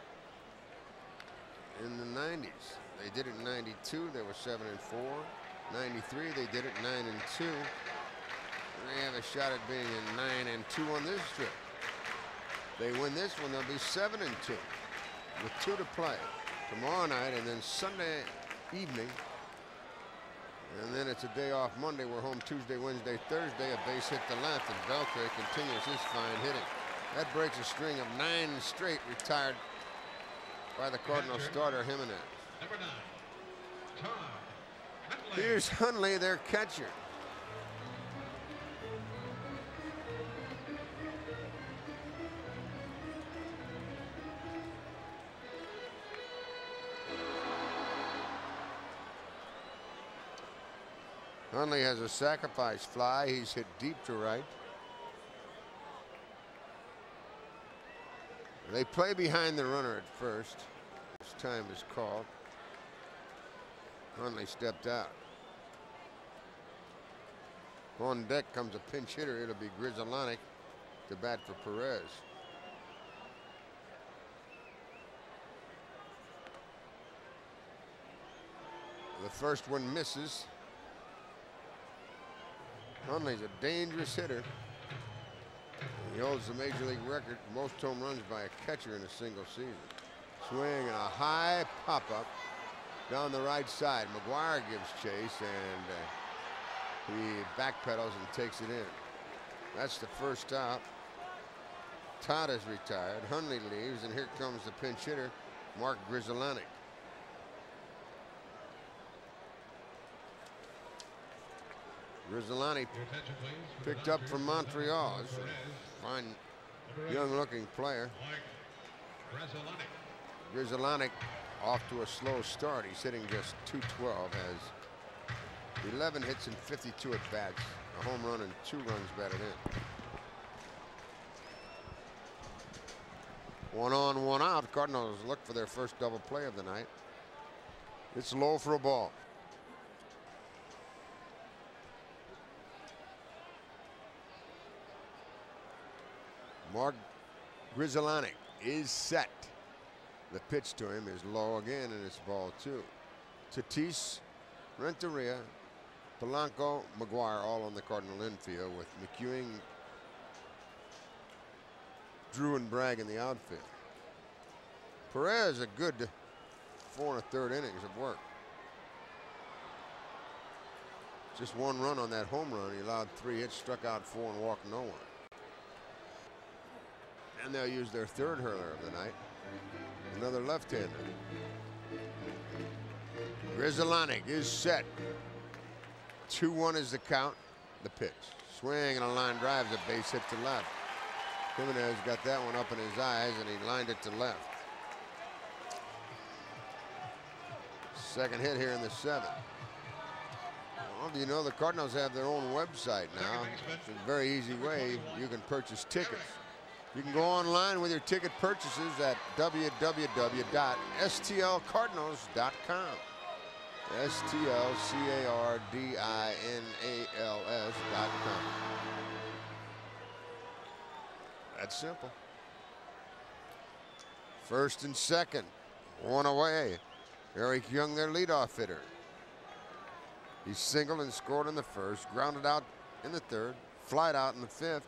B: in the 90s. They did it in 92. They were 7-4. 93. They did it 9-2. They have a shot at being in 9-2 on this trip. They win this one, they'll be 7-2 with 2 to play tomorrow night, and then Sunday evening. And then it's a day off Monday. We're home Tuesday, Wednesday, Thursday. A base hit to left, and Beltre continues his fine hitting. That breaks a string of 9 straight retired by the Cardinals starter Jimenez.
D: Number 9, Tom Hundley.
B: Here's Hundley, their catcher. Hundley has a sacrifice fly. He's hit deep to right. They play behind the runner at first. This time is called. Hundley stepped out. On deck comes a pinch hitter. It'll be Grizzolanic to bat for Perez. The first one misses. Hundley's a dangerous hitter. He holds the major league record for most home runs by a catcher in a single season. Swing and a high pop-up down the right side. McGuire gives chase, and he backpedals and takes it in. That's the first out. Todd is retired. Hundley leaves, and here comes the pinch hitter, Mark Grizzolani. Grizzolani picked up from Montreal. It's a fine, young-looking player. Grizzolani off to a slow start. He's hitting just .212, has 11 hits and 52 at-bats, a home run and 2 runs batted in. 1 on, 1 out. Cardinals look for their first double play of the night. It's low for a ball. Mark Grizzolani is set. The pitch to him is low again, and it's ball 2. Tatis, Renteria, Polanco, McGuire all on the Cardinal infield, with McEwing, Drew, and Bragg in the outfield. Perez a good 4 1/3 innings of work. Just 1 run on that home run. He allowed 3 hits, struck out 4, and walked no one. And they'll use their 3rd hurler of the night. Another left-hander. Grizzolani is set. 2-1 is the count. The pitch. Swing and a line drive, a base hit to left. Jimenez got that one up in his eyes, and he lined it to left. Second hit here in the 7th. Well, you know, the Cardinals have their own website now. It's a very easy way you can purchase tickets. You can go online with your ticket purchases at www.stlcardinals.com. STLCARDINALS.com. That's simple. First and second, 1 away. Eric Young, their leadoff hitter. He singled and scored in the first, grounded out in the 3rd, flied out in the 5th.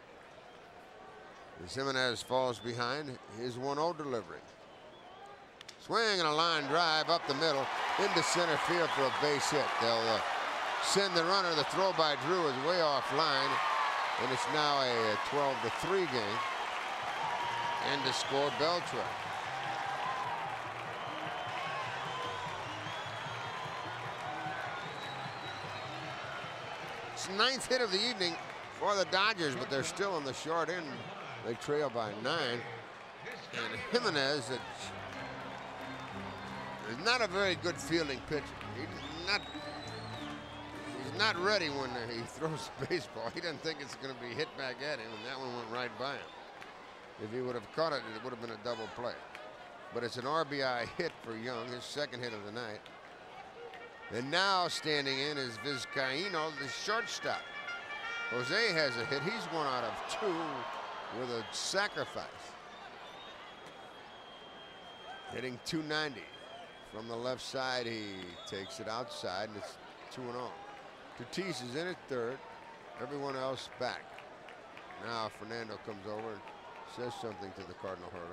B: As Jimenez falls behind his 1-0 delivery. Swing and a line drive up the middle into center field for a base hit. They'll send the runner. The throw by Drew is way offline, and it's now a 12-3 game. And to score Beltre. It's the 9th hit of the evening for the Dodgers, but they're still on the short end. They trail by 9. And Jimenez is not a very good fielding pitcher. He's not ready when he throws the baseball. He doesn't think it's going to be hit back at him, and that one went right by him. If he would have caught it, it would have been a double play. But it's an RBI hit for Young, his 2nd hit of the night. And now standing in is Vizcaíno, the shortstop. Jose has a hit. He's 1 out of 2 with a sacrifice. Hitting .290. From the left side, he takes it outside, and it's 2-0. Tatis is in at 3rd. Everyone else back. Now Fernando comes over and says something to the Cardinal hurler.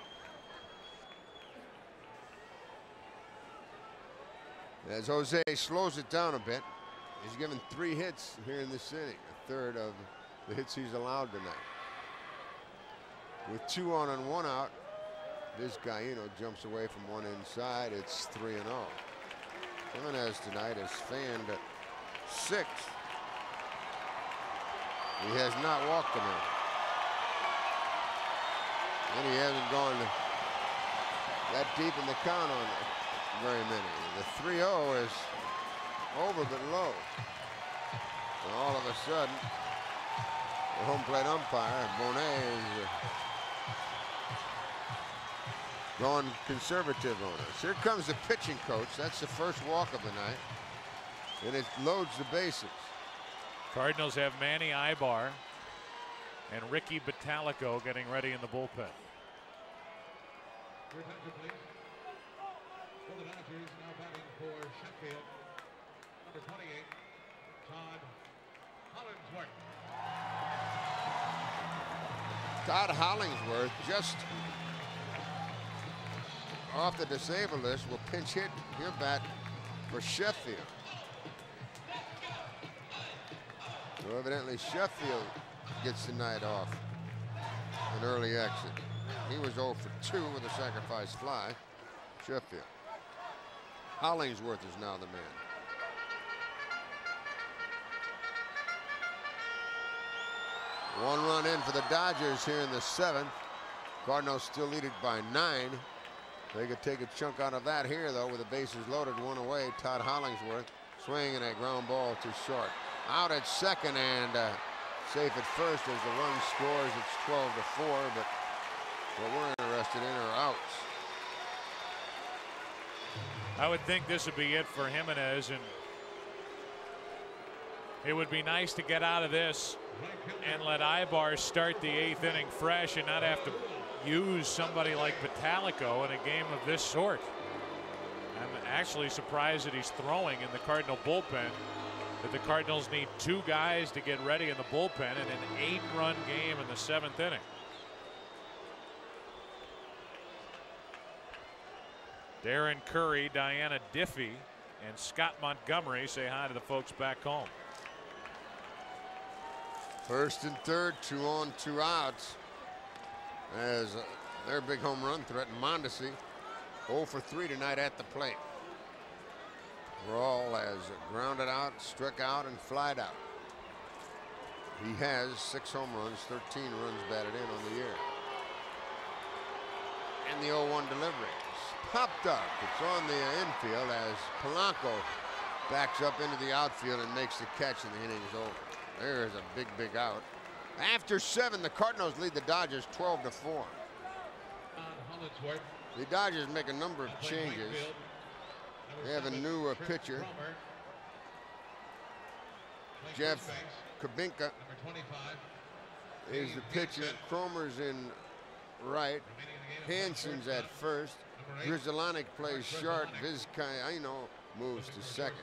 B: As Jose slows it down a bit, he's given 3 hits here in this inning, a 3rd of the hits he's allowed tonight. With 2 on and 1 out, Vizcaíno jumps away from one inside. It's 3-0. Jimenez tonight is fanned at 6. He has not walked a man. And he hasn't gone that deep in the count on very many. The 3-0 is over but low. And all of a sudden, the home plate umpire, Bonet, is going conservative on us. Here comes the pitching coach. That's the first walk of the night. And it loads the bases.
A: Cardinals have Manny Ibar and Ricky Batalico getting ready in the bullpen.
D: For the Dodgers, now batting for Sheffield, 28, Todd Hollingsworth.
B: Todd Hollingsworth just off the disabled list will pinch hit here bat for Sheffield. So evidently Sheffield gets the night off. An early exit. He was 0 for 2 with a sacrifice fly. Sheffield. Hollingsworth is now the man. One run in for the Dodgers here in the 7th. Cardinals still lead it by 9. They could take a chunk out of that here, though, with the bases loaded, one away. Todd Hollingsworth swinging a ground ball too short. Out at second and safe at first as the run scores. It's 12 to 4, but what we're interested in are outs.
A: I would think this would be it for Jimenez, and it would be nice to get out of this and let Ibar start the 8th inning fresh and not have to use somebody like Vitalico in a game of this sort. I'm actually surprised that he's throwing in the Cardinal bullpen, that the Cardinals need 2 guys to get ready in the bullpen in an 8-run game in the 7th inning. Darren Curry, Diana Diffie, and Scott Montgomery say hi to the folks back home.
B: 1st and 3rd, 2 on, 2 outs. As their big home run threat, Mondesi, 0 for 3 tonight at the plate. Rawl has grounded out, struck out, and flied out. He has 6 home runs, 13 runs batted in on the year. And the 0-1 delivery. Popped up. It's on the infield as Polanco backs up into the outfield and makes the catch, and the inning is over. There's a big, big out. After 7, the Cardinals lead the Dodgers 12 to 4. The Dodgers make a number of changes. They have a new pitcher, Jeff Kabinka is the pitcher. Cromer's in right. Hanson's at first. Grizzolanic plays short. Vizcaino moves to second.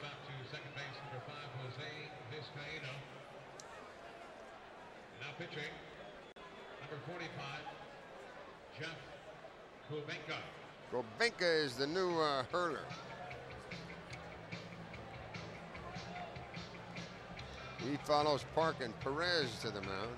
D: Now pitching, number 45, Jeff Kubinka.
B: Kubinka is the new hurler. He follows Park and Perez to the mound.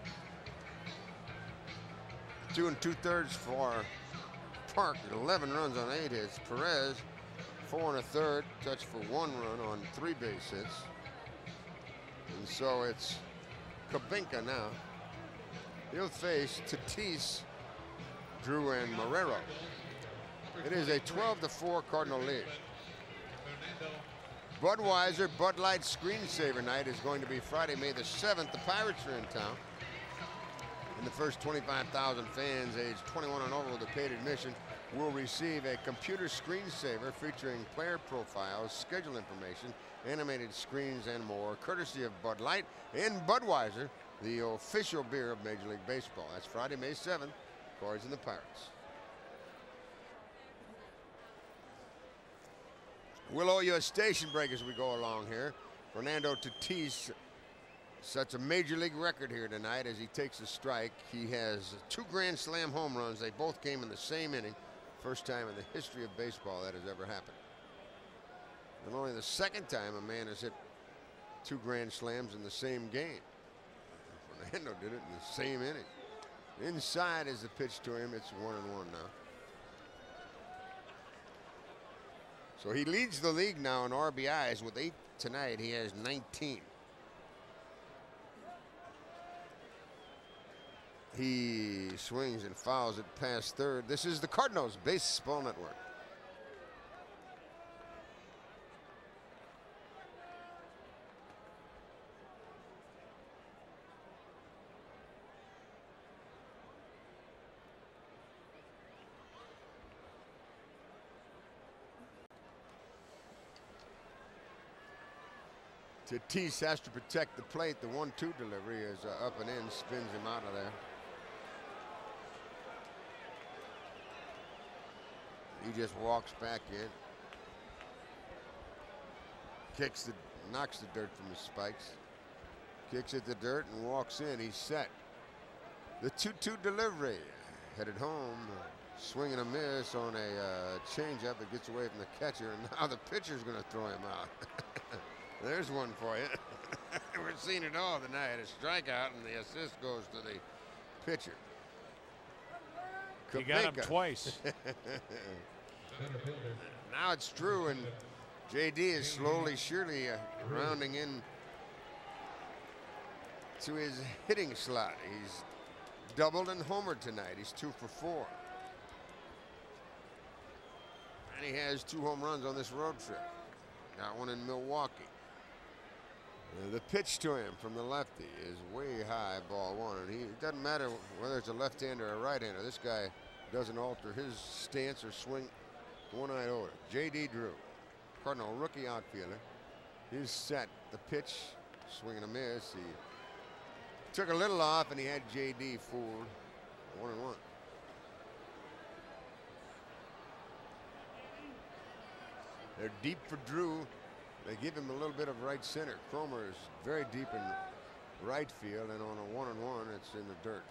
B: 2 2/3 for Park, 11 runs on 8 hits. Perez, 4 1/3, touch for 1 run on 3 base hits. And so it's Kubinka now. He'll face Tatis, Drew, and Marrero. It is a 12 to 4 Cardinal lead. Budweiser Bud Light Screensaver Night is going to be Friday, May the 7th. The Pirates are in town. And the first 25,000 fans aged 21 and over with a paid admission will receive a computer screensaver featuring player profiles, schedule information, animated screens, and more, courtesy of Bud Light and Budweiser, the official beer of Major League Baseball. That's Friday, May 7th. Cards and the Pirates. We'll owe you a station break as we go along here. Fernando Tatis sets a Major League record here tonight as he takes a strike. He has 2 Grand Slam home runs. They both came in the same inning. First time in the history of baseball that has ever happened. And only the 2nd time a man has hit 2 Grand Slams in the same game. Fernando did it in the same inning. Inside is the pitch to him. It's 1-1 now. So he leads the league now in RBIs with 8 tonight. He has 19. He swings and fouls it past third. This is the Cardinals Baseball Network. Tatis has to protect the plate. The 1-2 delivery is up and in, spins him out of there. He just walks back in. Kicks the knocks the dirt from his spikes. Kicks at the dirt and walks in. He's set. The 2-2 delivery. Headed home. Swing and a miss on a changeup. It gets away from the catcher, and now the pitcher's going to throw him out. There's one for you. We're seeing it all tonight. A strikeout, and the assist goes to the pitcher.
A: He got him twice.
B: Now it's Drew, and JD is slowly, surely rounding in to his hitting slot. He's doubled and homered tonight. He's 2 for 4. And he has 2 home runs on this road trip. Got one in Milwaukee. The pitch to him from the lefty is way high, ball 1. And it doesn't matter whether it's a left-hander or a right-hander. This guy doesn't alter his stance or swing one iota. J.D. Drew, Cardinal rookie outfielder. He's set. The pitch, swing and a miss. He took a little off, and he had J.D. fooled. 1-1. They're deep for Drew. They give him a little bit of right center. Cromer is very deep in right field, and on a 1-1, it's in the dirt.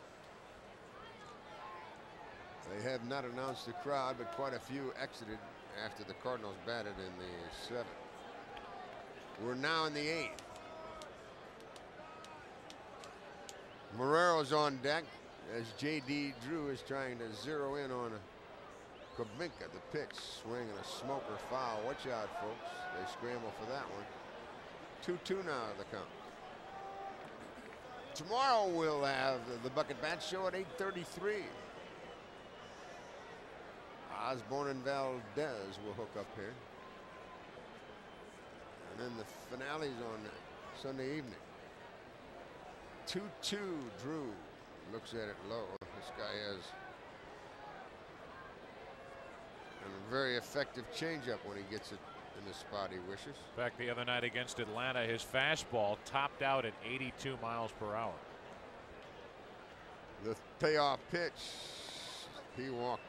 B: They have not announced the crowd, but quite a few exited after the Cardinals batted in the 7th. We're now in the 8th. Marrero's on deck as J.D. Drew is trying to zero in on Kubinka. The pitch, swing and a smoker foul. Watch out, folks. They scramble for that one. 2-2 now the count. Tomorrow we'll have the Bucket Bat Show at 8:33. Osborne and Valdez will hook up here. And then the finale's on Sunday evening. 2-2 Drew looks at it low. This guy has a very effective changeup when he gets it in the spot he wishes.
A: In fact, the other night against Atlanta, his fastball topped out at 82 miles per hour.
B: The payoff pitch, he walked it.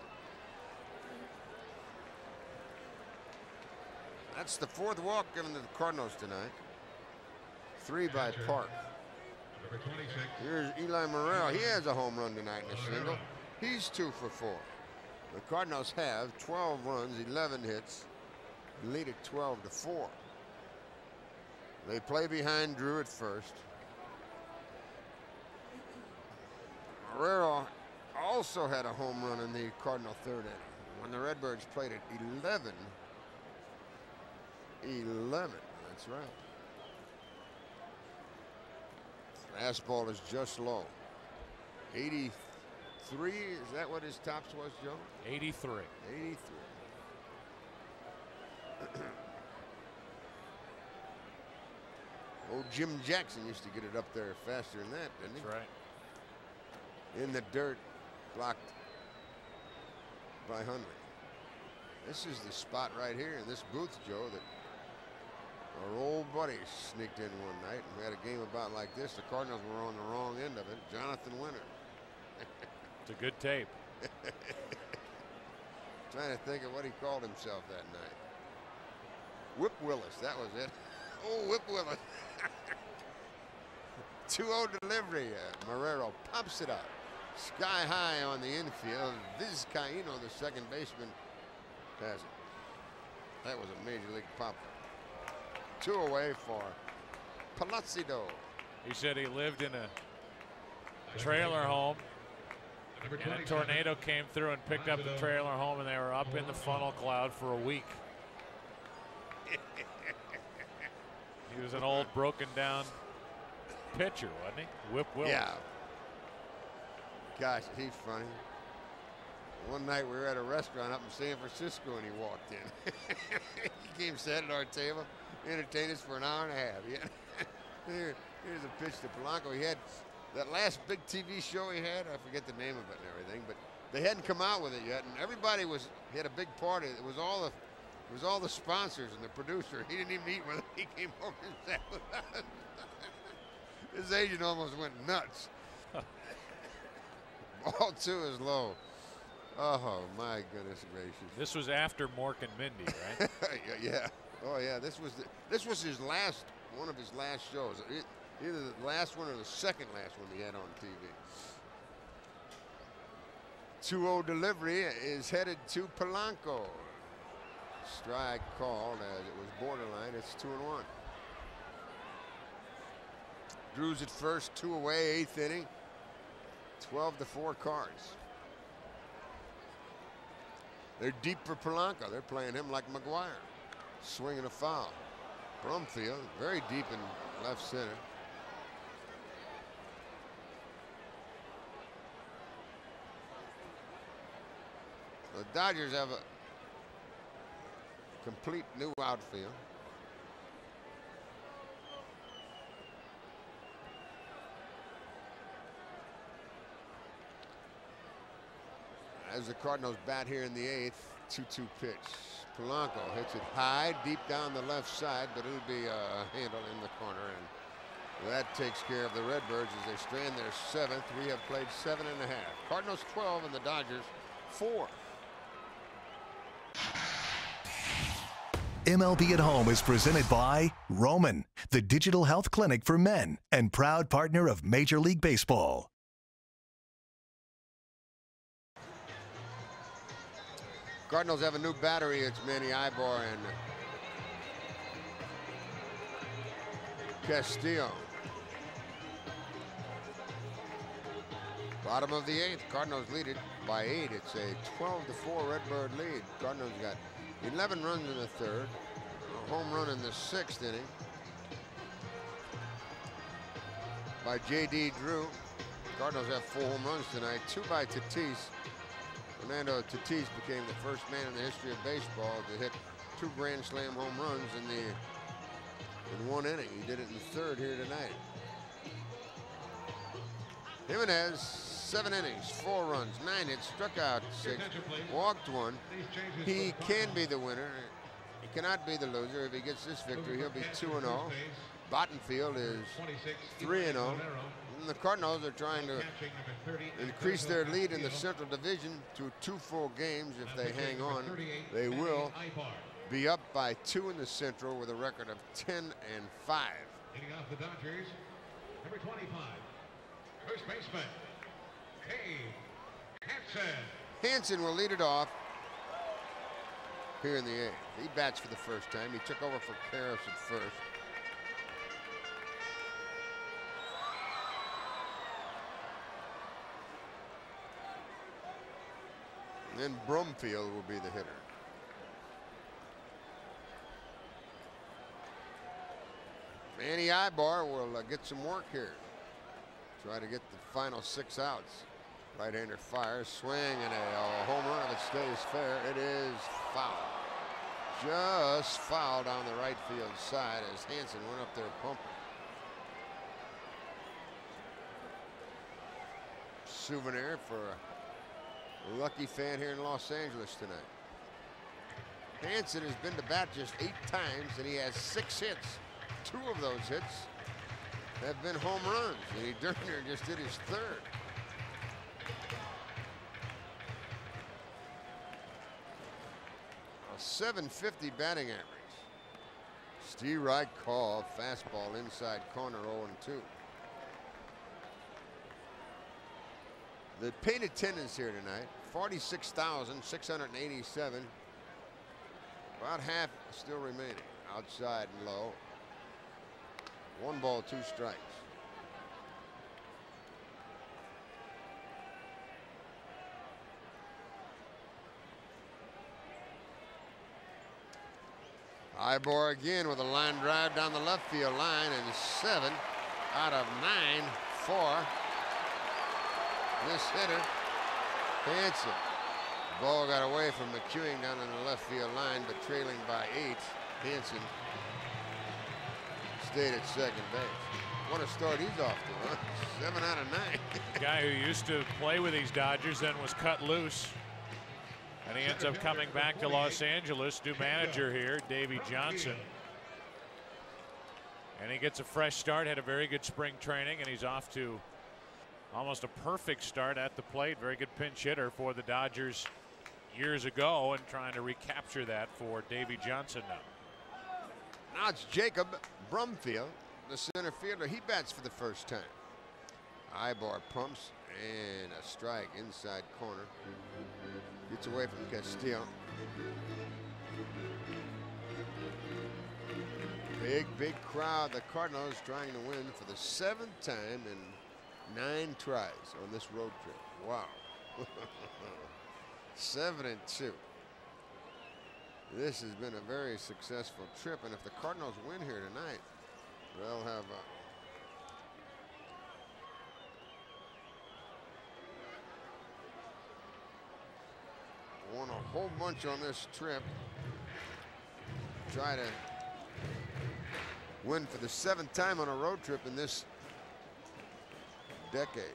B: That's the 4th walk given to the Cardinals tonight. 3 by Park. Here's Eli Marrero. He has a home run tonight in a single. He's 2 for 4. The Cardinals have 12 runs, 11 hits, lead at 12-4. They play behind Drew at first. Marrero also had a home run in the Cardinal 3rd inning when the Redbirds played at 11. 11, that's right. Fastball is just low. 83, is that what his tops was, Joe?
A: 83.
B: 83. Old Jim Jackson used to get it up there faster than that, didn't he?
A: That's right.
B: In the dirt, blocked by Hundley. This is the spot right here in this booth, Joe, that our old buddy sneaked in one night, and we had a game about like this. The Cardinals were on the wrong end of it. Jonathan Winter.
A: It's a good tape.
B: Trying to think of what he called himself that night. Whip Willis, that was it. Oh, Whip Willis. 2-0 delivery. Marrero pops it up. Sky high on the infield. Vizcaíno, the second baseman, has it. That was a major league pop. 2 away for Palacido.
A: He said he lived in a trailer home, and a tornado came through and picked up the trailer home, and they were up in the funnel cloud for a week. He was an old broken down pitcher, wasn't he? Whip Willis.
B: Yeah. Gosh, he's funny. One night we were at a restaurant up in San Francisco and he walked in. He came, sat at our table, entertained us for an hour and a half. Yeah. Here's a pitch to Polanco. He had that last big TV show he had. I forget the name of it and everything, but they hadn't come out with it yet, and everybody was. He had a big party. It was all the sponsors and the producer. He didn't even eat with it. He came over and sat with us. His agent almost went nuts. Ball 2 is low. Oh my goodness gracious!
A: This was after Mork and Mindy, right?
B: Yeah. Oh yeah. This was his last one of his last shows. Either the last one or the second last one he had on TV. 2-0 delivery is headed to Polanco. Strike called as it was borderline. It's 2-1. Drew's at first, 2 away, 8th inning. 12-4 Cards. They're deep for Polanco. They're playing him like McGuire. Swinging a foul. Brumfield very deep in left center. The Dodgers have a complete new outfield. As the Cardinals bat here in the 8th, 2-2 pitch. Polanco hits it high, deep down the left side, but it'll be a handle in the corner, and that takes care of the Redbirds as they strand their 7th. We have played 7.5. Cardinals 12 and the Dodgers 4.
E: MLB at Home is presented by Roman, the digital health clinic for men and proud partner of Major League Baseball.
B: Cardinals have a new battery. It's Manny Ibar and Castillo. Bottom of the 8th. Cardinals lead it by 8. It's a 12-4 Redbird lead. Cardinals got 11 runs in the 3rd. A home run in the 6th inning by J.D. Drew. Cardinals have 4 home runs tonight. 2 by Tatis. Fernando Tatis became the first man in the history of baseball to hit 2 Grand Slam home runs in 1 inning. He did it in the 3rd here tonight. Jimenez, 7 innings, 4 runs, 9 hits, struck out 6, walked 1. He can be the winner. He cannot be the loser. If he gets this victory, he'll be 2-0. Bottenfield is 3-0. And the Cardinals are trying to increase their lead in the Central Division to 2 full games. If they hang on, they will be up by 2 in the Central with a record of 10-5.
D: Leading off the Dodgers, number 25, first baseman, Hansen.
B: Hansen will lead it off here in the 8th. He bats for the first time. He took over for Karras at first. And then Brumfield will be the hitter. Manny Ibar will get some work here. Try to get the final 6 outs. Right-hander fires, swing, and a home run if it stays fair. It is foul. Just foul down the right field side as Hansen went up there pumping. Souvenir for a lucky fan here in Los Angeles tonight. Hansen has been to bat just 8 times, and he has 6 hits. 2 of those hits have been home runs. And Durner just did his 3rd. A .750 batting average. Steve Reich call, fastball inside corner, 0-2. The paid attendance here tonight, 46,687. About half still remaining. Outside and low. 1 ball, 2 strikes. Ibar again with a line drive down the left field line, and 7 out of 9 for this hitter, Hansen. The ball got away from McEwing down in the left field line, but trailing by 8, Hansen stayed at second base. What a start he's off to, huh? 7 out of 9.
A: Guy who used to play with these Dodgers, then was cut loose. And he ends up coming back to Los Angeles. New manager here, Davey Johnson. And he gets a fresh start, had a very good spring training, and he's off to Almost a perfect start at the plate. Very good pinch hitter for the Dodgers years ago, and trying to recapture that for Davey Johnson now.
B: Now it's Jacob Brumfield, the center fielder. He bats for the first time. Ibar pumps and a strike inside corner. Gets away from Castillo. Big crowd. The Cardinals trying to win for the 7th time in 9 tries on this road trip. Wow. 7-2. This has been a very successful trip, and if the Cardinals win here tonight, they'll have won a whole bunch on this trip. Try to win for the 7th time on a road trip in this decade.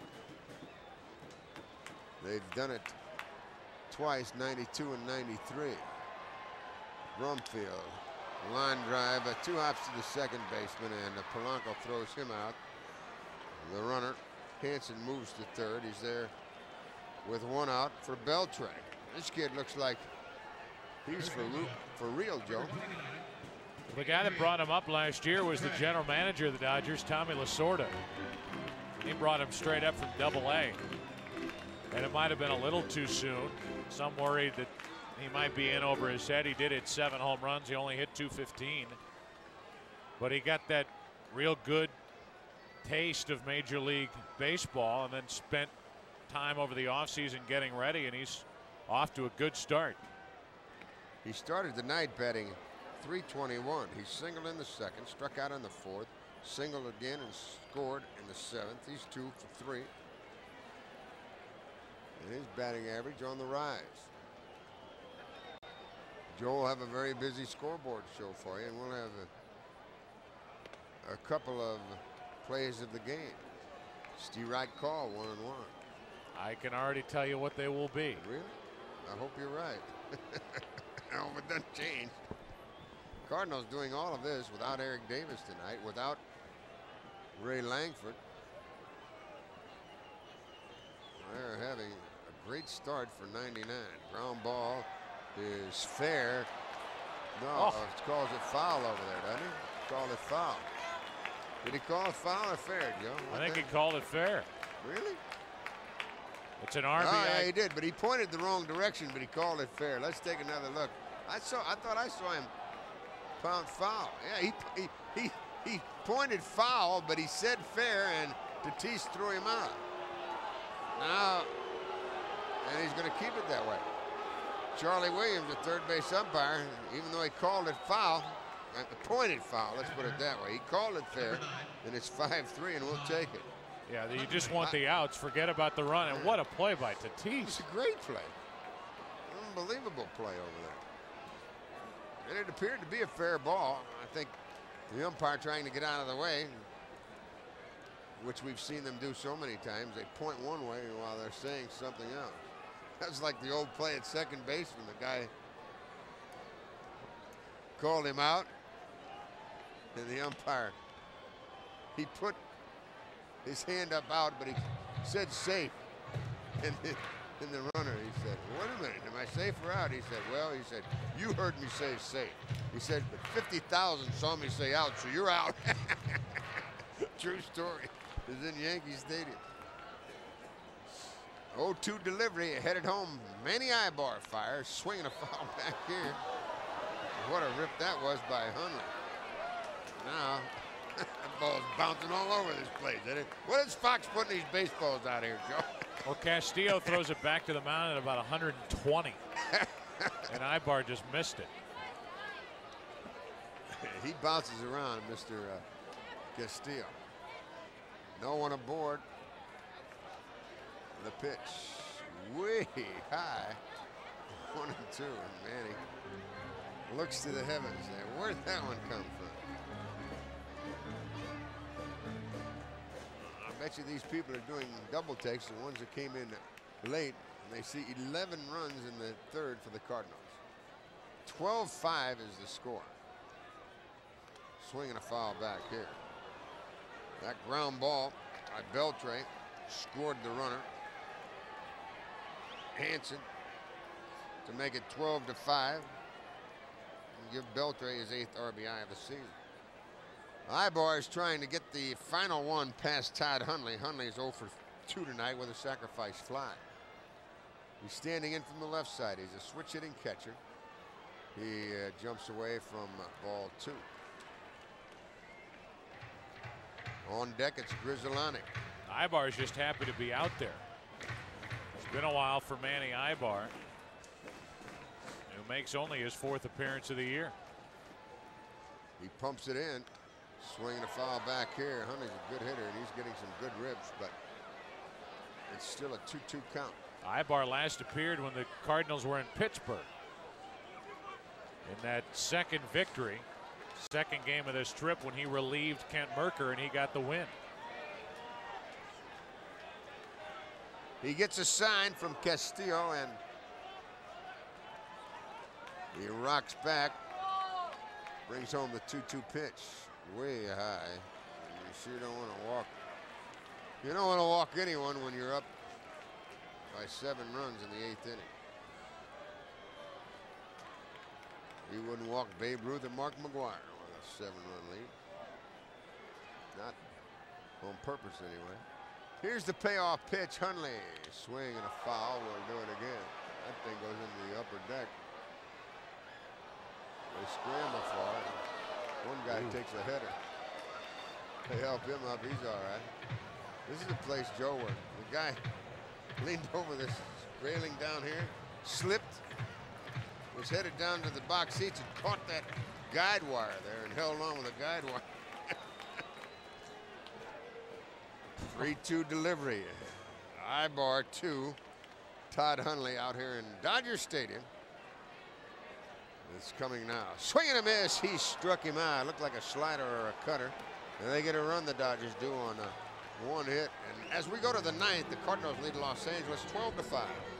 B: They've done it twice, 92 and 93. Brumfield, line drive, 2 hops to the second baseman, and Polanco throws him out. The runner, Hansen, moves to third. He's there with 1 out for Beltran. This kid looks like he's for real, Joe.
A: The guy that brought him up last year was the general manager of the Dodgers, Tommy Lasorda. He brought him straight up from Double-A. And it might have been a little too soon. Some worried that he might be in over his head. He did hit 7 home runs. He only hit 215. But he got that real good taste of Major League Baseball and then spent time over the offseason getting ready, and he's off to a good start.
B: He started the night batting .321. He singled in the 2nd, struck out in the 4th, singled again and scored in the 7th. He's 2 for 3. And his batting average on the rise. Joe will have a very busy scoreboard show for you, and we'll have a couple of plays of the game. Steve Wright call 1-1.
A: I can already tell you what they will be.
B: Really? I hope you're right. I hope it doesn't change. Cardinals doing all of this without Eric Davis tonight, without Ray Langford. They're having a great start for 99. Ground ball is fair. No, he calls it foul over there, doesn't he? Called it foul. Did he call it foul or fair, Joe?
A: I think he called it fair.
B: Really?
A: It's an RBI.
B: Oh, yeah, he did, but he pointed the wrong direction, but he called it fair. Let's take another look. I thought I saw him pound foul. Yeah, he pointed foul, but he said fair, and Tatis threw him out. Now, and he's going to keep it that way. Charlie Williams, the third base umpire, even though he called it foul, pointed foul, let's put it that way. He called it fair, and it's 5-3, and we'll take it.
A: Yeah, you just want the outs. Forget about the run. And what a play by Tatis.
B: It's a great play. Unbelievable play over there. And it appeared to be a fair ball. I think the umpire trying to get out of the way, which we've seen them do so many times. They point one way while they're saying something else. That's like the old play at second base when the guy called him out, and the umpire, he put his hand up out, but he said safe. And the runner, he said, wait a minute, am I safe or out? He said, well, he said, you heard me say safe. He said, but 50,000 saw me say out, so you're out. True story. It's in Yankee Stadium. 0-2 delivery, headed home. Manny Ibar fires, swinging a foul back here. What a rip that was by Hunley. Now, that ball's bouncing all over this place, isn't it? What is Fox putting these baseballs out here, Joe?
A: Well, Castillo throws it back to the mound at about 120. And Ibar just missed it.
B: He bounces around, Mr. Castillo. No one aboard. The pitch way high. 1-2, and Manny looks to the heavens there. Where'd that one come from? I bet you these people are doing double takes, the ones that came in late, and they see 11 runs in the 3rd for the Cardinals. 12-5 is the score. Swinging a foul back here. That ground ball by Beltran scored the runner. Hanson to make it 12-5 and give Beltre his 8th RBI of the season. Ibar is trying to get the final one past Todd Hundley. Hundley is 0 for 2 tonight with a sacrifice fly. He's standing in from the left side. He's a switch hitting catcher. He jumps away from ball 2. On deck, it's Grizzolani.
A: Ibar's just happy to be out there. It's been a while for Manny Ibar, who makes only his 4th appearance of the year.
B: He pumps it in. Swinging a foul back here. Huntley's a good hitter, and he's getting some good ribs, but it's still a 2-2 count.
A: Ibar last appeared when the Cardinals were in Pittsburgh. In that second victory, second game of this trip, when he relieved Kent Mercker and he got the win.
B: He gets a sign from Castillo, and he rocks back. Brings home the 2-2 pitch. Way high. You sure don't want to walk. You don't want to walk anyone when you're up by 7 runs in the 8th inning. You wouldn't walk Babe Ruth or Mark McGwire with a 7-run lead. Not on purpose anyway. Here's the payoff pitch. Hundley swing and a foul. We'll do it again. That thing goes into the upper deck. They scramble for it. One guy takes a header. They help him up. He's all right. This is the place Joe worked. The guy leaned over this railing down here, slipped, was headed down to the box seats and caught that guide wire there and held on with a guide wire. 3-2 delivery. Ibar 2. Todd Hundley out here in Dodger Stadium. It's coming now. Swing and a miss. He struck him out. Looked like a slider or a cutter. And they get a run, the Dodgers do, on one hit. And as we go to the 9th, the Cardinals lead Los Angeles 12-5.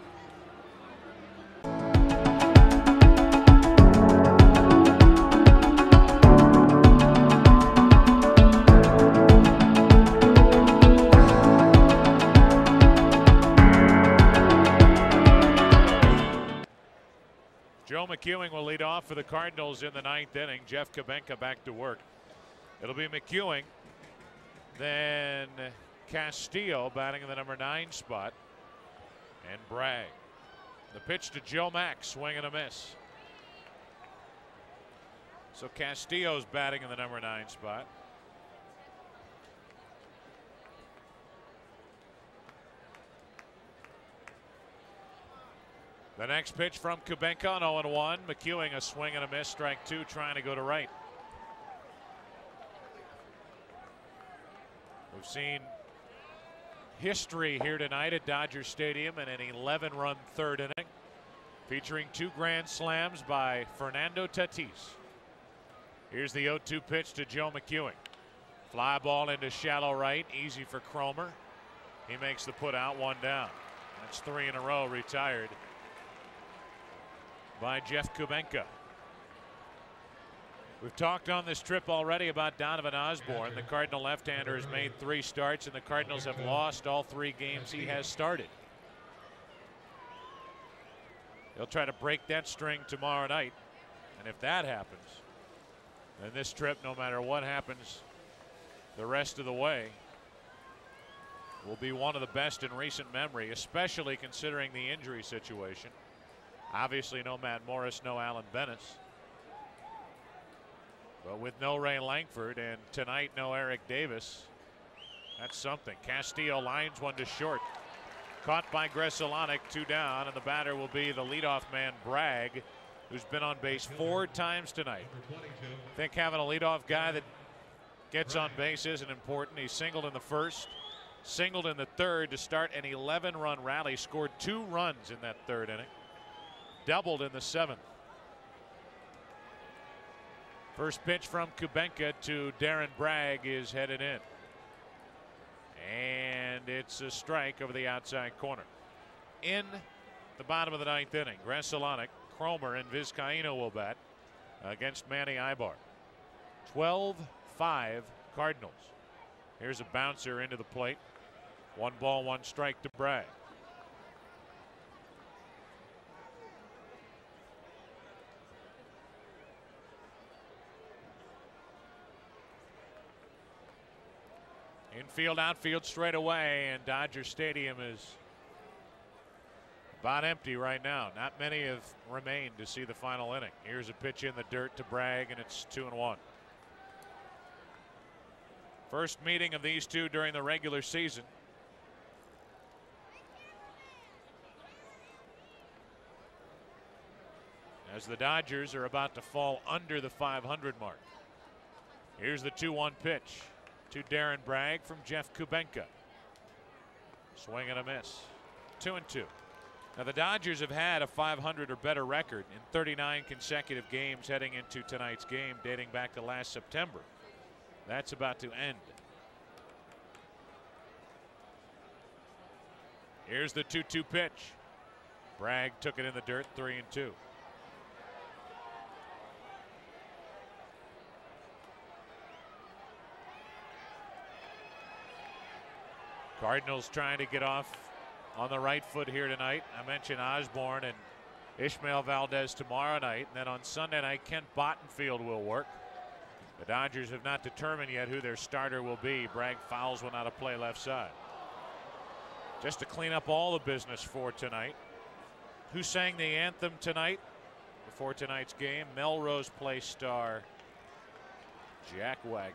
A: Joe McEwing will lead off for the Cardinals in the 9th inning. Jeff Kabenka back to work. It'll be McEwing, then Castillo batting in the number 9 spot, and Bragg. The pitch to Joe Mack, swing and a miss. So Castillo's batting in the number 9 spot. The next pitch from Kabenka on 0-1. McEwing a swing and a miss, strike 2, trying to go to right. We've seen history here tonight at Dodger Stadium in an 11-run 3rd inning, featuring 2 grand slams by Fernando Tatis. Here's the 0-2 pitch to Joe McEwing. Fly ball into shallow right, easy for Cromer. He makes the put out, 1 down. That's 3 in a row retired by Jeff Kabenka. We've talked on this trip already about Donovan Osborne. The Cardinal left-hander has made 3 starts, and the Cardinals have lost all 3 games he has started. They'll try to break that string tomorrow night, and if that happens, then this trip, no matter what happens the rest of the way, will be one of the best in recent memory, especially considering the injury situation. Obviously no Matt Morris, no Alan Bennis. But with no Ray Langford and tonight no Eric Davis, that's something. Castillo lines one to short. Caught by Grizzolani, 2 down, and the batter will be the leadoff man Bragg, who's been on base 4 times tonight. I think having a leadoff guy that gets on base isn't important. He singled in the 1st, singled in the 3rd to start an 11-run rally, scored 2 runs in that 3rd inning, doubled in the 7th. First pitch from Kabenka to Darren Bragg is headed in. And it's a strike over the outside corner. In the bottom of the 9th inning, Grizzolani, Cromer, and Vizcaíno will bat against Manny Ibar. 12-5 Cardinals. Here's a bouncer into the plate. 1 ball, 1 strike to Bragg. Infield, outfield straight away, and Dodger Stadium is about empty right now. Not many have remained to see the final inning. Here's a pitch in the dirt to Bragg, and it's 2-1. First meeting of these two during the regular season. As the Dodgers are about to fall under the 500 mark. Here's the 2-1 pitch to Darren Bragg from Jeff Kubenka. Swing and a miss. 2-2. Now the Dodgers have had a 500 or better record in 39 consecutive games heading into tonight's game, dating back to last September. That's about to end. Here's the 2-2 pitch. Bragg took it in the dirt, 3-2. Cardinals trying to get off on the right foot here tonight. I mentioned Osborne and Ishmael Valdez tomorrow night, and then on Sunday night Kent Bottenfield will work. The Dodgers have not determined yet who their starter will be. Bragg fouls one out of play left side. Just to clean up all the business for tonight. Who sang the anthem tonight before tonight's game? Melrose Place star Jack Wagner.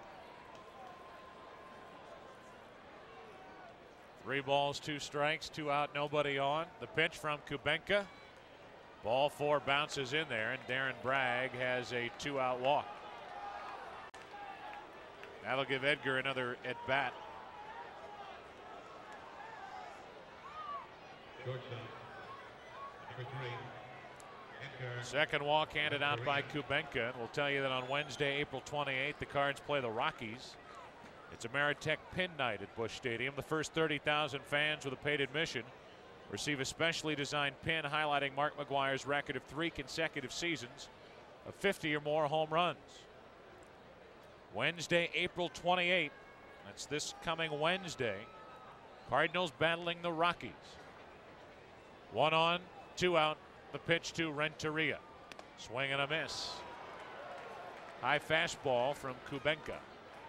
A: 3 balls, 2 strikes, 2 out, nobody on. The pitch from Kubenka. Ball 4 bounces in there, and Darren Bragg has a 2-out walk. That'll give Edgar another at bat. Second walk handed out by Kubenka. And we'll tell you that on Wednesday, April 28th, the Cards play the Rockies. It's Ameritech Pin Night at Busch Stadium. The first 30,000 fans with a paid admission receive a specially designed pin highlighting Mark McGwire's record of 3 consecutive seasons of 50 or more home runs. Wednesday, April 28th. That's this coming Wednesday. Cardinals battling the Rockies. 1 on, 2 out. The pitch to Renteria. Swing and a miss. High fastball from Kubenka.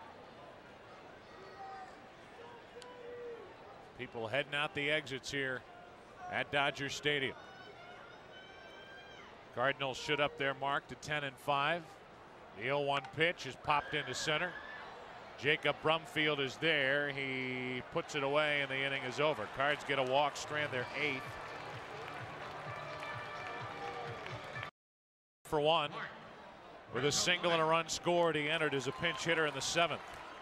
A: People heading out the exits here at Dodger Stadium. Cardinals should up their mark to 10-5. The 0-1 pitch is popped into center. Jacob Brumfield is there. He puts it away and the inning is over. Cards get a walk, strand their 8th. For 1. With a single and a run scored, he entered as a pinch hitter in the 7th.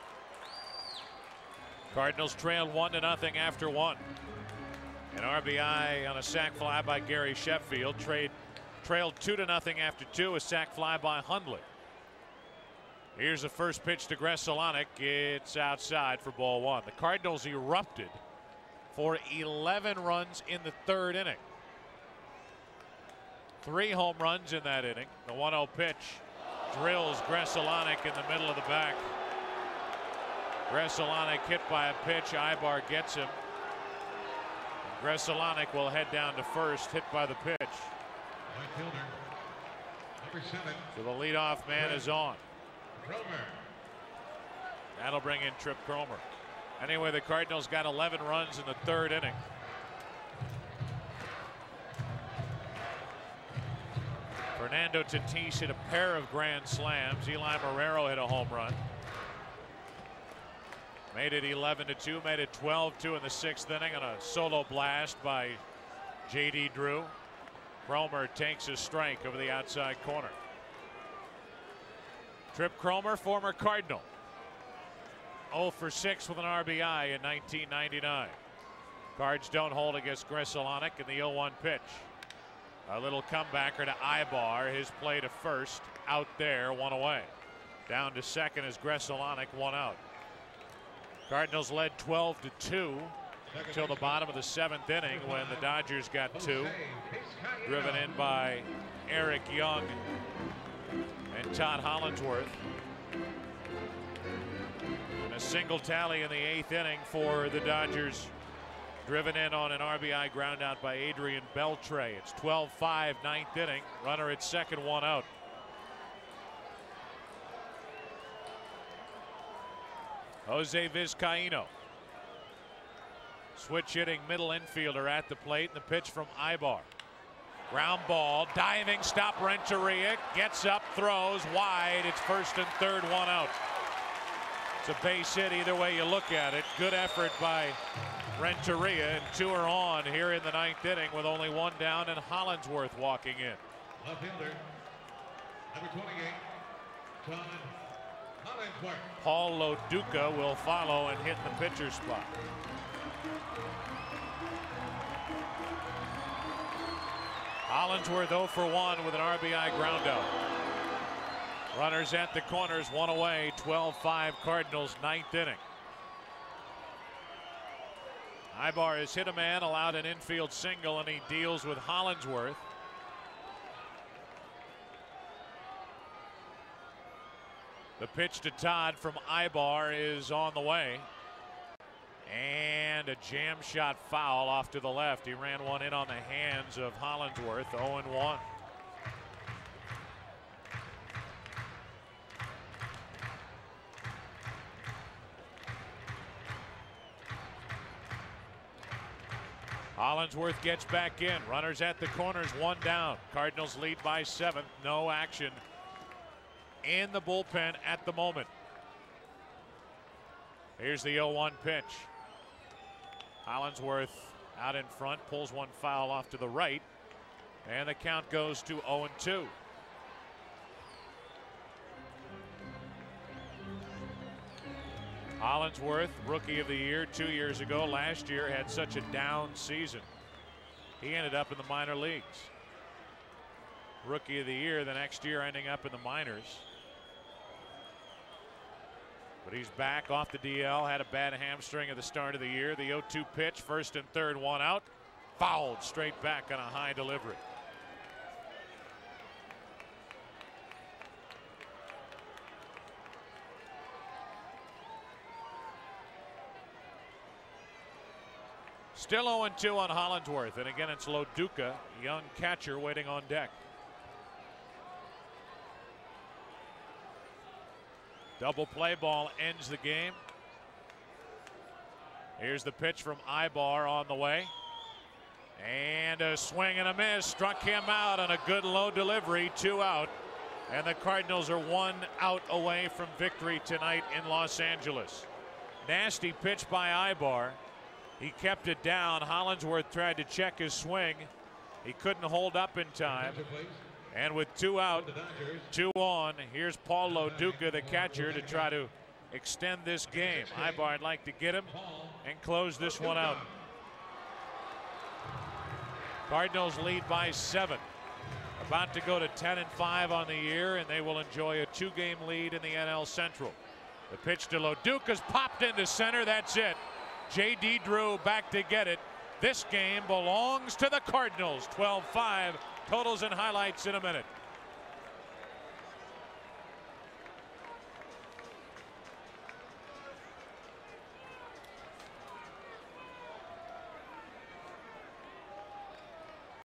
A: Cardinals trailed 1-0 after 1. An RBI on a sac fly by Gary Sheffield. Trailed 2-0 after 2. A sac fly by Hundley. Here's the first pitch to Gresolonic. It's outside for ball 1. The Cardinals erupted for 11 runs in the 3rd inning. 3 home runs in that inning. The 1-0 pitch drills Gresolonic in the middle of the back. Gresolonic hit by a pitch. Ibar gets him. Gresolonic will head down to first, hit by the pitch. So the leadoff man is on. That'll bring in Tripp Cromer. Anyway, the Cardinals got 11 runs in the 3rd inning. Fernando Tatis hit a pair of grand slams. Eli Marrero hit a home run. Made it 11-2, made it 12-2 in the 6th inning on a solo blast by J.D. Drew. Cromer takes a strike over the outside corner. Tripp Cromer, former Cardinal. 0 for 6 with an RBI in 1999. Cards don't hold against Gresolonic in the 0-1 pitch. A little comebacker to Ibar. His play to first. Out there, 1 away. Down to second as Gresolonic, 1 out. Cardinals led 12-2 until the bottom of the 7th inning when the Dodgers got 2. Driven in by Eric Young and Todd Hollandsworth. And a single tally in the 8th inning for the Dodgers. Driven in on an RBI ground out by Adrian Beltre. It's 12-5, 9th inning. Runner at second, 1 out. Jose Vizcaino. Switch hitting middle infielder at the plate, and the pitch from Ibar. Ground ball, diving stop. Renteria gets up, throws wide. It's first and third, 1 out. It's a base hit either way you look at it. Good effort by Renteria, and 2 are on here in the 9th inning with only 1 down and Hollingsworth walking in.
D: Left fielder, number 28, Todd Hollingsworth.
A: Paul Lo Duca will follow and hit the pitcher's spot. Hollingsworth 0 for 1 with an RBI ground out. Runners at the corners, 1 away. 12-5 Cardinals, 9th inning. Ibar has hit a man, allowed an infield single, and he deals with Hollingsworth. The pitch to Todd from Ibar is on the way. And a jam shot foul off to the left. He ran one in on the hands of Hollingsworth. 0-1. Hollingsworth gets back in. Runners at the corners, 1 down. Cardinals lead by 7. No action in the bullpen at the moment. Here's the 0-1 pitch. Hollingsworth out in front, pulls one foul off to the right, and the count goes to 0-2. Hollingsworth, Rookie of the Year 2 years ago. Last year had such a down season. He ended up in the minor leagues. Rookie of the Year the next year, ending up in the minors. But he's back off the DL. Had a bad hamstring at the start of the year. The 0-2 pitch, first and third, 1 out. Fouled straight back on a high delivery. Still 0-2 on Hollingsworth, and again it's Lo Duca, young catcher, waiting on deck. Double play ball ends the game. Here's the pitch from Ibar on the way. And a swing and a miss. Struck him out on a good low delivery. 2 out. And the Cardinals are 1 out away from victory tonight in Los Angeles. Nasty pitch by Ibar. He kept it down. Hollingsworth tried to check his swing. He couldn't hold up in time. And with 2 out, 2 on, here's Paul Lo Duca, the catcher, to try to extend this game. Ibar would like to get him and close this one out. Cardinals lead by 7. About to go to 10-5 on the year, and they will enjoy a 2-game lead in the NL Central. The pitch to Lo Duca's popped into center. That's it. J.D. Drew back to get it. This game belongs to the Cardinals. 12-5. Totals and highlights in a minute.